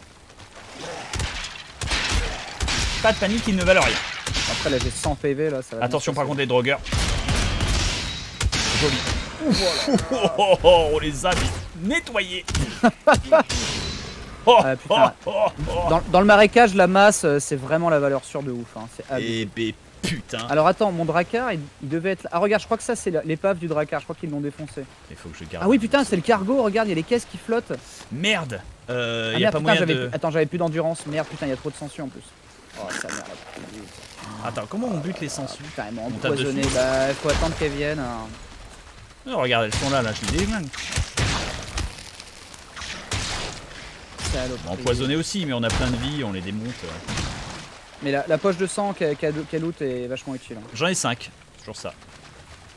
Pas de panique, ils ne valent rien. Après là j'ai 100 PV là. Ça va Attention bien par se contre, les drogueurs. Joli. On les a nettoyés. Ah, putain. Dans le marécage, la masse, c'est vraiment la valeur sûre de ouf. Hein. C'est abusé. Et ben putain. Alors attends, mon Drakkar, il devait être là. Ah regarde, je crois que ça c'est l'épave du Drakkar, je crois qu'ils l'ont défoncé. Il faut que je garde. Ah oui putain, c'est le cargo, regarde, il y a les caisses qui flottent. Merde. Ah Y a merde, pas putain, moyen de. attends, j'avais plus d'endurance. Merde, putain, il y a trop de sangsues en plus. Oh, ça merde. Attends, comment on bute les sangsues? Putain, ils m'ont On tape empoisonné. dessus. Bah, il faut attendre qu'elles viennent. Hein. Oh, regarde, elles sont là, je les déglingue. Saloperie. Empoisonné aussi, mais on a plein de vie, on les démonte. Mais la poche de sang qu'elle loot est vachement utile. Hein. J'en ai 5, toujours ça.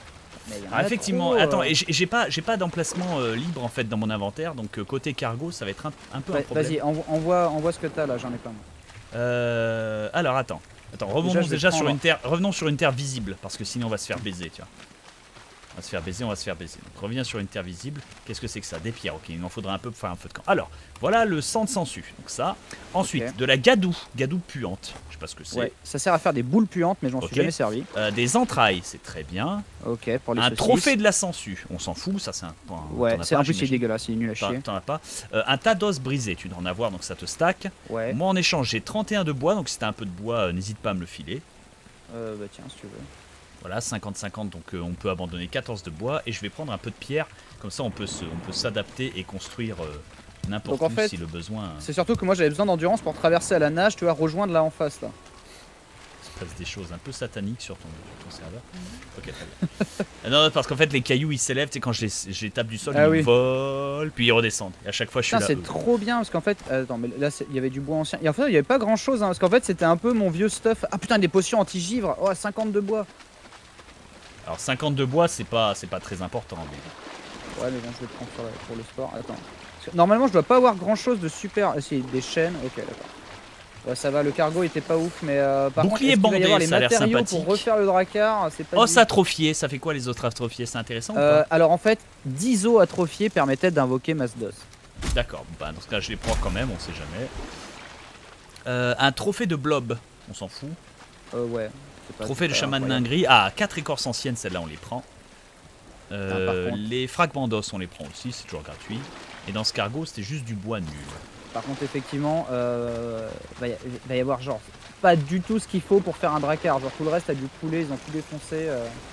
Mais il y en Alors a effectivement, trop, attends, et j'ai pas d'emplacement libre en fait dans mon inventaire, donc côté cargo, ça va être un peu un problème. Vas-y, envoie ce que t'as là, j'en ai pas. Moi. Alors attends, revenons revenons sur une terre visible, parce que sinon on va se faire baiser, tu vois. On va se faire baiser. Donc reviens sur une terre visible. Qu'est-ce que c'est que ça? Des pierres, ok, il m'en faudra un peu pour faire un feu de camp. Alors, voilà le sang de sangsue, donc ça. Ensuite, Ok. de la gadoue puante, je sais pas ce que c'est. Ouais, ça sert à faire des boules puantes, mais je m'en Ok. suis jamais servi. Des entrailles, c'est très bien. Ok, pour les Un saucisses. trophée de la sangsue, on s'en fout, ça c'est un point. Ouais, c'est en plus il est j'imagine. dégueulasse, il est nul à chier. T'en as pas. Un tas d'os brisés, tu dois en avoir, donc ça te stack. Ouais, Moi en échange, j'ai 31 de bois, donc si t'as un peu de bois, n'hésite pas à me le filer. bah tiens, si tu veux. Voilà, 50-50, donc on peut abandonner 14 de bois. Et je vais prendre un peu de pierre, comme ça on peut s'adapter et construire n'importe Donc, en où fait, si le besoin. C'est surtout que moi j'avais besoin d'endurance pour traverser à la nage, tu vois, rejoindre là en face là. Il se passe des choses un peu sataniques sur ton serveur. Ok, très bien. Non, parce qu'en fait les cailloux ils s'élèvent, tu sais, quand je les tape du sol, Ah ils oui. volent, puis ils redescendent. Et à chaque fois je suis Putain, là. c'est trop bien parce qu'en fait, attends, mais là il y avait du bois ancien. Et en fait, il y avait pas grand chose, hein, parce qu'en fait c'était un peu mon vieux stuff. Ah putain, des potions anti-givre, oh 50 de bois. Alors 50 de bois, c'est pas très important. Mais... Ouais, mais bon, je vais le prendre pour le sport. Attends. Parce que normalement, je dois pas avoir grand chose de super. Ah, si, des chaînes, ok, d'accord. Ouais, ça va, le cargo était pas ouf, mais par Bouclier contre, est-ce qu'il va y bandé, avoir les ça a l'air matériaux sympathique. pour refaire le drakkar, c'est pas Os dit. atrophié, ça fait quoi les autres atrophiés? C'est intéressant ou pas? Alors en fait, 10 os atrophiés permettaient d'invoquer Masdos. D'accord, bah dans ce cas je les prends quand même, on sait jamais. Un trophée de blob, on s'en fout. Ouais. c'est pas- Trophée c'est de pas chaman de incroyable. dinguerie. Ah, 4 écorces anciennes, celles-là on les prend. par contre. Les fragments d'os on les prend aussi, c'est toujours gratuit. Et dans ce cargo c'était juste du bois nul. Par contre, effectivement, va y avoir genre pas du tout ce qu'il faut pour faire un drakkar. Genre tout le reste a dû couler, ils ont tout défoncé.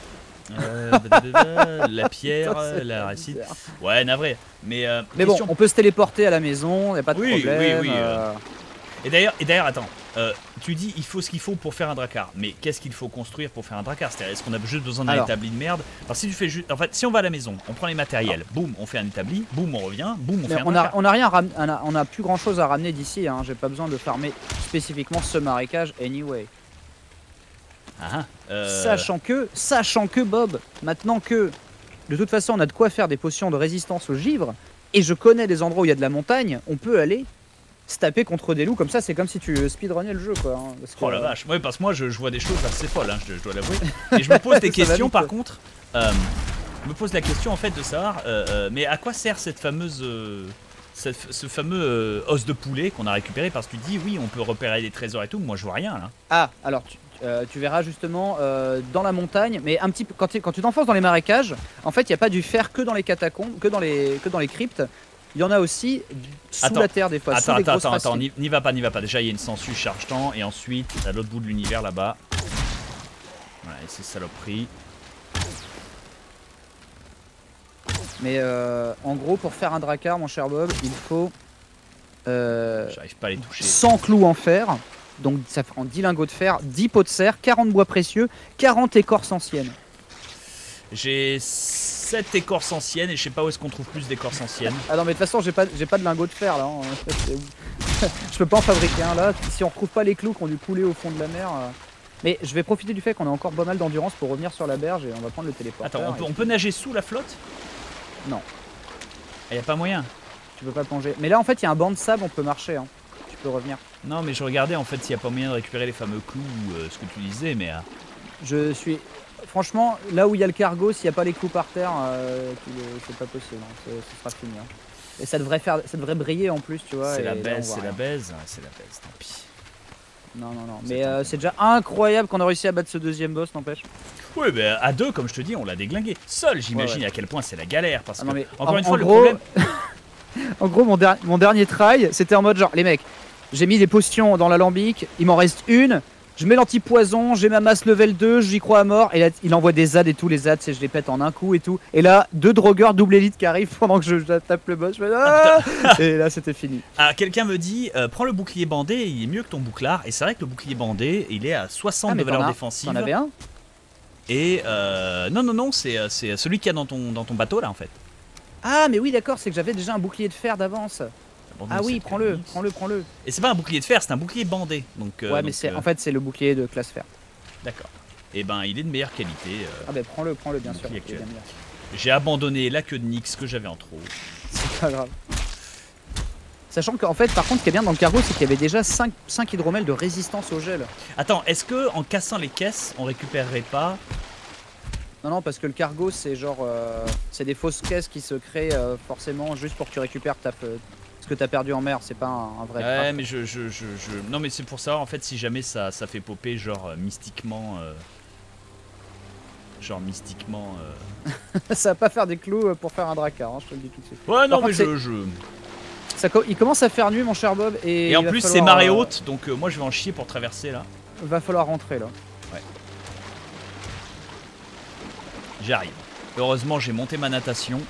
La pierre, Putain, c'est la pas récite. bizarre. Ouais, navré. Mais Mais bon, question- on peut se téléporter à la maison, y a pas de Oui, problème. oui, Et d'ailleurs, attends, tu dis il faut ce qu'il faut pour faire un drakkar, mais qu'est-ce qu'il faut construire pour faire un drakkar? C'est-à-dire, est-ce qu'on a juste besoin d'un Alors. établi de merde? Alors si tu fais juste, en fait, si on va à la maison, on prend les matériels, boum, on fait un établi, boum, on revient, boum, on Mais fait un on drakkar. a rien on a plus grand chose à ramener d'ici, hein. J'ai pas besoin de farmer spécifiquement ce marécage anyway. Ah, Sachant que Bob, maintenant que de toute façon on a de quoi faire des potions de résistance au givre, et je connais des endroits où il y a de la montagne, on peut aller se taper contre des loups comme ça, c'est comme si tu speedrunnais le jeu quoi. Hein, parce que, Oh la vache, ouais, parce que moi je vois des choses assez folles, hein, je dois l'avouer. Et je me pose des Ça va questions vite. par contre. Je me pose la question en fait de savoir, mais à quoi sert cette fameuse, ce fameux os de poulet qu'on a récupéré? Parce que tu dis oui, on peut repérer des trésors et tout, moi je vois rien là. Ah, alors tu verras justement dans la montagne, mais un petit peu quand tu t'enfonces dans les marécages, en fait il n'y a pas du fer que dans les catacombes, que dans les cryptes. Il y en a aussi sous Attends. la terre des fois. sous les grosses Attends, racines. n'y va pas. Déjà il y a une sangsue charge-temps et ensuite à l'autre bout de l'univers là-bas. Voilà, et ces saloperies. Mais en gros, pour faire un drakkar, mon cher Bob, il faut J'arrive pas à les toucher. 100 clous en fer. Donc ça prend 10 lingots de fer, 10 pots de serre, 40 bois précieux, 40 écorces anciennes. J'ai 7 écorces anciennes et je sais pas où est-ce qu'on trouve plus d'écorces anciennes. Ah non mais de toute façon j'ai pas de lingots de fer là. Hein. Je peux pas en fabriquer un là. Si on retrouve pas les clous qui ont dû couler au fond de la mer. Mais je vais profiter du fait qu'on a encore pas mal d'endurance pour revenir sur la berge et on va prendre le téléporteur. Attends, on peut nager sous la flotte? Non. Y a pas moyen? Tu peux pas plonger. Mais là en fait il y a un banc de sable, on peut marcher. Hein. Tu peux revenir. Non mais je regardais en fait s'il y a pas moyen de récupérer les fameux clous, ce que tu disais, mais... Je suis... Franchement, là où il y a le cargo, s'il n'y a pas les clous par terre, c'est pas possible. Hein. Ce sera fini. Hein. Et ça devrait briller en plus, tu vois. C'est et la là, on baise, voit c'est la rien. baise, c'est la baise, tant pis. Non. C'est Mais tant pis. c'est déjà incroyable qu'on a réussi à battre ce deuxième boss, n'empêche. Oui, mais à deux, comme je te dis, on l'a déglingué. Seul, j'imagine Ouais. à quel point c'est la galère. Parce Ah que, non, mais encore une en fois, le gros, problème. En gros, mon dernier try, c'était en mode genre, les mecs, j'ai mis des potions dans l'alambic, il m'en reste une. Je mets l'anti-poison, j'ai ma masse level 2, j'y crois à mort. Et là, il envoie des ZAD et tout, les ZAD, je les pète en un coup et tout. Et là, 2 drogueurs double élite qui arrivent pendant que je tape le boss. Je fais, ah et là, c'était fini. Ah, quelqu'un me dit, prends le bouclier bandé, il est mieux que ton bouclard. Et c'est vrai que le bouclier bandé, il est à 60 de valeur défensive. T'en avais un? Et non, c'est celui qu'il y a dans ton bateau là en fait. Ah, mais oui, d'accord, c'est que j'avais déjà un bouclier de fer d'avance. Ah oui, prends-le. Et c'est pas un bouclier de fer, c'est un bouclier bandé. Donc, Ouais, mais en fait, c'est le bouclier de classe fer. D'accord. et ben il est de meilleure qualité. Ah bah prends-le bien mon sûr. prix c'est actuel. bien meilleur. J'ai abandonné la queue de Nyx que j'avais en trop. C'est pas grave. Sachant qu'en fait, par contre, ce qui est bien dans le cargo, c'est qu'il y avait déjà 5 hydromels de résistance au gel. Attends, est-ce que en cassant les caisses, on récupérerait pas? Non, parce que le cargo, c'est genre. C'est des fausses caisses qui se créent forcément juste pour que tu récupères ce que t'as perdu en mer. C'est pas un vrai. Ouais, craft. mais non, mais c'est pour ça, en fait, si jamais ça fait popper, genre mystiquement. Ça va pas faire des clous pour faire un dracar, hein, je te le dis tout de suite. Ouais, non, Par mais contre, il commence à faire nuit, mon cher Bob. Et en il va plus, c'est falloir, marée haute, donc moi je vais en chier pour traverser là. Va falloir rentrer là. J'arrive. Heureusement, j'ai monté ma natation.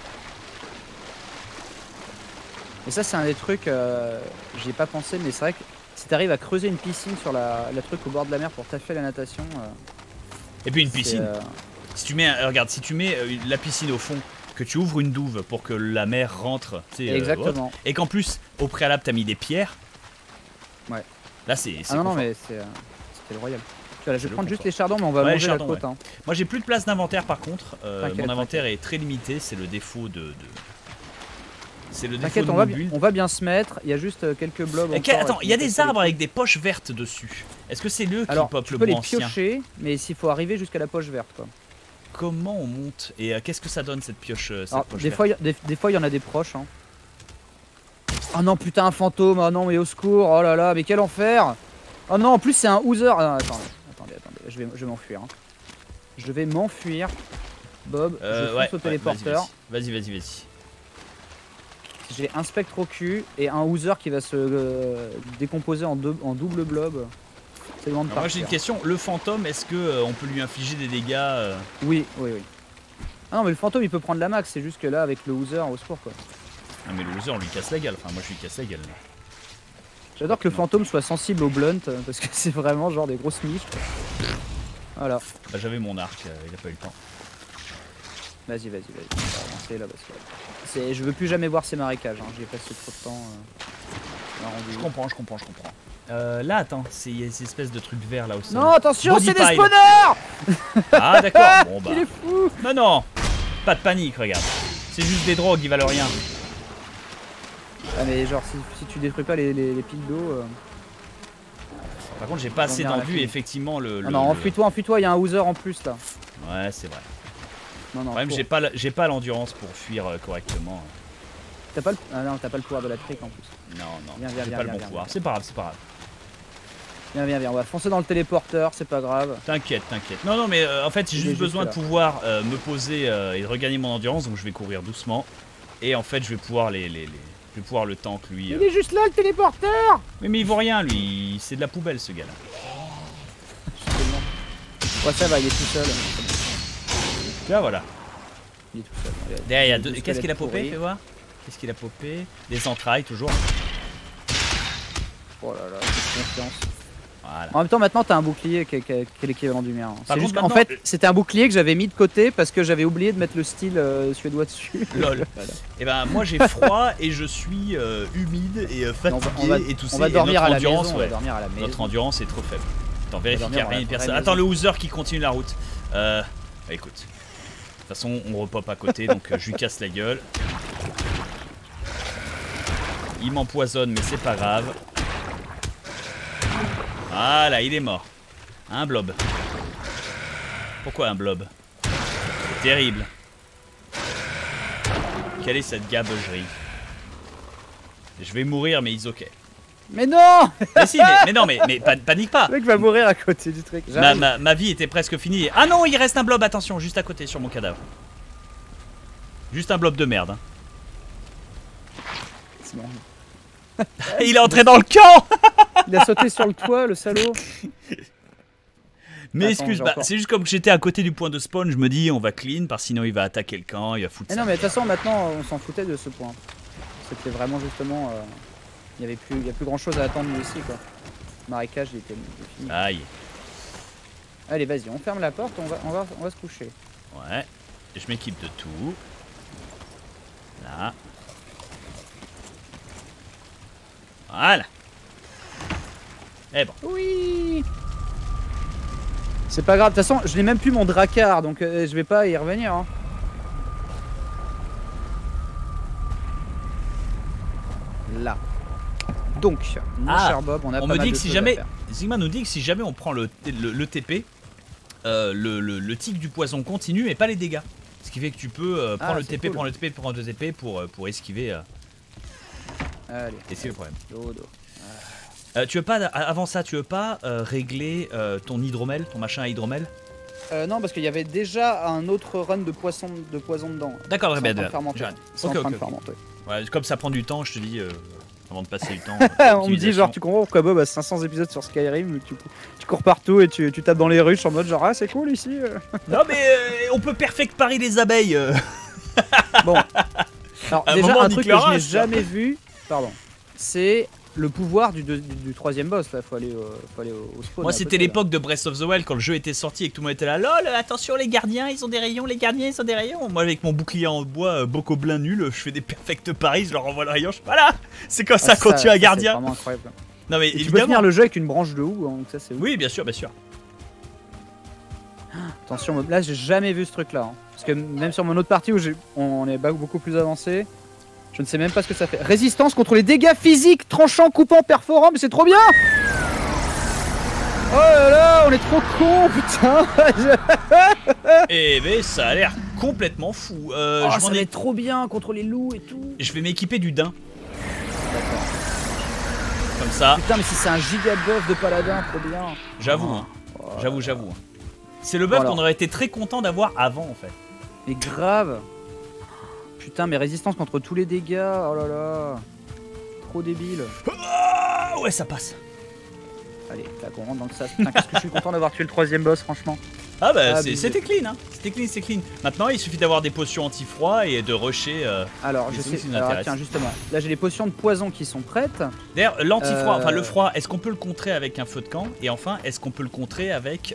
Et ça, c'est un des trucs, j'y ai pas pensé, mais c'est vrai que si t'arrives à creuser une piscine sur la truc au bord de la mer pour taffer la natation. Et puis une c'est, piscine. Si tu mets, regarde, si tu mets la piscine au fond, que tu ouvres une douve pour que la mer rentre, tu sais, Exactement. et qu'en plus, au préalable, t'as mis des pierres. Ouais. Là, c'est. Ah non, confort. mais c'était le royal. Voilà, je C'est vais le prendre juste confort. les chardons, mais on va Ouais, les manger la chardons, côte. Hein. Moi, j'ai plus de place d'inventaire par contre. T'inquiète, Mon inventaire est très limité, c'est le défaut C'est le défaut T'inquiète, de on mon va, build. on va bien se mettre. Il y a juste quelques blobs. Et attends, il y a des arbres avec des poches vertes dessus. Est-ce que c'est eux qui Alors, pop tu le peux bois les ancien? piocher, mais s'il faut arriver jusqu'à la poche verte, quoi. Comment on monte? Et qu'est-ce que ça donne cette pioche, cette Alors, poche des verte? fois, des fois, il y en a des proches. Hein. Oh non, putain, un fantôme. Oh non, mais au secours. Oh là là, mais quel enfer. Oh non, en plus, c'est un Hoozer. Ah, attendez. Je vais m'enfuir. Hein. Je vais m'enfuir. Bob, je fonce au téléporteur. Vas-y. J'ai un spectre au cul et un Hoozer qui va se décomposer en double blob. C'est loin de Alors moi j'ai partir. une question, le fantôme, est-ce que on peut lui infliger des dégâts Oui. Ah non, mais le fantôme il peut prendre la max, c'est juste que là avec le Hoozer au secours quoi. Ah mais le loser on lui casse la gueule, enfin moi je lui casse la gueule. J'adore que le fantôme soit sensible au blunt parce que c'est vraiment genre des grosses miches. Quoi. Voilà. Bah j'avais mon arc, il a pas eu le temps. Vas-y. On va avancer là parce que je veux plus jamais voir ces marécages, hein. J'y ai passé trop de temps. Ça m'a rendu- Je comprends. Là attends, c'est ces espèces de trucs verts là aussi. Non, attention, Body c'est des pile. spawners. Ah d'accord, bon bah. Il est fou. Non, pas de panique, regarde. C'est juste des drogues, ils valent rien. Ah mais genre si tu détruis pas les piles d'eau. Par contre j'ai pas assez vient à la d'envie, fin. effectivement le... Ah non, enfuis-toi, il y a un Hoozer en plus là. Ouais c'est vrai. Non, Le problème cours. j'ai pas l'endurance pour fuir correctement. T'as pas le... Ah non, t'as pas le pouvoir de la trick en plus. Non, Viens, j'ai pas le bon viens. pouvoir. C'est pas grave. Viens, on va foncer dans le téléporteur, c'est pas grave. T'inquiète. Non, mais en fait, j'ai Il est juste juste besoin de là. pouvoir me poser et de regagner mon endurance, donc je vais courir doucement. Et en fait, je vais pouvoir je vais pouvoir le tank lui. Il est juste là le téléporteur. Mais il vaut rien, lui. C'est de la poubelle, ce gars-là. Ouais, ça va, il est tout seul. Là, voilà. Il est tout seul. Allez, Derrière, il y a deux deux. Qu'est-ce qu'il a popé, squelettes fais voir. Qu'est-ce qu'il a popé? Des entrailles, toujours. pourris. Oh là là, quelle confiance. Voilà. En même temps, maintenant, t'as un bouclier qui est l'équivalent du mien. Par C'est contre, juste qu'en maintenant, fait, c'était un bouclier que j'avais mis de côté parce que j'avais oublié de mettre le style suédois dessus. Lol. Voilà. Et ben, moi, j'ai froid et je suis humide et fatigué et tout ça. On va et dormir notre à la endurance, maison. On va ouais. dormir à la maison. Notre endurance est trop faible. Attends, vérifie qu'il n'y a dormir rien, dans la personne. vraie Attends, le maison. Hoozer qui continue la route. Bah, écoute. De toute façon, on repop à côté, donc je lui casse la gueule. Il m'empoisonne, mais c'est pas grave. Voilà, il est mort. Un blob. Pourquoi un blob? C'est terrible. Quelle est cette gabegerie? Je vais mourir, mais ils ok. Mais non. Mais si, mais non, mais panique pas. Le mec va mourir à côté du truc. Ma vie était presque finie. Ah non, il reste un blob, attention, juste à côté sur mon cadavre. Juste un blob de merde. Hein. C'est bon. Il est entré dans le camp. Il a sauté sur le toit, le salaud. Mais Attends, excuse, j'ai bah, encore- c'est juste comme que j'étais à côté du point de spawn, je me dis on va clean, parce que sinon il va attaquer le camp, il va foutre Mais ça. non, mais de toute façon, maintenant, on s'en foutait de ce point. C'était vraiment justement. Il y a plus grand chose à attendre nous aussi, quoi. Le marécage, il était fini. Aïe. Allez, vas-y, on ferme la porte, on va se coucher. Ouais. Je m'équipe de tout. Là. Voilà. Et bon. Oui. C'est pas grave, de toute façon, je n'ai même plus mon dracar, donc je vais pas y revenir. Hein. Là. Donc, mon cher Bob, on a on pas me mal dit de que si choses jamais, à faire. Zigma nous dit que si jamais on prend le TP, le tic du poison continue mais pas les dégâts. Ce qui fait que tu peux prendre le TP, cool. prendre le TP, prendre le TP pour esquiver. Allez, Et c'est le problème. dodo. Tu veux pas, avant ça, tu veux pas régler ton hydromel, ton machin à hydromel? Non, parce qu'il y avait déjà un autre run de poison dedans. D'accord, C'est très en train bien. de fermenter. J'arrête. C'est Ok, en train ok, de ok. fermenter. Ouais, comme ça prend du temps, je te dis, avant de passer du temps. On me dit genre tu comprends pourquoi Bob a 500 épisodes sur Skyrim, tu cours partout et tu tapes dans les ruches en mode genre ah c'est cool ici. Non mais on peut perfect pari les abeilles. Bon. Alors À un déjà moment, un on truc nique que leur je n'ai race, ça. jamais vu, pardon, c'est le pouvoir du troisième boss là, faut aller au spawn. Moi à c'était côté, là. l'époque de Breath of the Wild quand le jeu était sorti et que tout le monde était là. LOL, attention les gardiens ils ont des rayons, les gardiens ils ont des rayons. Moi avec mon bouclier en bois bocoblin nul, je fais des perfect paris, je leur envoie le rayon. Voilà, c'est comme ça quand tu es un c'est gardien. vraiment incroyable. Non mais Et tu peux évidemment. finir le jeu avec une branche de houx, hein, donc ça c'est ouf. Oui bien sûr, bien sûr. Attention, là j'ai jamais vu ce truc là. Hein. Parce que même sur mon autre partie où on est beaucoup plus avancé, je ne sais même pas ce que ça fait. Résistance contre les dégâts physiques, tranchants, coupants, perforants, mais c'est trop bien! Oh là là, on est trop cons, putain! Eh ben ça a l'air complètement fou. Ça va être trop bien contre les loups et tout. Je vais m'équiper du daim. D'accord. Comme ça, Putain, mais si c'est un giga buff de paladin, trop bien. j'avoue, hein. Oh. J'avoue. C'est le buff Bon, alors. qu'on aurait été très content d'avoir avant en fait. Mais grave. Putain, mais résistance contre tous les dégâts, oh là là. Trop débile. Ah ouais ça passe. Allez, là qu'on rentre dans le sas. Putain, qu'est-ce que je suis content d'avoir tué le troisième boss, franchement. Ah bah Abusé. c'était clean hein. C'était clean. Maintenant il suffit d'avoir des potions anti-froid et de rusher. Alors, Les je zombies, sais. ça nous Alors, intéresse. tiens, justement. Là, j'ai les potions de poison qui sont prêtes. D'ailleurs l'anti-froid, enfin le Euh. froid, est-ce qu'on peut le contrer avec un feu de camp? Et enfin est-ce qu'on peut le contrer avec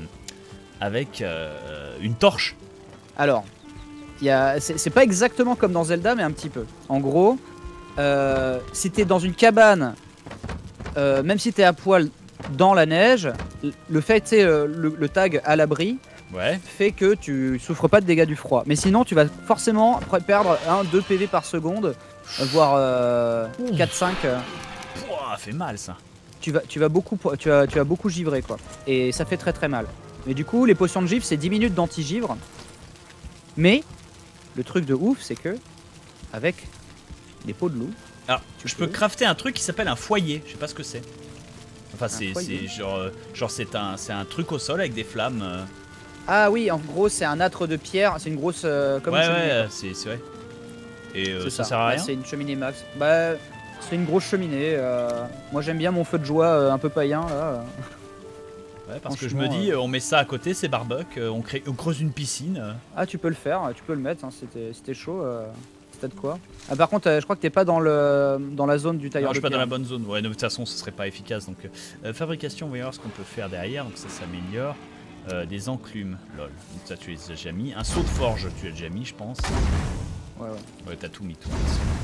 une torche? Alors, c'est pas exactement comme dans Zelda, mais un petit peu. En gros, si t'es dans une cabane, même si t'es à poil dans la neige, le fait, tu sais, le tag à l'abri Ouais. fait que tu souffres pas de dégâts du froid. Mais sinon, tu vas forcément perdre 1-2 PV par seconde, voire 4-5. Pouah, fait mal ça. Tu vas beaucoup givrer quoi. Et ça fait très très mal. Mais du coup, les potions de givre, c'est 10 minutes d'anti-givre. Mais le truc de ouf, c'est que avec les peaux de loup, Alors je peux crafter un truc qui s'appelle un foyer, je sais pas ce que c'est. Enfin foyer. c'est genre c'est un truc au sol avec des flammes. ah oui, en gros, c'est un âtre de pierre, c'est une grosse comme une Ouais cheminée. ouais, c'est vrai. Et C'est ça sert à Ouais, rien. c'est une cheminée max. Bah, c'est une grosse cheminée. Moi, j'aime bien mon feu de joie un peu païen là. Ouais, parce que je me franchement, dis on met ça à côté, c'est barbecue, on creuse une piscine. Ah, tu peux le faire, tu peux le mettre. Hein, c'était chaud. C'était de quoi. Ah, par contre, je crois que t'es pas dans la zone du tailleur Non, je de suis pas dans la pierre. bonne zone. Ouais, de toute façon, ce serait pas efficace. Donc, fabrication, on va voir ce qu'on peut faire derrière. Donc, ça s'améliore. Des enclumes, lol. Donc, ça, tu les as déjà mis. Un seau de forge, tu l'as déjà mis, je pense. Ouais. Ouais, t'as tout mis, tout.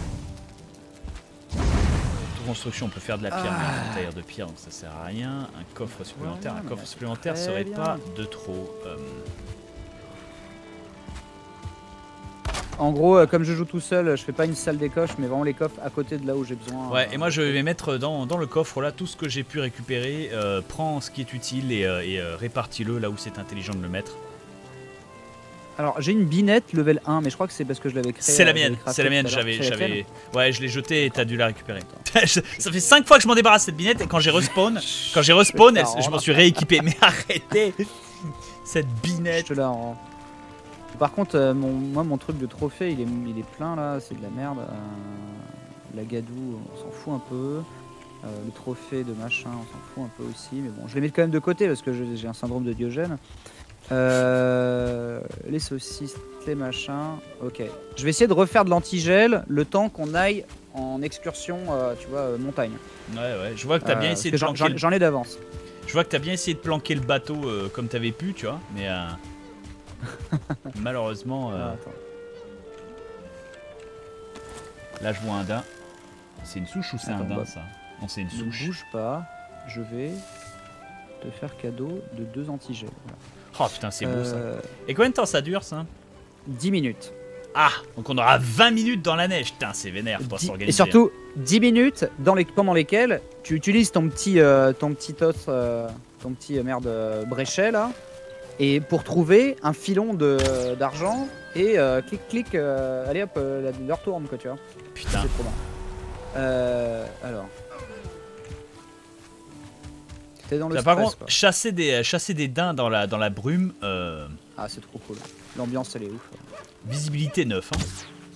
Toute construction, on peut faire de la pierre, mais un tailleur de pierre, donc ça sert à rien. Un coffre supplémentaire. Voilà, Un coffre mais supplémentaire très serait bien. pas de trop. En gros, comme je joue tout seul, je fais pas une salle des coffres, mais vraiment les coffres à côté de là où j'ai besoin. Ouais, et moi je vais mettre dans le coffre là tout ce que j'ai pu récupérer. Prends ce qui est utile et répartis-le là où c'est intelligent de le mettre. Alors, j'ai une binette level 1, mais je crois que c'est parce que je l'avais créée. C'est la je l'avais mienne, craftée c'est la mienne, tout à l'heure. C'est laquelle Ouais, je l'ai jetée et t'as dû la récupérer. Ça fait 5 fois que je m'en débarrasse cette binette et quand j'ai respawn, je m'en suis rééquipé. Mais arrêtez cette Je binette. te la rends. Par contre, mon truc de trophée, il est plein là, c'est de la merde. La gadou, on s'en fout un peu. Le trophée de machin, on s'en fout un peu aussi. Mais bon, je les mets quand même de côté parce que j'ai un syndrome de Diogène. Les saucisses, les machins. Ok. Je vais essayer de refaire de l'antigel le temps qu'on aille en excursion, tu vois, montagne. Ouais, je vois que t'as bien essayé de Parce que planquer. j'en ai d'avance. Je vois que t'as bien essayé de planquer le bateau comme t'avais pu, tu vois. Mais malheureusement, Ah, attends. là je vois un daim. C'est une souche ou c'est un Attends, daim bah. ça? Non, c'est une Ne souche. bouge pas. Je vais. te faire cadeau de 2 antigels. Voilà. Oh putain, c'est beau ça. Et combien de temps ça dure ça? 10 minutes. Ah, donc on aura 20 minutes dans la neige. Putain, c'est vénère, faut s'organiser. Et surtout, 10 minutes pendant lesquelles tu utilises ton petit bréchet là, et pour trouver un filon d'argent et clic, allez hop, leur tourne quoi, tu vois. Putain. C'est trop bien. Alors. T'es dans le Là, stress, par contre, quoi. chasser des daims dans la brume, Ah, c'est trop cool. L'ambiance, elle est ouf. visibilité 9. Hein.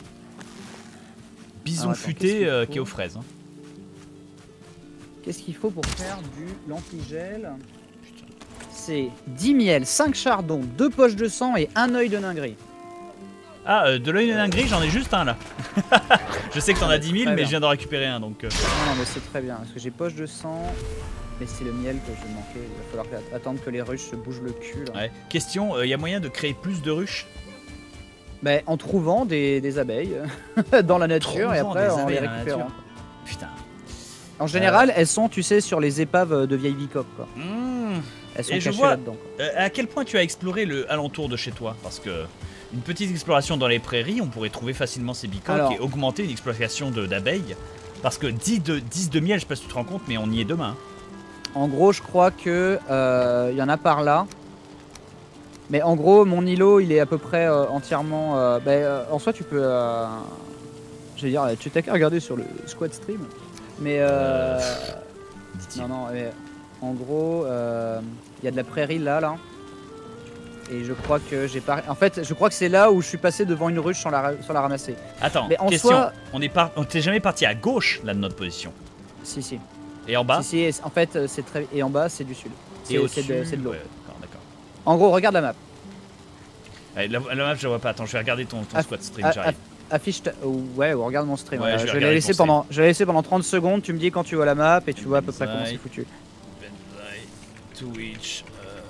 Bison Alors, attends, futé qu'est-ce qu'il faut qui est aux fraises. Hein. Qu'est-ce qu'il faut pour faire du l'antigel? C'est 10 miels, 5 chardons, 2 poches de sang et 1 œil de dinguerie. Ah, de l'œil de dinguerie, j'en ai juste un là. Je sais que t'en as 10 000, Très mais bien. je viens d'en récupérer un donc. Non, mais c'est très bien, parce que j'ai poche de sang, mais c'est le miel que je manquais. Il va falloir attendre que les ruches se bougent le cul. Là. Ouais. Question, y a moyen de créer plus de ruches? Bah, en trouvant des abeilles dans la nature et Trouvant après des en les abeilles dans la récupérant. nature. Putain. En général, elles sont, tu sais, sur les épaves de vieilles bicoques, quoi. Elles sont Et je cachées vois- là-dedans. Quoi. À quel point tu as exploré le alentour de chez toi? Parce que une petite exploration dans les prairies, on pourrait trouver facilement ces bicoques Alors. et augmenter une exploitation d'abeilles. Parce que 10 de miel, je sais pas si tu te rends compte, mais on y est demain. En gros, je crois que y en a par là. Mais en gros, mon îlot, il est à peu près entièrement. En soi, tu peux. Je veux dire, tu t'as qu'à regarder sur le squad stream. Mais Dit-il. non, mais en gros, il y a de la prairie là. Et je crois que j'ai pas. En fait, je crois que c'est là où je suis passé devant une ruche sans la ramasser. Attends, Mais en question. soi- On t'est jamais parti à gauche là de notre position. Si. Et en bas? Si, en fait, c'est très. Et en bas, c'est du sud. Et au-dessus, C'est de l'eau. ouais, d'accord. En gros, regarde la map. Ouais, la map, je la vois pas. Attends, je vais regarder ton squad stream, j'arrive. Affiche ouais, ou regarde mon stream. Ouais, je vais je regarder l'ai laissé ton pendant, pendant 30 secondes. Tu me dis quand tu vois la map et tu vois à peu près comment Benzai. c'est foutu. Benzai, Twitch.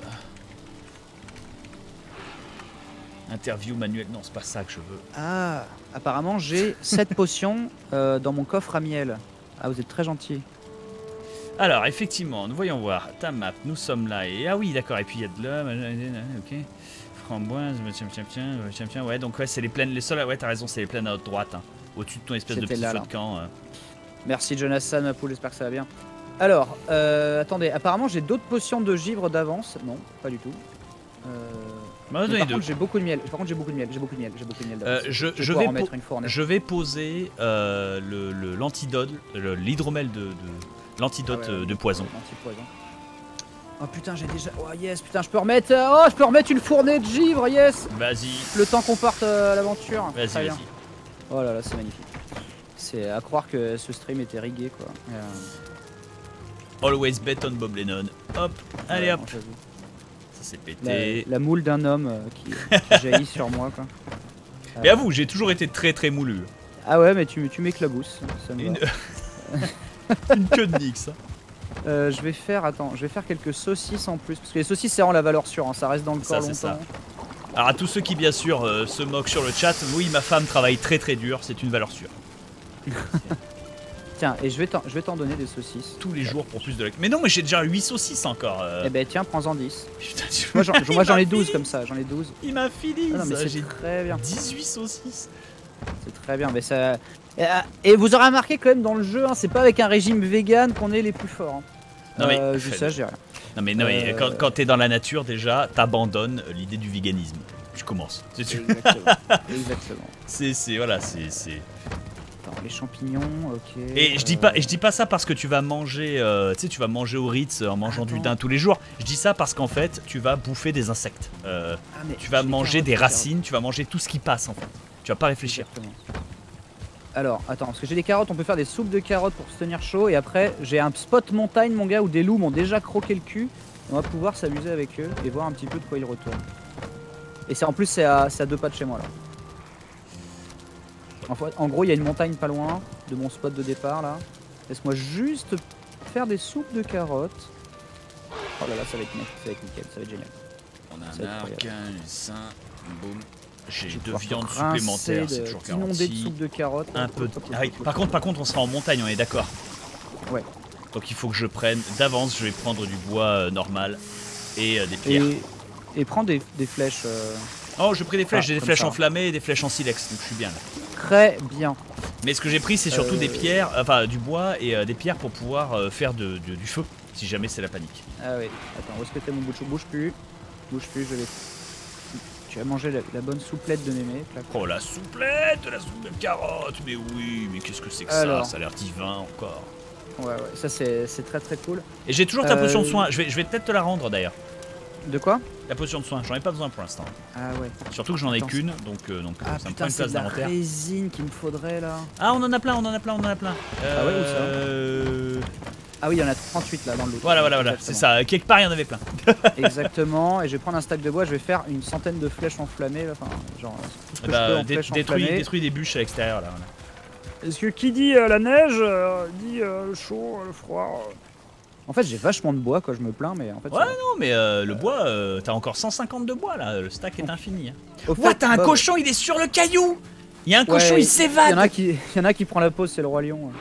Interview manuel. Non, c'est pas ça que je veux. Ah, apparemment j'ai 7 potions dans mon coffre à miel. Ah, vous êtes très gentil. Alors, effectivement, nous voyons voir ta map. Nous sommes là. Et ah oui, d'accord. Et puis il y a de là. Ok. Framboise. Tiens. Ouais, donc ouais, c'est les plaines. Les sols. Ouais, t'as raison, c'est les plaines à haute droite. Hein, au-dessus de ton espèce de C'était petit là, feu là. de camp. Merci Jonathan, ma poule, j'espère que ça va bien. Alors, attendez, apparemment j'ai d'autres potions de givre d'avance. Non, pas du tout. M'en a Mais donné par deux. contre, j'ai beaucoup de miel. J'ai beaucoup de miel d'avance. Je vais vais pouvoir en mettre une fournée. Je vais poser l'antidote, l'hydromel de l'antidote Ah ouais, de poison. Anti-poison. Oh putain, j'ai déjà. Oh yes, putain, je peux remettre. Je peux remettre une fournée de givre, yes. Vas-y, Le temps qu'on parte à l'aventure. Très vas-y. bien. Oh là là, c'est magnifique. C'est à croire que ce stream était rigué quoi. Always bet on Bob Lennon. Hop, allez Ouais, hop, non, j'avoue. ça s'est pété. La moule d'un homme qui jaillit sur moi quoi. Mais avoue, j'ai toujours été très très moulu. Ah ouais, mais tu m'éclabousses. Ça me Une, va. une queue de Nix. Hein. Je vais faire quelques saucisses en plus parce que les saucisses c'est vraiment la valeur sûre, hein, ça reste dans le Ça, corps c'est ça. longtemps. Alors à tous ceux qui bien sûr se moquent sur le chat, oui ma femme travaille très très dur, c'est une valeur sûre. Tiens, et je vais t'en donner des saucisses. Tous les jours pour plus de... Mais non mais j'ai déjà 8 saucisses encore. Eh ben tiens, prends-en 10. Putain, Moi j'en ai 12 comme ça, j'en ai 12. Il m'a fini Ah non mais ça, c'est j'ai très bien. 18 saucisses. C'est très bien, mais ça. Et vous aurez remarqué quand même dans le jeu, hein, c'est pas avec un régime vegan qu'on est les plus forts. Hein. Non mais, Juste ça, j'ai rien. non mais quand t'es dans la nature déjà, t'abandonnes l'idée du véganisme. Tu commences. Exactement. Exactement. C'est voilà, c'est. Attends, les champignons, ok. Et je dis pas ça parce que tu vas manger, tu sais, tu vas manger au Ritz en mangeant du Attends. daim tous les jours. Je dis ça parce qu'en fait, tu vas bouffer des insectes. Ah, mais Tu vas j'ai manger carottes, des j'ai racines, tu vas manger tout ce qui passe en fait. Tu vas pas carottes. réfléchir. Exactement. Alors, attends, parce que j'ai des carottes, on peut faire des soupes de carottes pour se tenir chaud. Et après, j'ai un spot montagne, mon gars, où des loups m'ont déjà croqué le cul. On va pouvoir s'amuser avec eux et voir un petit peu de quoi ils retournent. Et c'est en plus, c'est à 2 pas de chez moi là. En gros, il y a une montagne pas loin de mon spot de départ là. Laisse-moi juste faire des soupes de carottes. Oh là là, ça va être nickel, ça va être génial. On a C'est un arc, incroyable. un sein, boum. J'ai Je vais 2 pouvoir viandes te rincer supplémentaires, c'est toujours inonder de garanti. soupe de carottes. Un peu. Ah oui, par contre, on sera en montagne, on est d'accord. Ouais. Donc il faut que je prenne d'avance, je vais prendre du bois normal et des pierres. Et prends des flèches. Oh, j'ai pris des flèches, j'ai des comme flèches ça. enflammées et des flèches en silex, donc je suis bien là. Très bien. Mais ce que j'ai pris, c'est surtout des pierres, enfin du bois et des pierres pour pouvoir faire du feu, si jamais c'est la panique. Ah oui. Attends, où est-ce que t'es mon bout de chou? Bouge plus. Bouge plus, je vais. Tu vas manger la bonne souplette de mémé. Clac. Oh la souplette, la soupe de carotte, mais oui, mais qu'est-ce que c'est que Alors. ça a l'air divin encore. Ouais, ça c'est très très cool. Et j'ai toujours ta potion de soin, je vais peut-être te la rendre d'ailleurs. De quoi? La potion de soin, j'en ai pas besoin pour l'instant. Ah ouais. Surtout que j'en ai Attends, qu'une, donc Ah ça me prend putain, une c'est place de la d'inventaire. résine qu'il me faudrait là. Ah, on en a plein. Ah ouais, où ça Ah oui, il y en a 38 là dans le lot. Voilà, Exactement. c'est ça. Quelque part, il y en avait plein. Exactement, et je vais prendre un stack de bois, je vais faire une centaine de flèches enflammées là, enfin genre tout ce que je peux en flèches enflammées. Détruis des bûches à l'extérieur là. Voilà. Est-ce que qui dit la neige dit le chaud, le froid En fait, j'ai vachement de bois quoi, je me plains, mais en fait. Ouais, ça va. non, mais le bois, t'as encore 150 de bois là. Le stack est infini. Hein. Au fait, Ouah, t'as un Bob, cochon, il est sur le caillou. Il y a un cochon, ouais, il s'évade. Il y en a qui prend la pause, c'est le roi lion.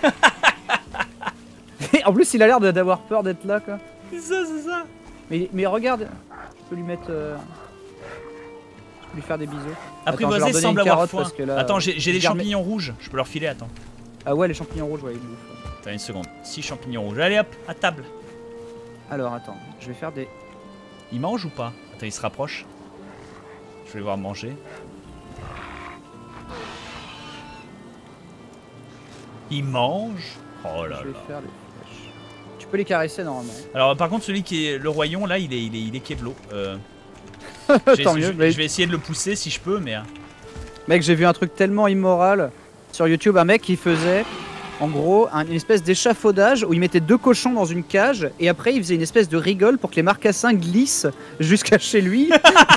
Et en plus, il a l'air d'avoir peur d'être là quoi. C'est ça. Mais regarde, je peux lui mettre. Je peux lui faire des bisous. Attends, je vais leur Apprivoisé donner semble une avoir carotte foin. parce que là, Attends, j'ai je des garde champignons rouges. Je peux leur filer, attends. Ah ouais, les champignons rouges, ouais, ils bouffent. Attends une seconde. 6 champignons rouges. Allez hop, à table. Alors attends, je vais faire des. Il mange ou pas? Attends, il se rapproche. Je vais les voir manger. Il mange. Oh là Je vais là. faire des flèches. Tu peux les caresser normalement. Alors par contre celui qui est le royaume là il est keblo. Tant mieux. Je vais essayer de le pousser si je peux mais. Mec, j'ai vu un truc tellement immoral sur YouTube, un mec qui faisait en gros une espèce d'échafaudage où il mettait 2 cochons dans une cage et après il faisait une espèce de rigole pour que les marcassins glissent jusqu'à chez lui.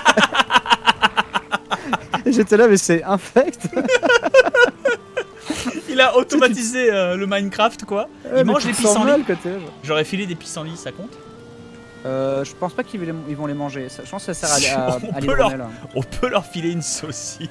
Et j'étais là mais c'est infect. Il a automatisé le Minecraft quoi. Il mange les pissenlits. J'aurais filé des pissenlits, ça compte? Je pense pas qu'ils vont les manger. Je pense que ça sert à On peut leur filer une saucisse.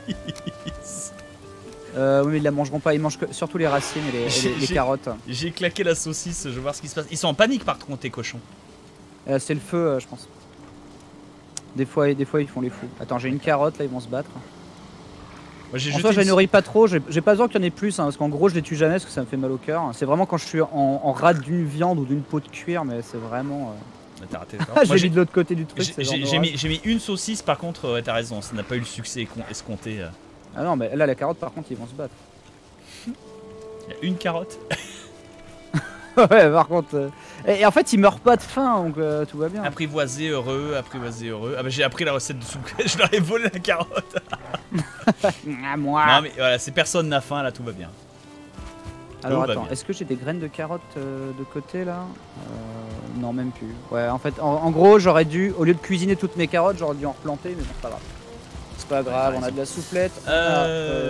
Oui mais ils la mangeront pas, ils mangent surtout les racines et les carottes. J'ai claqué la saucisse, je vais voir ce qui se passe. Ils sont en panique par contre tes cochons. C'est le feu je pense. Des fois ils font les fous. Attends, j'ai une carotte là, ils vont se battre. Moi, En soi, je les nourris pas trop, j'ai pas besoin qu'il y en ait plus, hein, parce qu'en gros, je les tue jamais parce que ça me fait mal au cœur. C'est vraiment quand je suis en rade d'une viande ou d'une peau de cuir, mais c'est vraiment. T'as raté. J'ai mis de l'autre côté du truc. J'ai mis une saucisse, par contre, ouais, t'as raison, ça n'a pas eu le succès escompté. Ah non, mais là, la carotte, par contre, ils vont se battre. Il y a une carotte. Ouais, par contre. Et en fait, ils meurent pas de faim, donc tout va bien. Apprivoisé heureux. Ah bah j'ai appris la recette de soupe, je leur ai volé la carotte. Moi. Non mais voilà, c'est personne n'a faim là, tout va bien. Alors Tout va attends, bien. est-ce que j'ai des graines de carottes de côté là Non, même plus. Ouais, en fait, en gros, j'aurais dû, au lieu de cuisiner toutes mes carottes, j'aurais dû en replanter, mais bon, c'est pas grave. C'est pas grave, on a de la souplette.